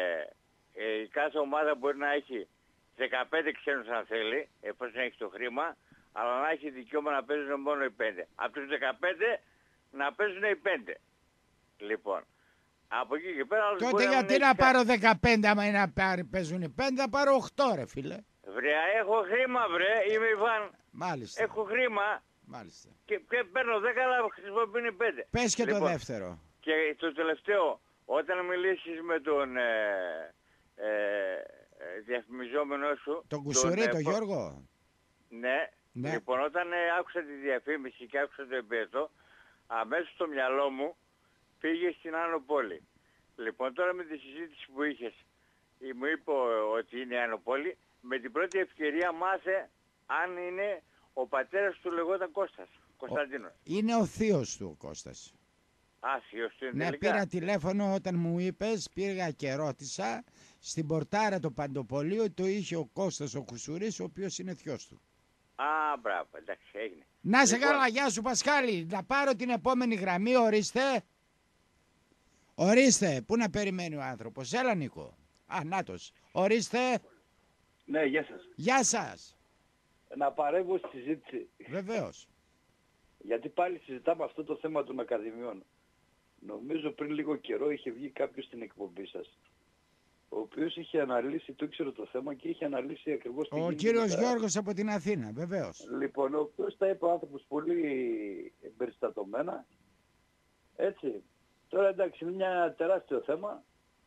ε, η κάθε ομάδα μπορεί να έχει δεκαπέντε ξένους αν θέλει, εφόσον έχει το χρήμα, αλλά να έχει δικαίωμα να παίζουν μόνο οι πέντε. Από τους δεκαπέντε να παίζουν οι πέντε. Λοιπόν, από εκεί και πέρα... Τότε γιατί να, να πάρω δεκαπέντε άμα είναι να πάρει, παίζουν οι πέντε, θα πάρω οκτώ ρε φίλε. Βρε, έχω χρήμα βρε, είμαι Ιβάν. Μάλιστα. Έχω χρήμα. Μάλιστα. Και, και παίρνω δέκα αλλά χρησιμοποιούν οι πέντε. Πες και λοιπόν, το δεύτερο. Και το τελευταίο, όταν μιλήσεις με τον ε, ε, ε, διαφημιζόμενο σου... Τον Κουσουρί, τον, τον ε, Γιώργο. Ναι. Ναι. Λοιπόν, όταν ε, άκουσα τη διαφήμιση και άκουσα το επέτο, αμέσως στο μυαλό μου πήγε στην Άνω Πόλη. Λοιπόν, τώρα με τη συζήτηση που είχες, μου είπε ότι είναι Άνω Πόλη, με την πρώτη ευκαιρία μάθε αν είναι ο πατέρας του λεγόταν Κώστας, Κωνσταντίνος. Είναι ο θείος του ο Κώστας. Α, θείος του είναι ναι, τελικά. Πήρα τηλέφωνο όταν μου είπες, πήγα και ρώτησα, στην πορτάρα του Παντοπολίου το είχε ο Κώστας ο Κουσουρής, ο οποίος είναι θειός του. Α, μπράβο, εντάξει, έγινε. Να σε λοιπόν... καλά, γεια σου Πασχάλη. Να πάρω την επόμενη γραμμή, ορίστε. Ορίστε, πού να περιμένει ο άνθρωπος. Έλα Νίκο. Α, νάτος. Ορίστε. Ναι, γεια σας. Γεια σας. Να παρέμβω στη συζήτηση. Βεβαίως. Γιατί πάλι συζητάμε αυτό το θέμα των ακαδημιών. Νομίζω πριν λίγο καιρό είχε βγει κάποιος στην εκπομπή σας, ο οποίος είχε αναλύσει, το ήξερε το θέμα και είχε αναλύσει ακριβώς... Ο κύριος Γιώργος από την Αθήνα, βεβαίως. Λοιπόν, ο οποίος τα είπε ο άνθρωπος πολύ εμπεριστατωμένα. Έτσι. Τώρα εντάξει, είναι ένα τεράστιο θέμα,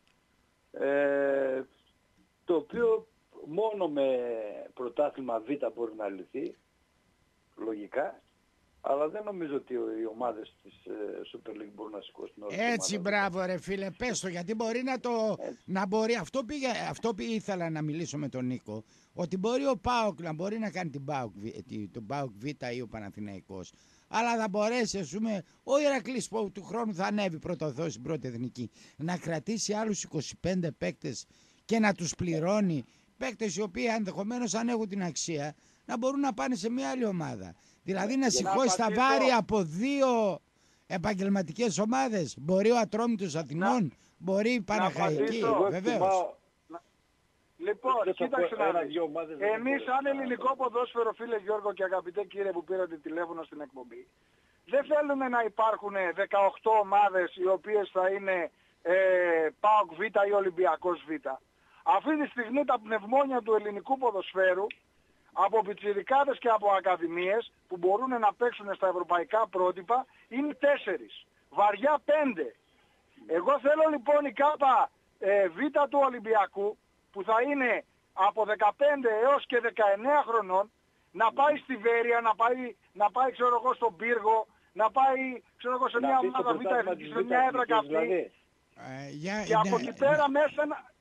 ε, το οποίο μόνο με πρωτάθλημα Β μπορεί να λυθεί, λογικά. Αλλά δεν νομίζω ότι οι ομάδες της Super League μπορούν να σηκώσουν όλες. Έτσι, μπράβο ρε φίλε, πες το, γιατί μπορεί να το... να μπορεί, αυτό, πήγε, αυτό πήγε, ήθελα να μιλήσω με τον Νίκο, ότι μπορεί ο ΠΑΟΚ να μπορεί να κάνει την ΠΑΟΚ, τον ΠΑΟΚ Β ή ο Παναθηναϊκός, αλλά θα μπορέσει, ας πούμε, ο Ηρακλής που του χρόνου θα ανέβει πρωτοθώς στην πρώτη εθνική, να κρατήσει άλλους είκοσι πέντε παίκτες και να τους πληρώνει, παίκτες οι οποίοι ενδεχομένως αν έχουν την αξία, να μπορούν να πάνε σε μια άλλη ομάδα. Δηλαδή να σηκώσει τα βάρη από δύο επαγγελματικές ομάδες. Μπορεί ο Ατρόμητος Αθηνών, να, μπορεί η Παναχαϊκή, βεβαίως. Λοιπόν, κοίταξε να δεις. Εμείς σαν ελληνικό ποδόσφαιρο, φίλε Γιώργο και αγαπητέ κύριε που πήρατε τηλέφωνο στην εκπομπή, δεν θέλουμε να υπάρχουν δεκαοκτώ ομάδες οι οποίες θα είναι ε, ΠΑΟΚ Β ή Ολυμπιακός Β. Αυτή τη στιγμή τα πνευμόνια του ελληνικού ποδοσφαίρου από πιτσιρικάδες και από ακαδημίες που μπορούν να παίξουν στα ευρωπαϊκά πρότυπα είναι τέσσερις. Βαριά πέντε. Εγώ θέλω λοιπόν η ΚΑΠΑ ε, Β του Ολυμπιακού που θα είναι από δεκαπέντε έως και δεκαεννέα χρονών να πάει στη Βέρεια, να πάει, να πάει ξέρω εγώ στον Πύργο, να πάει ξέρω εγώ σε μια ομάδα Β, σε μια έδρα καυτή. Ε, για, και από ναι, εκεί πέρα ναι. μέσα να...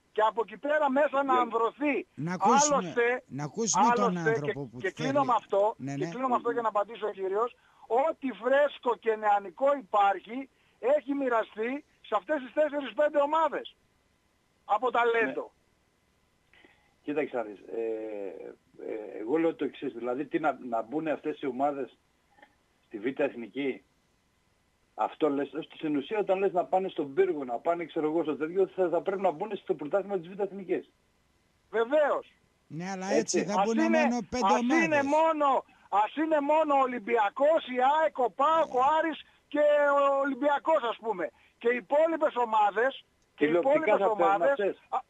και από εκεί πέρα μέσα να ανδρωθεί. Να ακούσουμε, άλλωστε, να ακούσουμε τον άλλωστε, άνθρωπο και, που και θέλει. κλείνω με αυτό, Ναι, και ναι. κλείνω με αυτό για να απαντήσω ο κύριος, ό,τι φρέσκο και νεανικό υπάρχει έχει μοιραστεί σε αυτές τις τέσσερις πέντε ομάδες από ταλέντο. Ναι. Κοίταξε να δεις, ε, ε, εγώ λέω το εξής, δηλαδή τι να, να μπουν αυτές οι ομάδες στη Β' Εθνική, αυτό λες, στην ουσία όταν λες να πάνε στον πύργο, να πάνε ξέρω εγώ στο τέτοιο, θα, θα πρέπει να μπουν στο πρωτάθλημα της Β' Εθνικής. Βεβαίως. Ναι, αλλά έτσι, Έτσι. θα Ας μπουν είναι, μόνο πέντε ας ομάδες. είναι μόνο, ας είναι μόνο ο Ολυμπιακός, η ΑΕΚ, ο ΠΑΟΚ, ο Άρης και ο Ολυμπιακός ας πούμε. Και οι υπόλοιπες ομάδες, και οι Τηλεοπτικά υπόλοιπες θα παίρνουν ομάδες... αυτές. Α,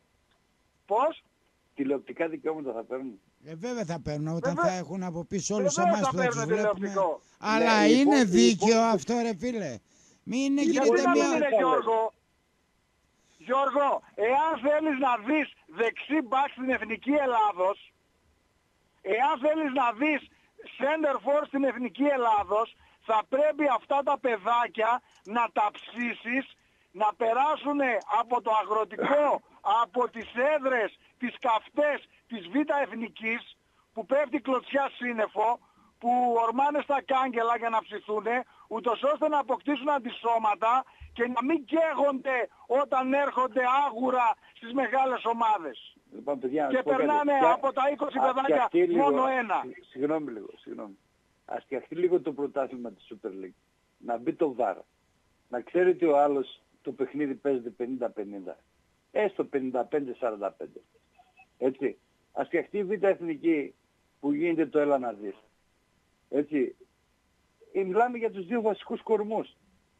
πώς? Τηλεοπτικά δικαιώματα θα παίρνουν. Ε, βέβαια θα παίρνουν όταν Βέβαια- θα έχουν από πίσω όλους Βεβαίως εμάς θα που θα τους παίρνουν βλέπουμε. τηλεοπτικό. Αλλά Ναι, οι είναι υπόλοιποι- δίκαιο οι υπόλοιποι- αυτό ρε φίλε. Μην Γιατί γίνεται να μην μια... είναι, Γιώργο? Γιώργο, εάν θέλεις να δεις δεξί μπακ στην Εθνική Ελλάδος, εάν θέλεις να δεις center for στην Εθνική Ελλάδος, θα πρέπει αυτά τα παιδάκια να τα ψήσεις, να περάσουν από το αγροτικό, από τις έδρες, τις καυτές της Β' Εθνικής, που πέφτει κλωτσιά σύννεφο, που ορμάνε στα κάγκελα για να ψηθούν, ούτως ώστε να αποκτήσουν αντισώματα και να μην καίγονται όταν έρχονται άγουρα στις μεγάλες ομάδες. Λοιπόν, παιδιά, να Και σου πω κάτι. περνάνε Φτιά- από τα είκοσι ας παιδάκια φτιαχτεί λίγο- μόνο ένα. συγ- Συγγνώμη λίγο, συγγνώμη. Ας φτιαχτεί λίγο το πρωτάθλημα της Super League. Να μπει το βαρ. Να ξέρει ότι ο άλλος το παιχνίδι παίζεται πενήντα πενήντα. Έστω πενήντα πέντε σαράντα πέντε. Έτσι. Ας φτιαχτεί η Β' Εθνική που γίνεται το έλα να δεις. Έτσι. Ε, μιλάμε για τους δύο βασικούς κορμούς.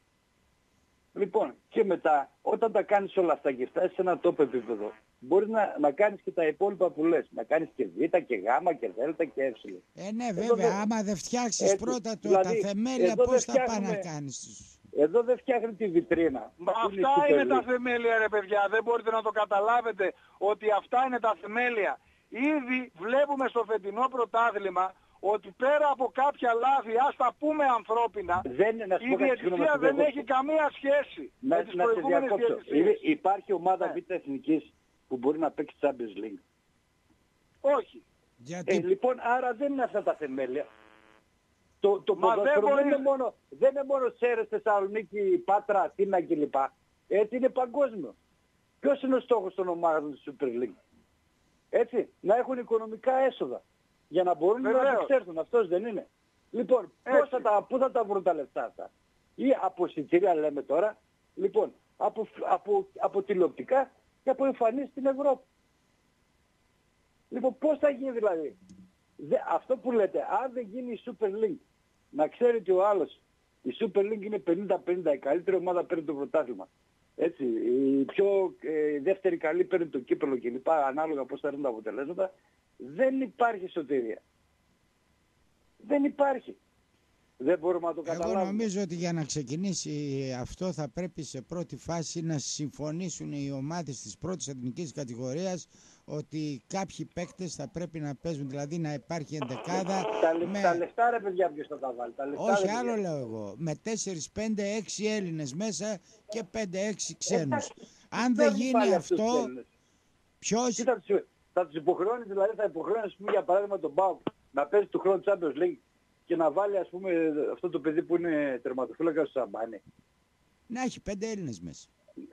Λοιπόν, και μετά, όταν τα κάνεις όλα αυτά και φτάσεις σε ένα top επίπεδο, μπορείς να, να κάνεις και τα υπόλοιπα που λες. Να κάνεις και Β και Γ και Δ και Ε. Ε, ναι, Εδώ βέβαια, δεν- άμα δεν φτιάξεις Έτσι, πρώτα το, δηλαδή, τα θεμέλια, εδώ πώς δεν θα πάνε να φτιάχνουμε- κάνεις. Εδώ δεν φτιάχνει τη βιτρίνα. Μα που η αυτά Super είναι τα League. θεμέλια ρε παιδιά, δεν μπορείτε να το καταλάβετε ότι αυτά είναι τα θεμέλια. Ήδη βλέπουμε στο φετινό πρωτάθλημα ότι πέρα από κάποια λάθη, ας τα πούμε ανθρώπινα, Δεν είναι, να σου η πω κάτι, συγγνώμη, διαιτησία να σε δεν διακόψω. έχει καμία σχέση Να, με τις να σε προηγούμενες διακόψω. διαιτησίες. Είναι- Υπάρχει ομάδα Ναι. Β' Εθνικής που μπορεί να παίξει Champions League. Όχι. Γιατί Ε, λοιπόν, άρα δεν είναι αυτά τα θεμέλια. Το, το Μα δεν ποδόσφαιρο δεν, μπορείς- είναι μόνο, δεν είναι μόνο Σέρες, Θεσσαλονίκη, Πάτρα, Αθήνα κλπ. Έτσι είναι παγκόσμιο. Ποιος είναι ο στόχος των ομάδων της Super League? Έτσι, να έχουν οικονομικά έσοδα. Για να μπορούν να Βεβαίως. εξέρθουν. Αυτός δεν είναι. Λοιπόν, πώς Έτσι. θα τα, πού θα τα βρουν τα λεφτά αυτά? Ή από εισιτήρια λέμε τώρα. Λοιπόν, από, από, από τηλεοπτικά και από εμφανίσεις στην Ευρώπη. Λοιπόν, πώς θα γίνει δηλαδή? Δε, αυτό που λέτε, αν δεν γίνει η Super League, να ξέρει ότι ο άλλος, η Super League είναι πενήντα πενήντα, η καλύτερη ομάδα παίρνει το πρωτάθλημα. Έτσι, η πιο ε, δεύτερη καλή παίρνει το κύπελλο κλπ. Ανάλογα πώς θα έρθουν τα αποτελέσματα. Δεν υπάρχει σωτηρία. Δεν υπάρχει. Δεν μπορούμε να το εγώ καταλάβουμε. νομίζω ότι για να ξεκινήσει αυτό θα πρέπει σε πρώτη φάση να συμφωνήσουν οι ομάδες της πρώτης εθνικής κατηγορίας ότι κάποιοι παίκτες θα πρέπει να παίζουν, δηλαδή να υπάρχει εντεκάδα. Τα, λε- με... τα λεφτά ρε παιδιά ποιος θα τα βάλει. Τα λεφτά, Όχι, ρε, άλλο παιδιά. λέω εγώ. Με τέσσερις, πέντε, έξι Έλληνες μέσα και πέντε, έξι ξένους. Εντάξει, Αν δεν παίρνουν γίνει πάλι αυτούς τους αυτό, Έλληνες. ποιος... Τι θα τους, θα τους υποχρεώνει, δηλαδή θα υποχρεώνει ας πούμε, για παράδειγμα τον ΠΑΟΚ να παίζει του χρόνου Champions League και να βάλει ας πούμε αυτό το παιδί που είναι τερματοφύλακας του Σαμπάνη. Να έχει πέντε Έλληνες μέσα.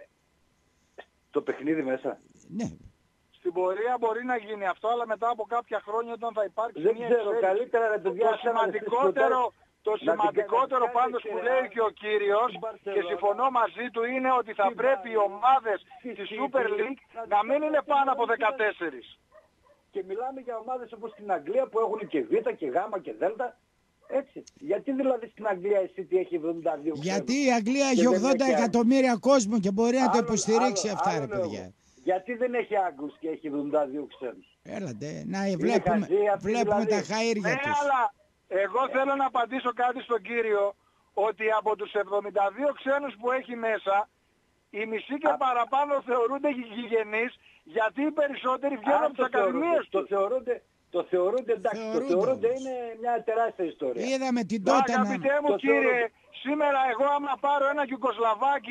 Το παιχνίδι μέσα. Ναι. Στην πορεία μπορεί να γίνει αυτό, αλλά μετά από κάποια χρόνια όταν θα υπάρξει Δεν μια ξέρω, εξέλιξη. καλύτερα ρε παιδιά. Το σημαντικότερο, το να την σημαντικότερο κάνετε πάντως που και λέει Real, και ο κύριος την και Barcelona, συμφωνώ μαζί του είναι ότι θα την πρέπει οι Bayern, ομάδες τη της City, Super League να να τις μην είναι κάνετε πάνω από όλες τις δεκατέσσερις. Και μιλάμε για ομάδες όπως στην Αγγλία που έχουν και Β και Γ και Δ. Έτσι. Γιατί δηλαδή στην Αγγλία η City έχει εβδομήντα δύο Γιατί ξένους η Αγγλία και έχει δεν ογδόντα έχει εκατομμύρια κόσμο και μπορεί να το Άλλο- υποστηρίξει άλλο- αυτά, άλλο ρε λέω παιδιά. εγώ. Γιατί δεν έχει Άγγλους και έχει εβδομήντα δύο ξένους? Έλατε, να βλέπουμε, χαζοί αυτοί βλέπουμε δηλαδή. τα χαΐρια Ναι, τους. αλλά εγώ θέλω να απαντήσω κάτι στον κύριο ότι από τους εβδομήντα δύο ξένους που έχει μέσα οι μισοί και Α- παραπάνω θεωρούνται γηγενείς γιατί οι περισσότεροι βγαίνουν Α, από τις το θεωρούνται. ακαδημίες Το τους. θεωρούνται, το θεωρούνται εντάξει, Θεωρούνται το θεωρούνται όμως. είναι μια τεράστια ιστορία. Είδαμε την Μα, τότε να... αγαπητέ μου Το κύριε, θεωρώ- σήμερα εγώ άμα πάρω ένα Γιουγκοσλαβάκι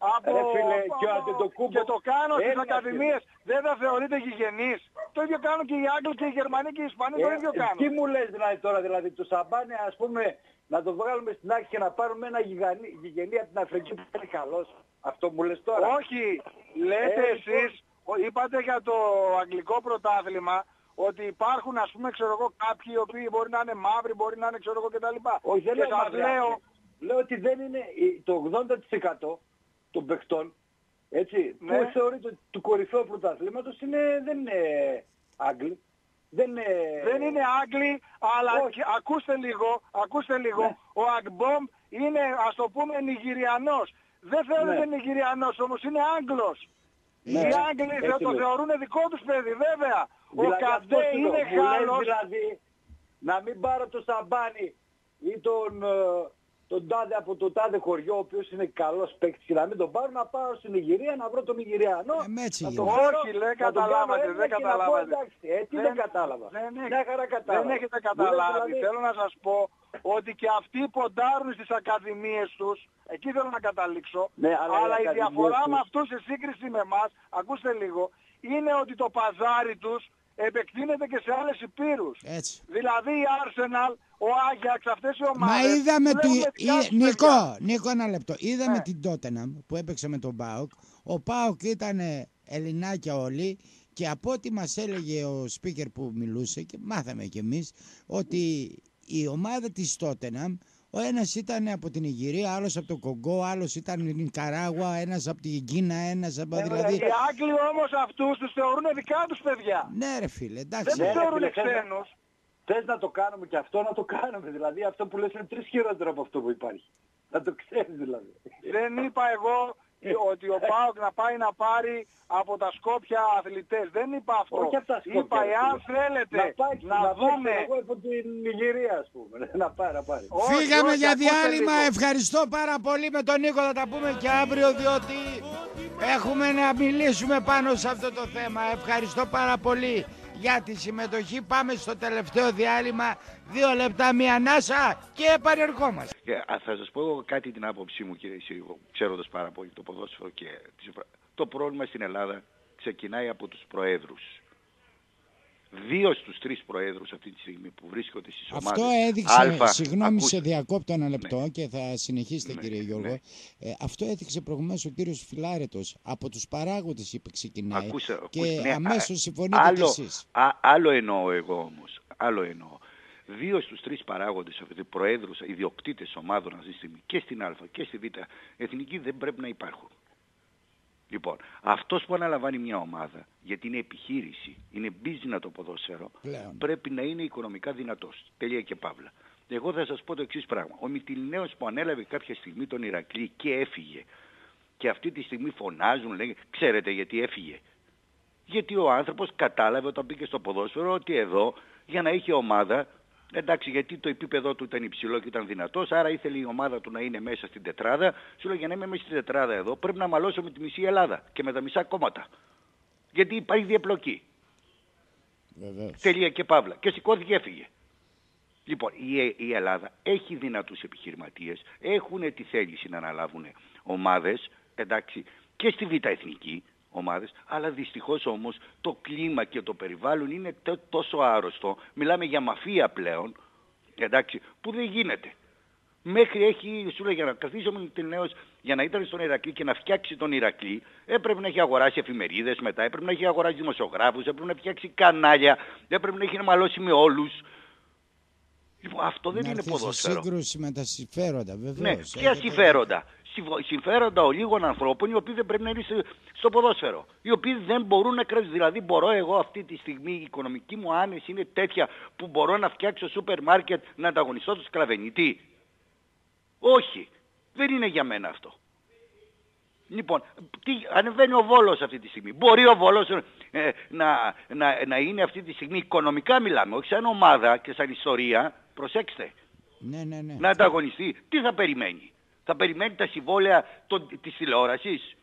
από, Ρε φίλε, από, και ο Αντετοκούμπο- και το κάνω στις Ένα, ακαδημίες, δεν θα θεωρείται γηγενής. Το ίδιο κάνουν και οι Άγγλοι και οι Γερμανοί και οι Ισπανοί, το ίδιο Ε, κάνουν. τι μου λες δηλαδή τώρα, δηλαδή το Σαμπάνι ας πούμε να το βγάλουμε στην άκρη και να πάρουμε ένα γηγανί, γηγενή από την Αφρική που είναι καλός. Αυτό μου λες τώρα. Όχι, λέτε Ε, εσείς, ο- είπατε για το αγγλικό πρωτάθλημα, ότι υπάρχουν ας πούμε ξέρω εγώ κάποιοι οι οποίοι μπορεί να είναι μαύροι, μπορεί να είναι ξέρω εγώ κτλ. Όχι, δεν Και λέω σας μαύρη, λέω, λέω ότι δεν είναι το ογδόντα τοις εκατό των παιχτών, έτσι, Ναι. που θεωρείται του κορυφαίου πρωταθλήματος είναι, δεν είναι Άγγλοι. Δεν είναι... δεν είναι Άγγλοι, αλλά Όχι. και- ακούστε λίγο, ακούστε λίγο, Ναι. ο Αγμπόμ είναι ας το πούμε Νιγηριανός. Δεν θεωρείται Ναι. Νιγηριανός όμως, είναι Άγγλος. Ναι, Οι Άγγλοι έτσι θα το λέει. θεωρούν δικό τους παιδί, βέβαια. Ο Δηλαδή, αυτό Καντέ σου λέω. είναι Μου λες Γάλλος. δηλαδή να μην πάρω το Σαμπάνι ή τον, ε, τον τάδε από το τάδε χωριό, ο οποίος είναι καλός παίκτης και να μην τον πάρω, να πάω στην Νιγηρία να βρω τον Νιγηριανό. Ε, με έτσι να γίνεται. τον φέρω, Όχι, λέει, να τον κάνω καταλάβατε, Έλληνα δεν και να πω, καταλάβατε. εντάξει, ε, τι δεν, κατάλαβα. Δεν, Μια χαρά κατάλαβα. δεν έχετε Μου λες καταλάβει. δηλαδή- Θέλω να σας πω ότι και αυτοί ποντάρουν στις ακαδημίες τους. Εκεί θέλω να καταλήξω. Ναι, αλλά οι αλλά η ακαδημίες διαφορά τους- με αυτούς σε σύγκριση με εμάς, ακούστε λίγο, είναι ότι το παζάρι τους επεκτείνεται και σε άλλες υπήρους. Έτσι. Δηλαδή η Arsenal, ο Άγιαξ, αυτές οι ομάδες... Μα είδαμε τους τη... έχουμε πιάσει, Εί- Νικό, παιδιά. Νικό, ένα λεπτό. Είδαμε Ναι. την Τότεναμ που έπαιξε με τον Πάοκ. Ο Πάοκ ήταν Ελληνάκια όλοι και από ό,τι μας έλεγε ο speaker που μιλούσε και μάθαμε κι εμείς ότι η ομάδα της Τότεναμ, ο ένας ήταν από την Ιγυρία, άλλος από το Κογκό, άλλος ήταν από την Νικαράγουα, ένας από την Κίνα, ένας από... Ε, δηλαδή... Οι Άγγλοι όμως αυτούς τους θεωρούν δικά τους παιδιά. Ναι ρε φίλε, Δεν εντάξει. τους Ναι, ρε θεωρούν φίλε, θες να- ξένους. Θες να το κάνουμε και αυτό, να το κάνουμε. Δηλαδή αυτό που λες είναι τρεις χειρότερο από αυτό που υπάρχει. Να το ξέρεις δηλαδή. Δεν είπα εγώ ότι ο ΠΑΟΚ να πάει να πάρει από τα Σκόπια αθλητές. Δεν είπα αυτό. Όχι από τα Σκόπια, Είπα ρε εάν φίλε. θέλετε να, πάει, να, να δούμε... Πάει, εγώ από την Νιγηρία ας πούμε. Να πάρει, να πάρει. Όχι, Φύγαμε όχι, για ακούστε διάλειμμα. λίγο. Ευχαριστώ πάρα πολύ με τον Νίκο. Θα τα πούμε και αύριο διότι έχουμε να μιλήσουμε πάνω σε αυτό το θέμα. Ευχαριστώ πάρα πολύ για τη συμμετοχή. Πάμε στο τελευταίο διάλειμμα. Δύο λεπτά, μία ανάσα και επανερχόμαστε. Και, α, θα σας πω εγώ κάτι την άποψή μου κύριε Σύργο, ξέροντας πάρα πολύ το ποδόσφαιρο και τις... το πρόβλημα στην Ελλάδα ξεκινάει από τους προέδρους. Δύο στους τρεις προέδρους αυτή τη στιγμή που βρίσκονται στις ομάδες. Αυτό έδειξε, Αλφα, συγγνώμη ακούστε. σε διακόπτω ένα λεπτό Ναι. και θα συνεχίσετε Ναι, κύριε Γιώργο. ναι. Ε, αυτό έδειξε προηγουμένως ο κύριος Φιλάρετος. Από τους παράγοντες είπε ξεκινάει Ακούστε, και ακούστε, ναι, αμέσως α, συμφωνείτε κι άλλο, εσείς. α, άλλο εννοώ εγώ όμως. Άλλο εννοώ. Δύο στους τρεις παράγοντες, δηλαδή προέδρους, ιδιοκτήτες ομάδων αυτή τη στιγμή και στην Α και στη Β εθνική δεν πρέπει να υπάρχουν. Λοιπόν, αυτός που αναλαμβάνει μια ομάδα, γιατί είναι επιχείρηση, είναι business το ποδόσφαιρο, Πλέον. πρέπει να είναι οικονομικά δυνατός. Τελεία και παύλα. Εγώ θα σας πω το εξής πράγμα. Ο Μυτιληναίος που ανέλαβε κάποια στιγμή τον Ηρακλή και έφυγε, και αυτή τη στιγμή φωνάζουν, λένε, ξέρετε γιατί έφυγε. Γιατί ο άνθρωπος κατάλαβε όταν μπήκε στο ποδόσφαιρο ότι εδώ για να έχει ομάδα, εντάξει γιατί το επίπεδο του ήταν υψηλό και ήταν δυνατός, άρα ήθελε η ομάδα του να είναι μέσα στην τετράδα, σου λέει για να είμαι μέσα στην τετράδα εδώ πρέπει να μαλώσω με τη μισή Ελλάδα και με τα μισά κόμματα. Γιατί υπάρχει διαπλοκή. Βεβαίως. Τελεία και παύλα. Και σηκώθηκε έφυγε. Λοιπόν, η, η Ελλάδα έχει δυνατούς επιχειρηματίες, έχουν τη θέληση να αναλάβουν ομάδες, εντάξει, και στη Β' Εθνική ομάδες, αλλά δυστυχώς όμως το κλίμα και το περιβάλλον είναι τ- τόσο άρρωστο, μιλάμε για μαφία πλέον, εντάξει, που δεν γίνεται. Μέχρι έχει, σου λέει, για να καθίσει ο Μυτιληναίος για να ήταν στον Ηρακλή και να φτιάξει τον Ηρακλή, έπρεπε να έχει αγοράσει εφημερίδες μετά, έπρεπε να έχει αγοράσει δημοσιογράφους, έπρεπε να φτιάξει κανάλια, έπρεπε να έχει να μαλώσει με όλους. Λοιπόν, αυτό δεν να είναι έρθει σε ποδόσφαιρο. σύγκρουση με τα συμφέροντα, Ναι, βεβαίως. ποια Έχετε- συμφέροντα. Συμφο- Συμφέροντα ολίγων ανθρώπων οι οποίοι δεν πρέπει να είναι στο- στο ποδόσφαιρο. Οι οποίοι δεν μπορούν να κρατήσουν. Δηλαδή, μπορώ εγώ αυτή τη στιγμή, η οικονομική μου άνεση είναι τέτοια που μπορώ να φτιάξω σούπερ μάρκετ να ανταγωνιστώ το σκλαβενιτή. Όχι. Δεν είναι για μένα αυτό. Λοιπόν, τι, ανεβαίνει ο Βόλος αυτή τη στιγμή. Μπορεί ο Βόλος ε, να, να, να είναι αυτή τη στιγμή, οικονομικά μιλάμε, όχι σαν ομάδα και σαν ιστορία, προσέξτε, Ναι, ναι, ναι. να ανταγωνιστεί. Τι θα περιμένει. Θα περιμένει τα συμβόλαια των, της τηλεόρασης.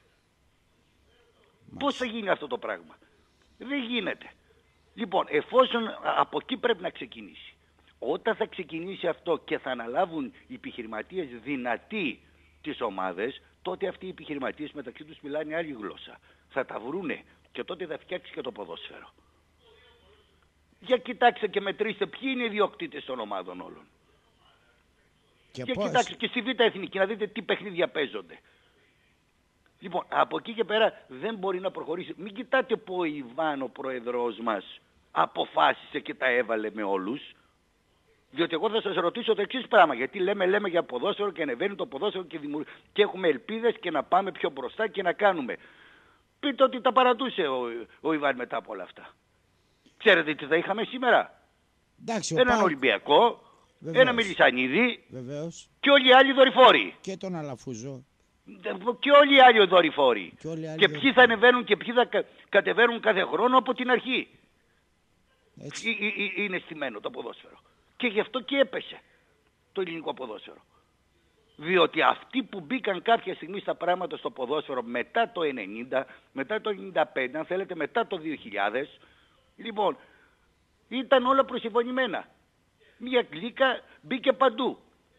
Πώς θα γίνει αυτό το πράγμα. Δεν γίνεται. Λοιπόν, εφόσον από εκεί πρέπει να ξεκινήσει. Όταν θα ξεκινήσει αυτό και θα αναλάβουν οι επιχειρηματίες δυνατοί τις ομάδες, τότε αυτοί οι επιχειρηματίες μεταξύ τους μιλάνε άλλη γλώσσα. Θα τα βρούνε και τότε θα φτιάξει και το ποδόσφαιρο. Για κοιτάξτε και μετρήστε ποιοι είναι οι ιδιοκτήτες των ομάδων όλων. Και, και κοιτάξτε και στη Β' Εθνική να δείτε τι παιχνίδια παίζονται. Λοιπόν, από εκεί και πέρα δεν μπορεί να προχωρήσει. Μην κοιτάτε που ο Ιβάν, ο πρόεδρος μας, αποφάσισε και τα έβαλε με όλους. Διότι εγώ θα σας ρωτήσω το εξής πράγμα. Γιατί λέμε, λέμε για ποδόσφαιρο και ανεβαίνει το ποδόσφαιρο και, δημιουργ... και έχουμε ελπίδες και να πάμε πιο μπροστά και να κάνουμε. Πείτε ότι τα παρατούσε ο, ο Ιβάν μετά από όλα αυτά. Ξέρετε τι θα είχαμε σήμερα? Εντάξει, έναν Πάο... Ολυμπιακό, Βεβαίως. ένα Μελισσανίδη Βεβαίως. Και όλοι οι άλλοι δορυφόροι. Και τον Αλαφούζο. Και όλοι οι άλλοι δορυφόροι. Και, όλοι άλλοι και ποιοι θα ανεβαίνουν και ποιοι θα κατεβαίνουν κάθε χρόνο από την αρχή. Έτσι. Ή, ή, ή, είναι στημένο το ποδόσφαιρο. Και γι' αυτό και έπεσε το ελληνικό ποδόσφαιρο. Διότι αυτοί που μπήκαν κάποια στιγμή στα πράγματα στο ποδόσφαιρο μετά το ενενήντα, μετά το ενενήντα πέντε, αν θέλετε μετά το δύο χιλιάδες, λοιπόν, ήταν όλα προσυμφωνημένα. Μια γλύκα μπήκε παντού.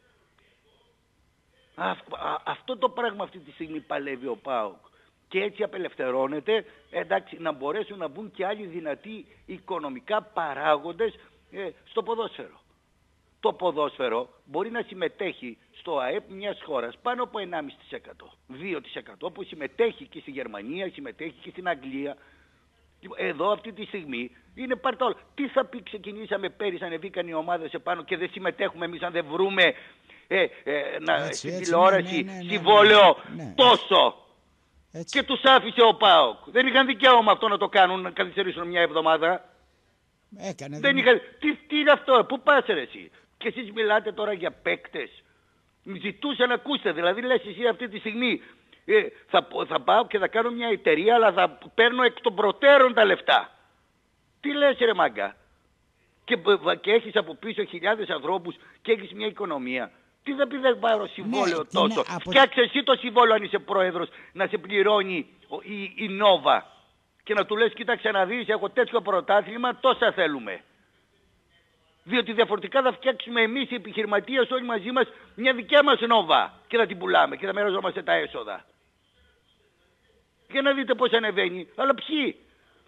Α, α, αυτό το πράγμα αυτή τη στιγμή παλεύει ο ΠΑΟΚ. Και έτσι απελευθερώνεται, εντάξει, να μπορέσουν να μπουν και άλλοι δυνατοί οικονομικά παράγοντες ε, στο ποδόσφαιρο. Το ποδόσφαιρο μπορεί να συμμετέχει στο ΑΕΠ μιας χώρας πάνω από ενάμιση τοις εκατό, δύο τοις εκατό, που συμμετέχει και στη Γερμανία, συμμετέχει και στην Αγγλία. Εδώ αυτή τη στιγμή είναι πάρτα όλα. Τι θα πει, ξεκινήσαμε πέρυσι, ανεβήκαν οι ομάδες επάνω και δεν συμμετέχουμε εμείς αν δεν βρούμε ε, ε, να, έτσι, στην έτσι, τηλεόραση ναι, ναι, ναι, συμβόλαιο ναι, ναι, τόσο. Έτσι. Και τους άφησε ο ΠΑΟΚ. Δεν είχαν δικαίωμα αυτό να το κάνουν, να καθυστερήσουν μια εβδομάδα. Έκανε, δεν είχαν... τι, τι είναι αυτό, πού πας ρε εσύ? Και εσείς μιλάτε τώρα για παίκτες. Ζητούσα να ακούσετε, δηλαδή λες εσύ αυτή τη στιγμή ε, θα, θα πάω και θα κάνω μια εταιρεία, αλλά θα παίρνω εκ των προτέρων τα λεφτά. Τι λες ρε μάγκα? Και, και έχεις από πίσω χιλιάδες ανθρώπους και έχεις μια οικονομία. Τι θα πει δεν πάρω συμβόλαιο, ναι, τόσο? Από... Φτιάξε εσύ το συμβόλαιο αν είσαι πρόεδρος να σε πληρώνει η, η Νόβα και να του λες κοίταξε να δεις, έχω τέτοιο πρωτάθλημα, τόσα θέλουμε. Διότι διαφορετικά θα φτιάξουμε εμείς οι επιχειρηματίες όλοι μαζί μας μια δικιά μας Νόβα και θα την πουλάμε και θα μοιραζόμαστε τα έσοδα. Για να δείτε πώς ανεβαίνει. Αλλά ποιοι?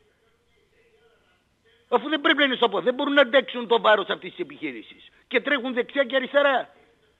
Αφού δεν πρέπει να είναι στο πόδι, δεν μπορούν να αντέξουν το βάρος αυτής της επιχείρησης και τρέχουν δεξιά και αριστερά.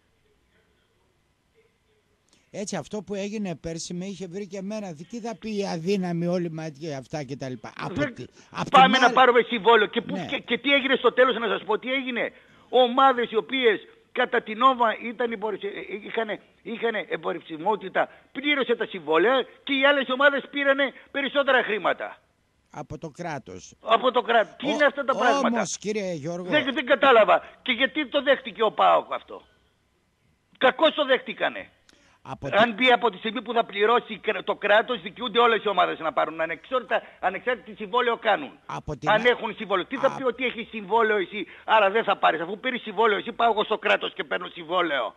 Έτσι αυτό που έγινε πέρσι με είχε βρει και εμένα. Τι θα πει η αδύναμη όλοι μαζί αυτά και τα λοιπά. Δεν... Πάμε άλλη... να πάρουμε συμβόλαιο. Και, ναι. και, και τι έγινε στο τέλος, να σας πω τι έγινε. Ομάδες οι οποίες κατά την Νόβα είχαν, είχαν εμπορευσιμότητα, πλήρωσε τα συμβόλαια και οι άλλες ομάδες πήρανε περισσότερα χρήματα. Από το κράτος. Από το κράτος. Τι είναι αυτά τα όμως, πράγματα? Όμως κύριε Γιώργο. Δεν, δεν κατάλαβα. Και γιατί το δέχτηκε ο ΠΑΟΚ αυτό? Κακώς το δέχτηκανε. Από αν μπει από τη στιγμή που θα πληρώσει το κράτος, δικαιούνται όλες οι ομάδες να πάρουν ανεξάρτητα, ανεξάρτητα τι συμβόλαιο κάνουν. Την... Αν έχουν συμβόλαιο. Τι θα Α... πει ότι έχει συμβόλαιο εσύ, άρα δεν θα πάρεις? Αφού πήρες συμβόλαιο εσύ, πάω εγώ στο κράτος και παίρνω συμβόλαιο.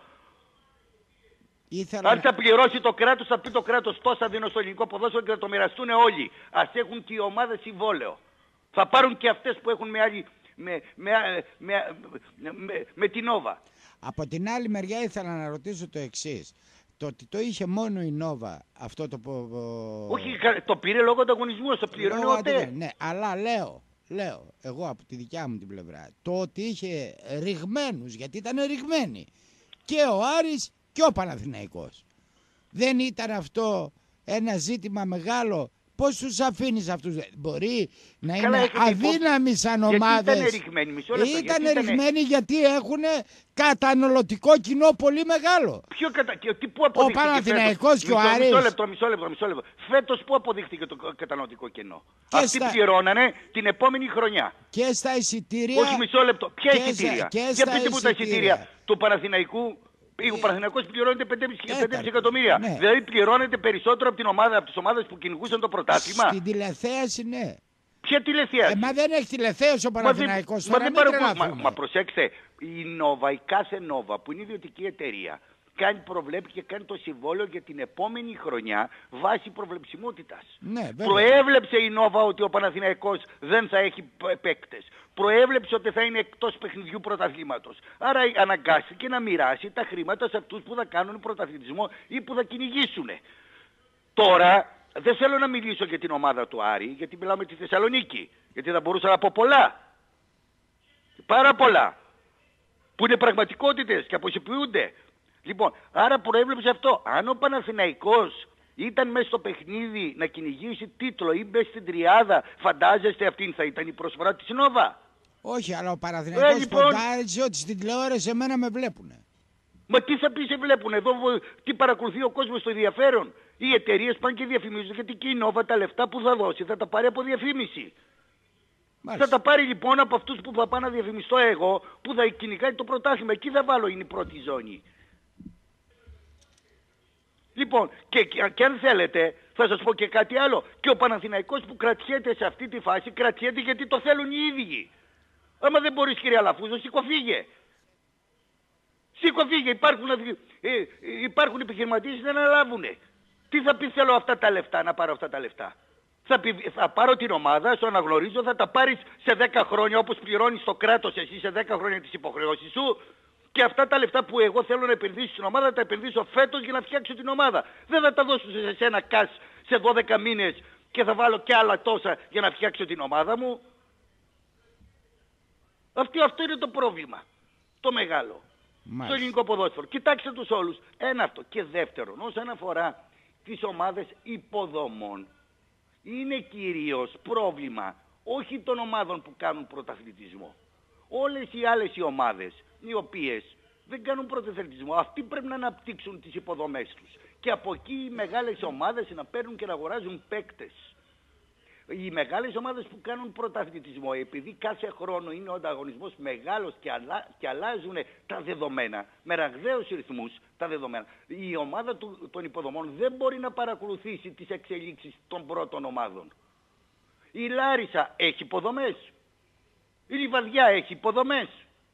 Ήθελα... Αν θα πληρώσει το κράτος, θα πει το κράτος τόσα δίνω στο ελληνικό ποδόσφαιρο και θα το μοιραστούν όλοι. Ας έχουν και οι ομάδες συμβόλαιο. Θα πάρουν και αυτές που έχουν με, άλλη, με, με, με, με, με, με την Νόβα. Από την άλλη μεριά ήθελα να ρωτήσω το εξής. Το ότι το είχε μόνο η Νόβα αυτό το... Όχι, το πήρε λόγω ανταγωνισμού, το πληρώνει ο ΤΕ. Ναι, αλλά λέω, λέω, εγώ από τη δικιά μου την πλευρά, το ότι είχε ρηγμένους, γιατί ήταν ρηγμένοι, και ο Άρης και ο Παναθηναϊκός. Δεν ήταν αυτό ένα ζήτημα μεγάλο? Πώς τους αφήνεις αυτούς? Μπορεί να είναι αδύναμοι σαν ομάδες. Ήταν ρηγμένοι, μισό λεπτό. Ήταν ρηγμένοι γιατί έχουν καταναλωτικό κοινό πολύ μεγάλο. Ποιο κατα... και, τι, πού αποδείχθηκε? Ο Παναθηναϊκός και ο Άρης. Μισό λεπτό, μισό λεπτό, μισό λεπτό. Φέτος πού αποδείχθηκε το καταναλωτικό κοινό? Και αυτοί στα... πληρώνανε την επόμενη χρονιά. Και στα εισιτήρια. Όχι, μισό λεπτό. Ποια εισιτήρια? Για πείτε μου τα εισιτήρια του Παναθηναϊκού. Ο Παναθηναϊκός πληρώνεται πέντε κόμμα πέντε εκατομμύρια. Ναι. Δηλαδή πληρώνεται περισσότερο από, την ομάδα, από τις ομάδες που κυνηγούσαν το πρωτάθλημα. Στην τηλεθέαση, ναι. Ποια τηλεθέαση? Ε, μα δεν έχει τηλεθέαση ο Παναθηναϊκός. Μα, μα, μα, μα, μα προσέξτε, η Νόβα, η κάθε Νόβα που είναι ιδιωτική εταιρεία, κάνει, προβλέπει και κάνει το συμβόλαιο για την επόμενη χρονιά βάσει προβλεψιμότητας. Ναι, προέβλεψε η Νόβα ότι ο Παναθηναϊκός δεν θα έχει παίκτες. Προέβλεψε ότι θα είναι εκτός παιχνιδιού πρωταθλήματος. Άρα αναγκάστηκε να μοιράσει τα χρήματα σε αυτούς που θα κάνουν πρωταθλητισμό ή που θα κυνηγήσουν. Τώρα δεν θέλω να μιλήσω για την ομάδα του Άρη, γιατί μιλάμε τη Θεσσαλονίκη. Γιατί θα μπορούσα να πω πολλά. Πάρα πολλά. Που είναι πραγματικότητες και αποσιοποιούνται. Λοιπόν, άρα προέβλεψε αυτό. Αν ο Παναθηναϊκός ήταν μέσα στο παιχνίδι να κυνηγήσει τίτλο ή μπες στην τριάδα, φαντάζεστε αυτήν θα ήταν η προσφορά της Νόβα? Όχι, αλλά ο Παναθηναϊκός ε, λοιπόν... ποντάριζε ότι στην τηλεόραση εμένα με βλέπουνε. Μα τι θα πει σε βλέπουν εδώ, τι παρακολουθεί ο κόσμος στο ενδιαφέρον. Οι εταιρείες πάνε και διαφημίζουν, γιατί και η Νόβα τα λεφτά που θα δώσει θα τα πάρει από διαφήμιση. Μάλιστα. Θα τα πάρει λοιπόν από αυτούς που θα πάνε να διαφημιστώ εγώ, που θα κυνηγάει το πρωτάθλημα. Εκεί θα βάλω, είναι η πρώτη ζώνη. Λοιπόν, και, και, και αν θέλετε, θα σας πω και κάτι άλλο. Και ο Παναθηναϊκός που κρατιέται σε αυτή τη φάση, κρατιέται γιατί το θέλουν οι ίδιοι. Άμα δεν μπορείς, κύριε Αλαφούζο, σηκωφύγε. Σηκωφύγε, υπάρχουν, ε, υπάρχουν επιχειρηματίες που δεν αναλάβουνε. Τι θα πει, θέλω αυτά τα λεφτά, να πάρω αυτά τα λεφτά. Θα, πει, θα πάρω την ομάδα, σου αναγνωρίζω, θα τα πάρεις σε δέκα χρόνια όπως πληρώνεις το κράτος εσύ σε δέκα χρόνια τις υποχρεώσεις σου, και αυτά τα λεφτά που εγώ θέλω να επενδύσω στην ομάδα θα τα επενδύσω φέτος για να φτιάξω την ομάδα. Δεν θα τα δώσω σε σένα κας σε δώδεκα μήνες και θα βάλω και άλλα τόσα για να φτιάξω την ομάδα μου. Αυτό, αυτό είναι το πρόβλημα. Το μεγάλο. Μάλιστα. Στο ελληνικό ποδόσφαιρο. Κοιτάξτε τους όλους. Ένα αυτό. Και δεύτερον, όσον αφορά τις ομάδες υποδομών, είναι κυρίως πρόβλημα όχι των ομάδων που κάνουν πρωταθλητισμό. Όλες οι άλλες οι ομάδες οι οποίες δεν κάνουν πρωταθλητισμό, αυτοί πρέπει να αναπτύξουν τις υποδομές τους. Και από εκεί οι μεγάλες ομάδες να παίρνουν και να αγοράζουν παίκτες. Οι μεγάλες ομάδες που κάνουν πρωταθλητισμό, επειδή κάθε χρόνο είναι ο ανταγωνισμός μεγάλος και, αλλα... και αλλάζουν τα δεδομένα, με ραγδαίους ρυθμούς τα δεδομένα, η ομάδα του... των υποδομών δεν μπορεί να παρακολουθήσει τις εξελίξεις των πρώτων ομάδων. Η Λάρισα έχει υποδομές. Η Λιβαδιά έχει υποδομές.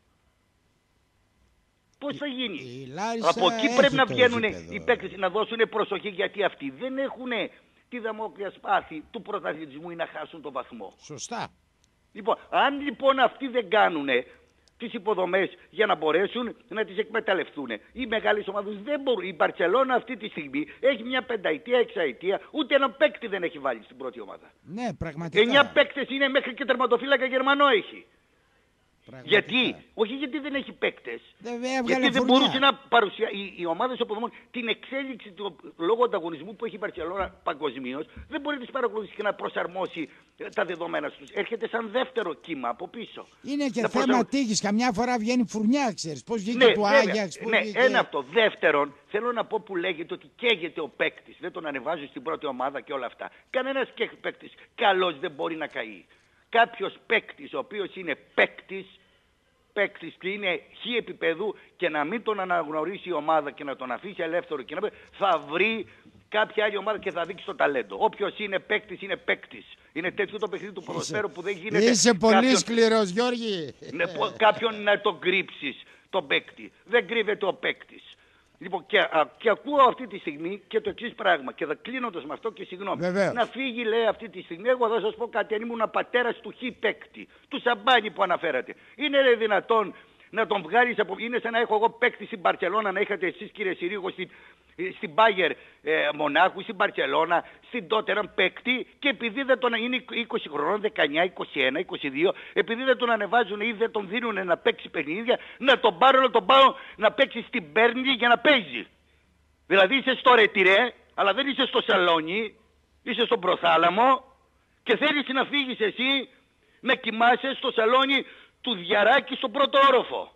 Πώς θα γίνει? Η, η Λάρισα από εκεί πρέπει να βγαίνουν οι παίκτες, να δώσουν προσοχή, γιατί αυτοί δεν έχουν τη δαμόκλεια σπάθη του πρωταθλητισμού ή να χάσουν τον βαθμό. Σωστά. Λοιπόν, αν λοιπόν αυτοί δεν κάνουν τις υποδομές για να μπορέσουν να τις εκμεταλλευτούν, οι μεγάλες ομάδες δεν μπορούν. Η Μπαρτσελώνα αυτή τη στιγμή έχει μια πενταετία, εξαετία, ούτε έναν παίκτη δεν έχει βάλει στην πρώτη ομάδα. Ναι, πραγματικά. Εννιά παίκτες είναι, μέχρι και τερματοφύλακα Γερμανό έχει. Πραγματικά. Γιατί? Όχι γιατί δεν έχει παίκτες. Δεν γιατί δεν μπορούσε να παρουσιάσει. Οι, οι ομάδες υποδομών την εξέλιξη του λόγω ανταγωνισμού που έχει η Μπαρσελόνα παγκοσμίως δεν μπορεί να τις παρακολουθήσει και να προσαρμόσει τα δεδομένα τους. Έρχεται σαν δεύτερο κύμα από πίσω. Είναι και να θέμα προσαρμ... τύχης. Καμιά φορά βγαίνει φουρνιά, ξέρεις. Πώς βγήκε ναι, του Άγιαξ. Ναι, βγήκε... ένα αυτό. Δεύτερον, θέλω να πω που λέγεται ότι καίγεται ο παίκτης. Δεν τον ανεβάζει στην πρώτη ομάδα και όλα αυτά. Κανένας παίκτης καλός δεν μπορεί να καεί. Κάποιος παίκτης, ο οποίος είναι παίκτης, παίκτης και είναι χι επίπεδου και να μην τον αναγνωρίσει η ομάδα και να τον αφήσει ελεύθερο και να... θα βρει κάποια άλλη ομάδα και θα δείξει το ταλέντο. Όποιος είναι παίκτης είναι παίκτης. Είναι τέτοιο το παιχνίδι του ποδοσφαίρου που δεν γίνεται. Είσαι πολύ κάποιον... σκληρός, Γιώργη. Ναι, κάποιον να τον κρύψεις τον παίκτη. Δεν κρύβεται ο παίκτης. Λοιπόν, και, α, και ακούω αυτή τη στιγμή και το εξής πράγμα. Και θα κλείνοντας με αυτό και συγγνώμη. Βεβαίως. Να φύγει, λέει, αυτή τη στιγμή. Εγώ θα σας πω κάτι. Αν ήμουν πατέρας του χι παίκτη, του Σαμπάνι που αναφέρατε, είναι ρε, δυνατόν να τον βγάλεις από... Είναι σαν να έχω εγώ παίκτη στην Μπαρσελόνα, να είχατε εσείς, κύριε Συρίγο, στην, στην Μπάγερ ε, Μονάχου, στην Μπαρσελόνα, στην Τότεραν παίκτη, και επειδή δεν τον είναι είκοσι χρονών, δεκαεννιά, είκοσι ένα, είκοσι δύο, επειδή δεν τον ανεβάζουν ή δεν τον δίνουν να παίξει παιχνίδια, να τον πάρω, να τον πάω να παίξει στην Μπέρνλι για να παίζει. Δηλαδή είσαι στο Ρετυρέ, αλλά δεν είσαι στο σαλόνι, είσαι στον Προθάλαμο και θέλεις να φύγεις εσύ να κοιμάσαι στο σαλόνι του Διαράκη στον πρώτο όροφο.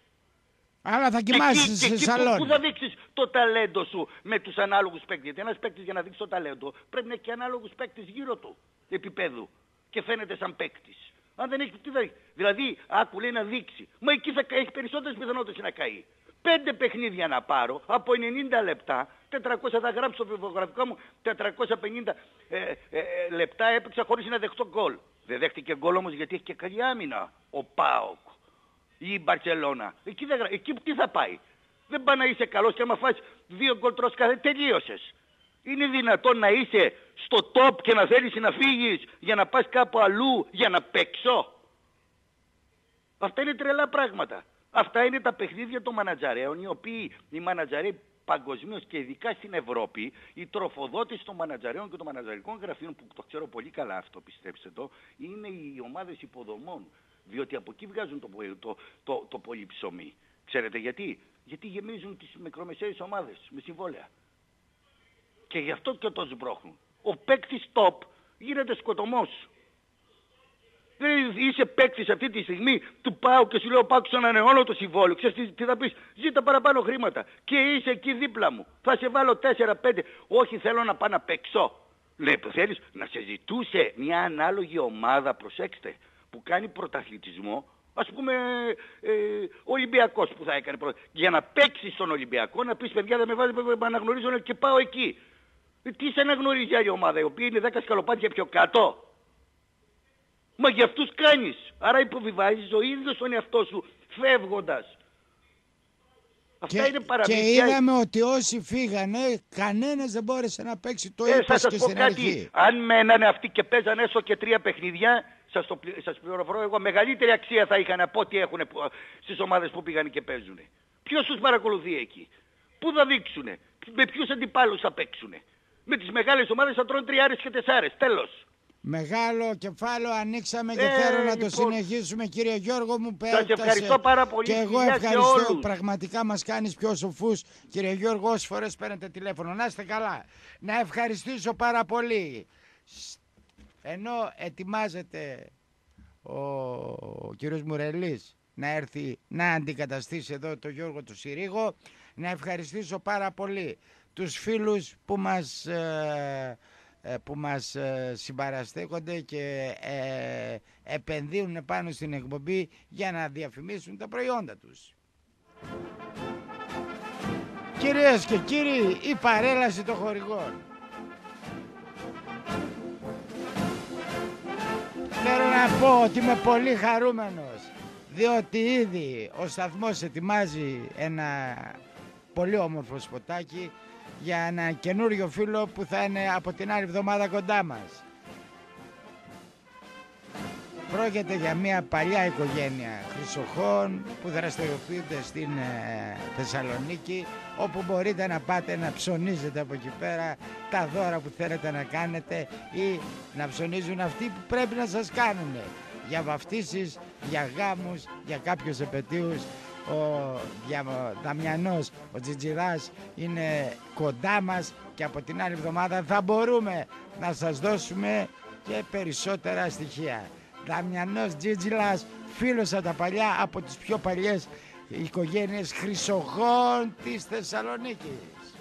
Άρα θα κοιμάσαι σε σαλόνι. Πού θα δείξεις το ταλέντο σου με τους ανάλογους παίκτες? Γιατί ένας παίκτης για να δείξει το ταλέντο πρέπει να έχει και ανάλογους παίκτες γύρω του επίπεδου και φαίνεται σαν παίκτης. Αν δεν έχει, τι θα έχει? Δηλαδή, άκου, λέει, να δείξει. Μα εκεί θα έχει περισσότερες πιθανότητες να καεί. Πέντε παιχνίδια να πάρω από ενενήντα λεπτά, τετρακόσια θα γράψω στο βιογραφικό μου, τετρακόσια πενήντα ε, ε, ε, λεπτά έπαιξα χωρίς να δεχτώ γκολ. Δεν δέχτηκε γκολ όμως γιατί έχει και καλή άμυνα ο ΠΑΟΚ ή η Μπαρσελόνα. Εκεί, εκεί τι θα πάει? Δεν πάει να είσαι καλός και άμα φας δύο γκολ τρως κάθε, τελείωσες. Είναι δυνατόν να είσαι στο top και να θέλεις να φύγεις για να πας κάπου αλλού για να παίξω? Αυτά είναι τρελά πράγματα. Αυτά είναι τα παιχνίδια των μανατζαρέων, οι οποίοι οι μανατζαρέοι παγκοσμίως και ειδικά στην Ευρώπη, οι τροφοδότες των μανατζαρέων και των μανατζαρικών γραφείων, που το ξέρω πολύ καλά αυτό, πιστέψτε το, είναι οι ομάδες υποδομών. Διότι από εκεί βγάζουν το, το, το, το πολύ ψωμί. Ξέρετε γιατί? Γιατί γεμίζουν τις μικρομεσαίες ομάδες με συμβόλαια. Και γι' αυτό και το σμπρώχνουν. Ο παίκτης top γίνεται σκοτωμός. Δεν είσαι παίκτης αυτή τη στιγμή του ΠΑΟΚ και σου λέω ΠΑΟΚ στον ανανεώνω το συμβόλαιο. Ξέρεις τι, τι θα πεις? Ζήτα παραπάνω χρήματα. Και είσαι εκεί δίπλα μου. Θα σε βάλω τέσσερα πέντε. Όχι, θέλω να πάω να παίξω. Λέει, θέλεις να σε ζητούσε μια ανάλογη ομάδα, προσέξτε, που κάνει πρωταθλητισμό. Ας πούμε ε, Ολυμπιακός που θα έκανε πρώτα. Για να παίξεις στον Ολυμπιακό, να πεις παιδιά δεν με βάζει, με αναγνωρίζουν και πάω εκεί. Ε, τι σε αναγνωρίζει άλλη ομάδα, η οποία είναι δέκα σκαλοπάτια πιο κάτω? Μα για αυτούς κάνεις. Άρα υποβιβάζεις ο ίδιος τον εαυτό σου φεύγοντας. Αυτά και, είναι παραμύθια. Και είδαμε ότι όσοι φύγανε, κανένας δεν μπόρεσε να παίξει. Το ε, είπες και στην κάτι. αρχή. Αν μένανε αυτοί και παίζανε έστω και τρία παιχνίδια, σας, το, σας πληροφορώ εγώ, μεγαλύτερη αξία θα είχαν από ό,τι έχουν στις ομάδες που πήγαν και παίζουν. Ποιος τους παρακολουθεί εκεί? Πού θα δείξουνε? Με ποιους αντιπάλους θα παίξουνε? Με τις μεγάλες ομάδες θα τρώνε τριάρες και τεσσάρες. Τέλος. Μεγάλο κεφάλαιο ανοίξαμε και ε, θέλω να λοιπόν, το συνεχίσουμε, κύριε Γιώργο μου. Σας ευχαριστώ πάρα πολύ. Και εγώ ευχαριστώ. Πραγματικά μας κάνεις πιο σοφούς, κύριε Γιώργο, όσες φορές παίρνετε τηλέφωνο. Να είστε καλά. Να ευχαριστήσω πάρα πολύ. Ενώ ετοιμάζεται ο, ο κύριος Μουρελής να έρθει να αντικαταστήσει εδώ το Γιώργο του Συρίγο, να ευχαριστήσω πάρα πολύ τους φίλους που μας... Ε, που μας συμπαραστέκονται και ε, επενδύουν πάνω στην εκπομπή για να διαφημίσουν τα προϊόντα τους. Κυρίες και κύριοι, η παρέλαση των χορηγών. Θέλω να πω ότι είμαι πολύ χαρούμενος, διότι ήδη ο σταθμός ετοιμάζει ένα πολύ όμορφο σποτάκι για ένα καινούριο φίλο που θα είναι από την άλλη εβδομάδα κοντά μας. Πρόκειται για μια παλιά οικογένεια Χρυσοχών που δραστηριοποιείται στην ε, Θεσσαλονίκη, όπου μπορείτε να πάτε να ψωνίζετε από εκεί πέρα τα δώρα που θέλετε να κάνετε ή να ψωνίζουν αυτοί που πρέπει να σας κάνουν για βαφτίσεις, για γάμους, για κάποιους επετείους. Ο Δαμιανός, ο Τζιτζιδάς είναι κοντά μας και από την άλλη εβδομάδα θα μπορούμε να σας δώσουμε και περισσότερα στοιχεία. Δαμιανός Τζιτζιλάς, φίλος από τα παλιά, από τις πιο παλιές οικογένειες Χρυσοχών της Θεσσαλονίκης.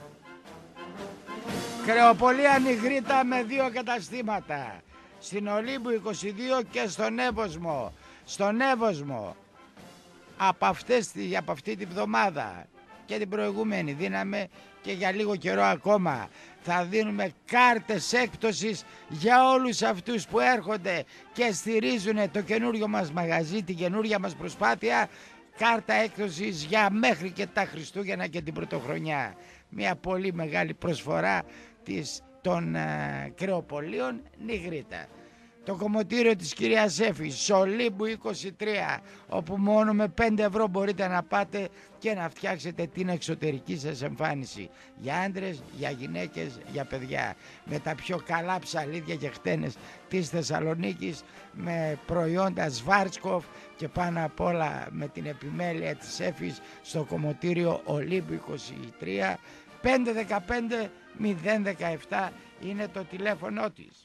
Κρεοπολία Νιγρήτα με δύο καταστήματα, στην Ολύμπου είκοσι δύο και στον Εύωσμο. Στον Εύωσμο από, αυτές, από αυτή τη βδομάδα και την προηγούμενη δίναμε και για λίγο καιρό ακόμα θα δίνουμε κάρτες έκπτωσης για όλους αυτούς που έρχονται και στηρίζουν το καινούριο μας μαγαζί, την καινούρια μας προσπάθεια. Κάρτα έκπτωσης για μέχρι και τα Χριστούγεννα και την Πρωτοχρονιά. Μια πολύ μεγάλη προσφορά της, των uh, κρεοπολίων Νιγρήτα. Το κομμωτήριο της κυρίας Έφη, Σολύμπου είκοσι τρία, όπου μόνο με πέντε ευρώ μπορείτε να πάτε και να φτιάξετε την εξωτερική σας εμφάνιση. Για άντρες, για γυναίκες, για παιδιά. Με τα πιο καλά ψαλίδια και χτένες της Θεσσαλονίκης, με προϊόντα Σβάρτσκοφ και πάνω απ' όλα με την επιμέλεια της Έφης στο κομμωτήριο Ολύμπου είκοσι τρία. πέντε ένα πέντε μηδέν ένα επτά είναι το τηλέφωνο της.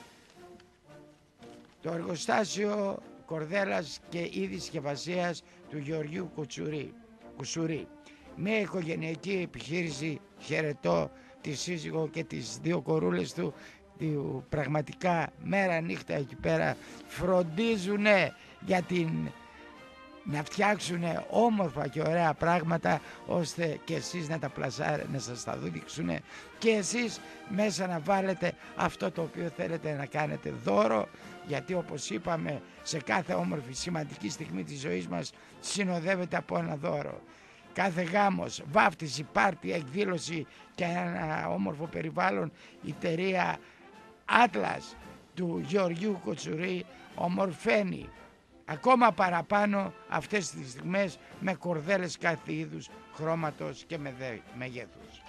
Το εργοστάσιο κορδέλας και είδης συσκευασίας του Γεωργίου Κουτσουρί, Κουσουρί. Μια οικογενειακή επιχείρηση, χαιρετώ τη σύζυγο και τις δύο κορούλες του, του πραγματικά μέρα νύχτα εκεί πέρα φροντίζουνε για την... να φτιάξουν όμορφα και ωραία πράγματα ώστε και εσείς να τα πλασάρετε, να σας τα δείξουν και εσείς μέσα να βάλετε αυτό το οποίο θέλετε να κάνετε δώρο, γιατί όπως είπαμε σε κάθε όμορφη σημαντική στιγμή της ζωής μας συνοδεύεται από ένα δώρο. κάθε γάμος, βάφτιση, πάρτι, εκδήλωση και ένα όμορφο περιβάλλον, η εταιρεία Atlas του Γεωργίου Κοτσουρί ομορφαίνει ακόμα παραπάνω αυτές τις στιγμές με κορδέλες κάθε είδους, χρώματος και μεγέθους.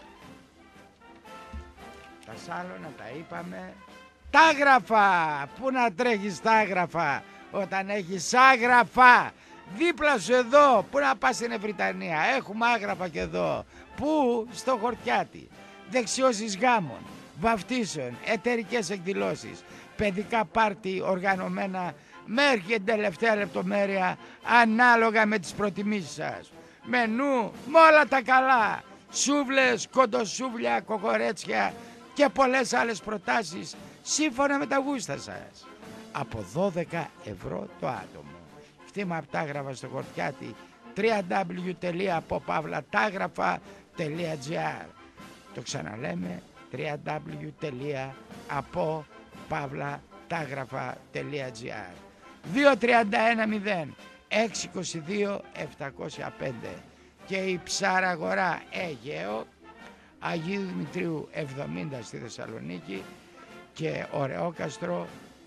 Τα σάλωνα τα είπαμε. Τάγραφα! Πού να τρέχεις τάγραφα όταν έχεις άγραφα δίπλα σου εδώ? Πού να πας στην Ευρυτανία? Έχουμε άγραφα και εδώ. Πού? Στο Χορτιάτι. Δεξιώσεις γάμων, βαφτίσεων, εταιρικές εκδηλώσεις, παιδικά πάρτι οργανωμένα μέχρι τελευταία λεπτομέρεια ανάλογα με τις προτιμήσεις σας. Μενού με όλα τα καλά. Σούβλες, κοντοσούβλια, κοκορέτσια και πολλές άλλες προτάσεις σύμφωνα με τα γούστα σας. Από δώδεκα ευρώ το άτομο. Φτήμα από Τάγραφα στο Χορτιάτι, double-u double-u double-u τελεία apopavlatagрафα τελεία gr. Το ξαναλέμε, double-u double-u double-u τελεία apopavlatagрафα τελεία gr. δύο τρία ένα μηδέν έξι δύο δύο επτακόσια πέντε και η Ψαραγορά Αιγαίο, Αγίου Δημητρίου εβδομήντα στη Θεσσαλονίκη και Ωρεόκαστρο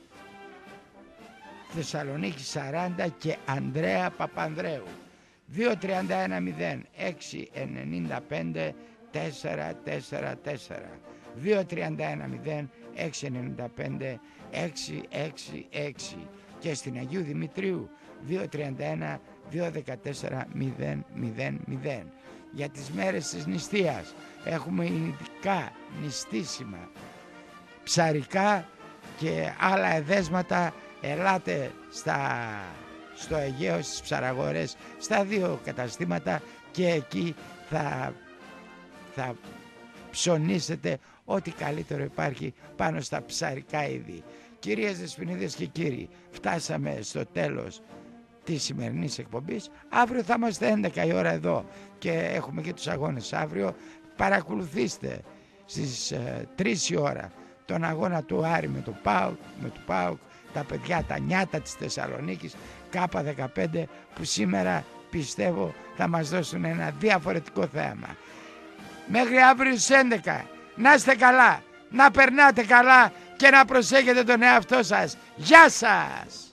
Θεσσαλονίκη σαράντα και Ανδρέα Παπανδρέου. Δύο τρία ένα μηδέν έξι εννιά πέντε τέσσερα τέσσερα τέσσερα δύο τρία ένα μηδέν έξι εννιά πέντε έξι έξι έξι και στην Αγίου Δημητρίου δύο τρία ένα δύο ένα τέσσερα μηδέν μηδέν μηδέν. Για τις μέρες της νηστείας έχουμε ειδικά νηστίσιμα ψαρικά και άλλα εδέσματα. Ελάτε στα, στο Αιγαίο, στις ψαραγορές, στα δύο καταστήματα και εκεί θα, θα ψωνίσετε ό,τι καλύτερο υπάρχει πάνω στα ψαρικά είδη. Κυρίες Δεσποινίδες και κύριοι, φτάσαμε στο τέλος της σημερινής εκπομπής. Αύριο θα είμαστε έντεκα η ώρα εδώ και έχουμε και τους αγώνες αύριο. Παρακολουθήστε στις ε, τρεις η ώρα τον αγώνα του Άρη με το ΠΑΟΚ, με το ΠΑΟΚ, τα παιδιά τα νιάτα της Θεσσαλονίκης Κάπα δεκαπέντε που σήμερα πιστεύω θα μας δώσουν ένα διαφορετικό θέαμα. Μέχρι αύριο στις έντεκα να είστε καλά, να περνάτε καλά και να προσέχετε τον εαυτό σας. Γεια σας!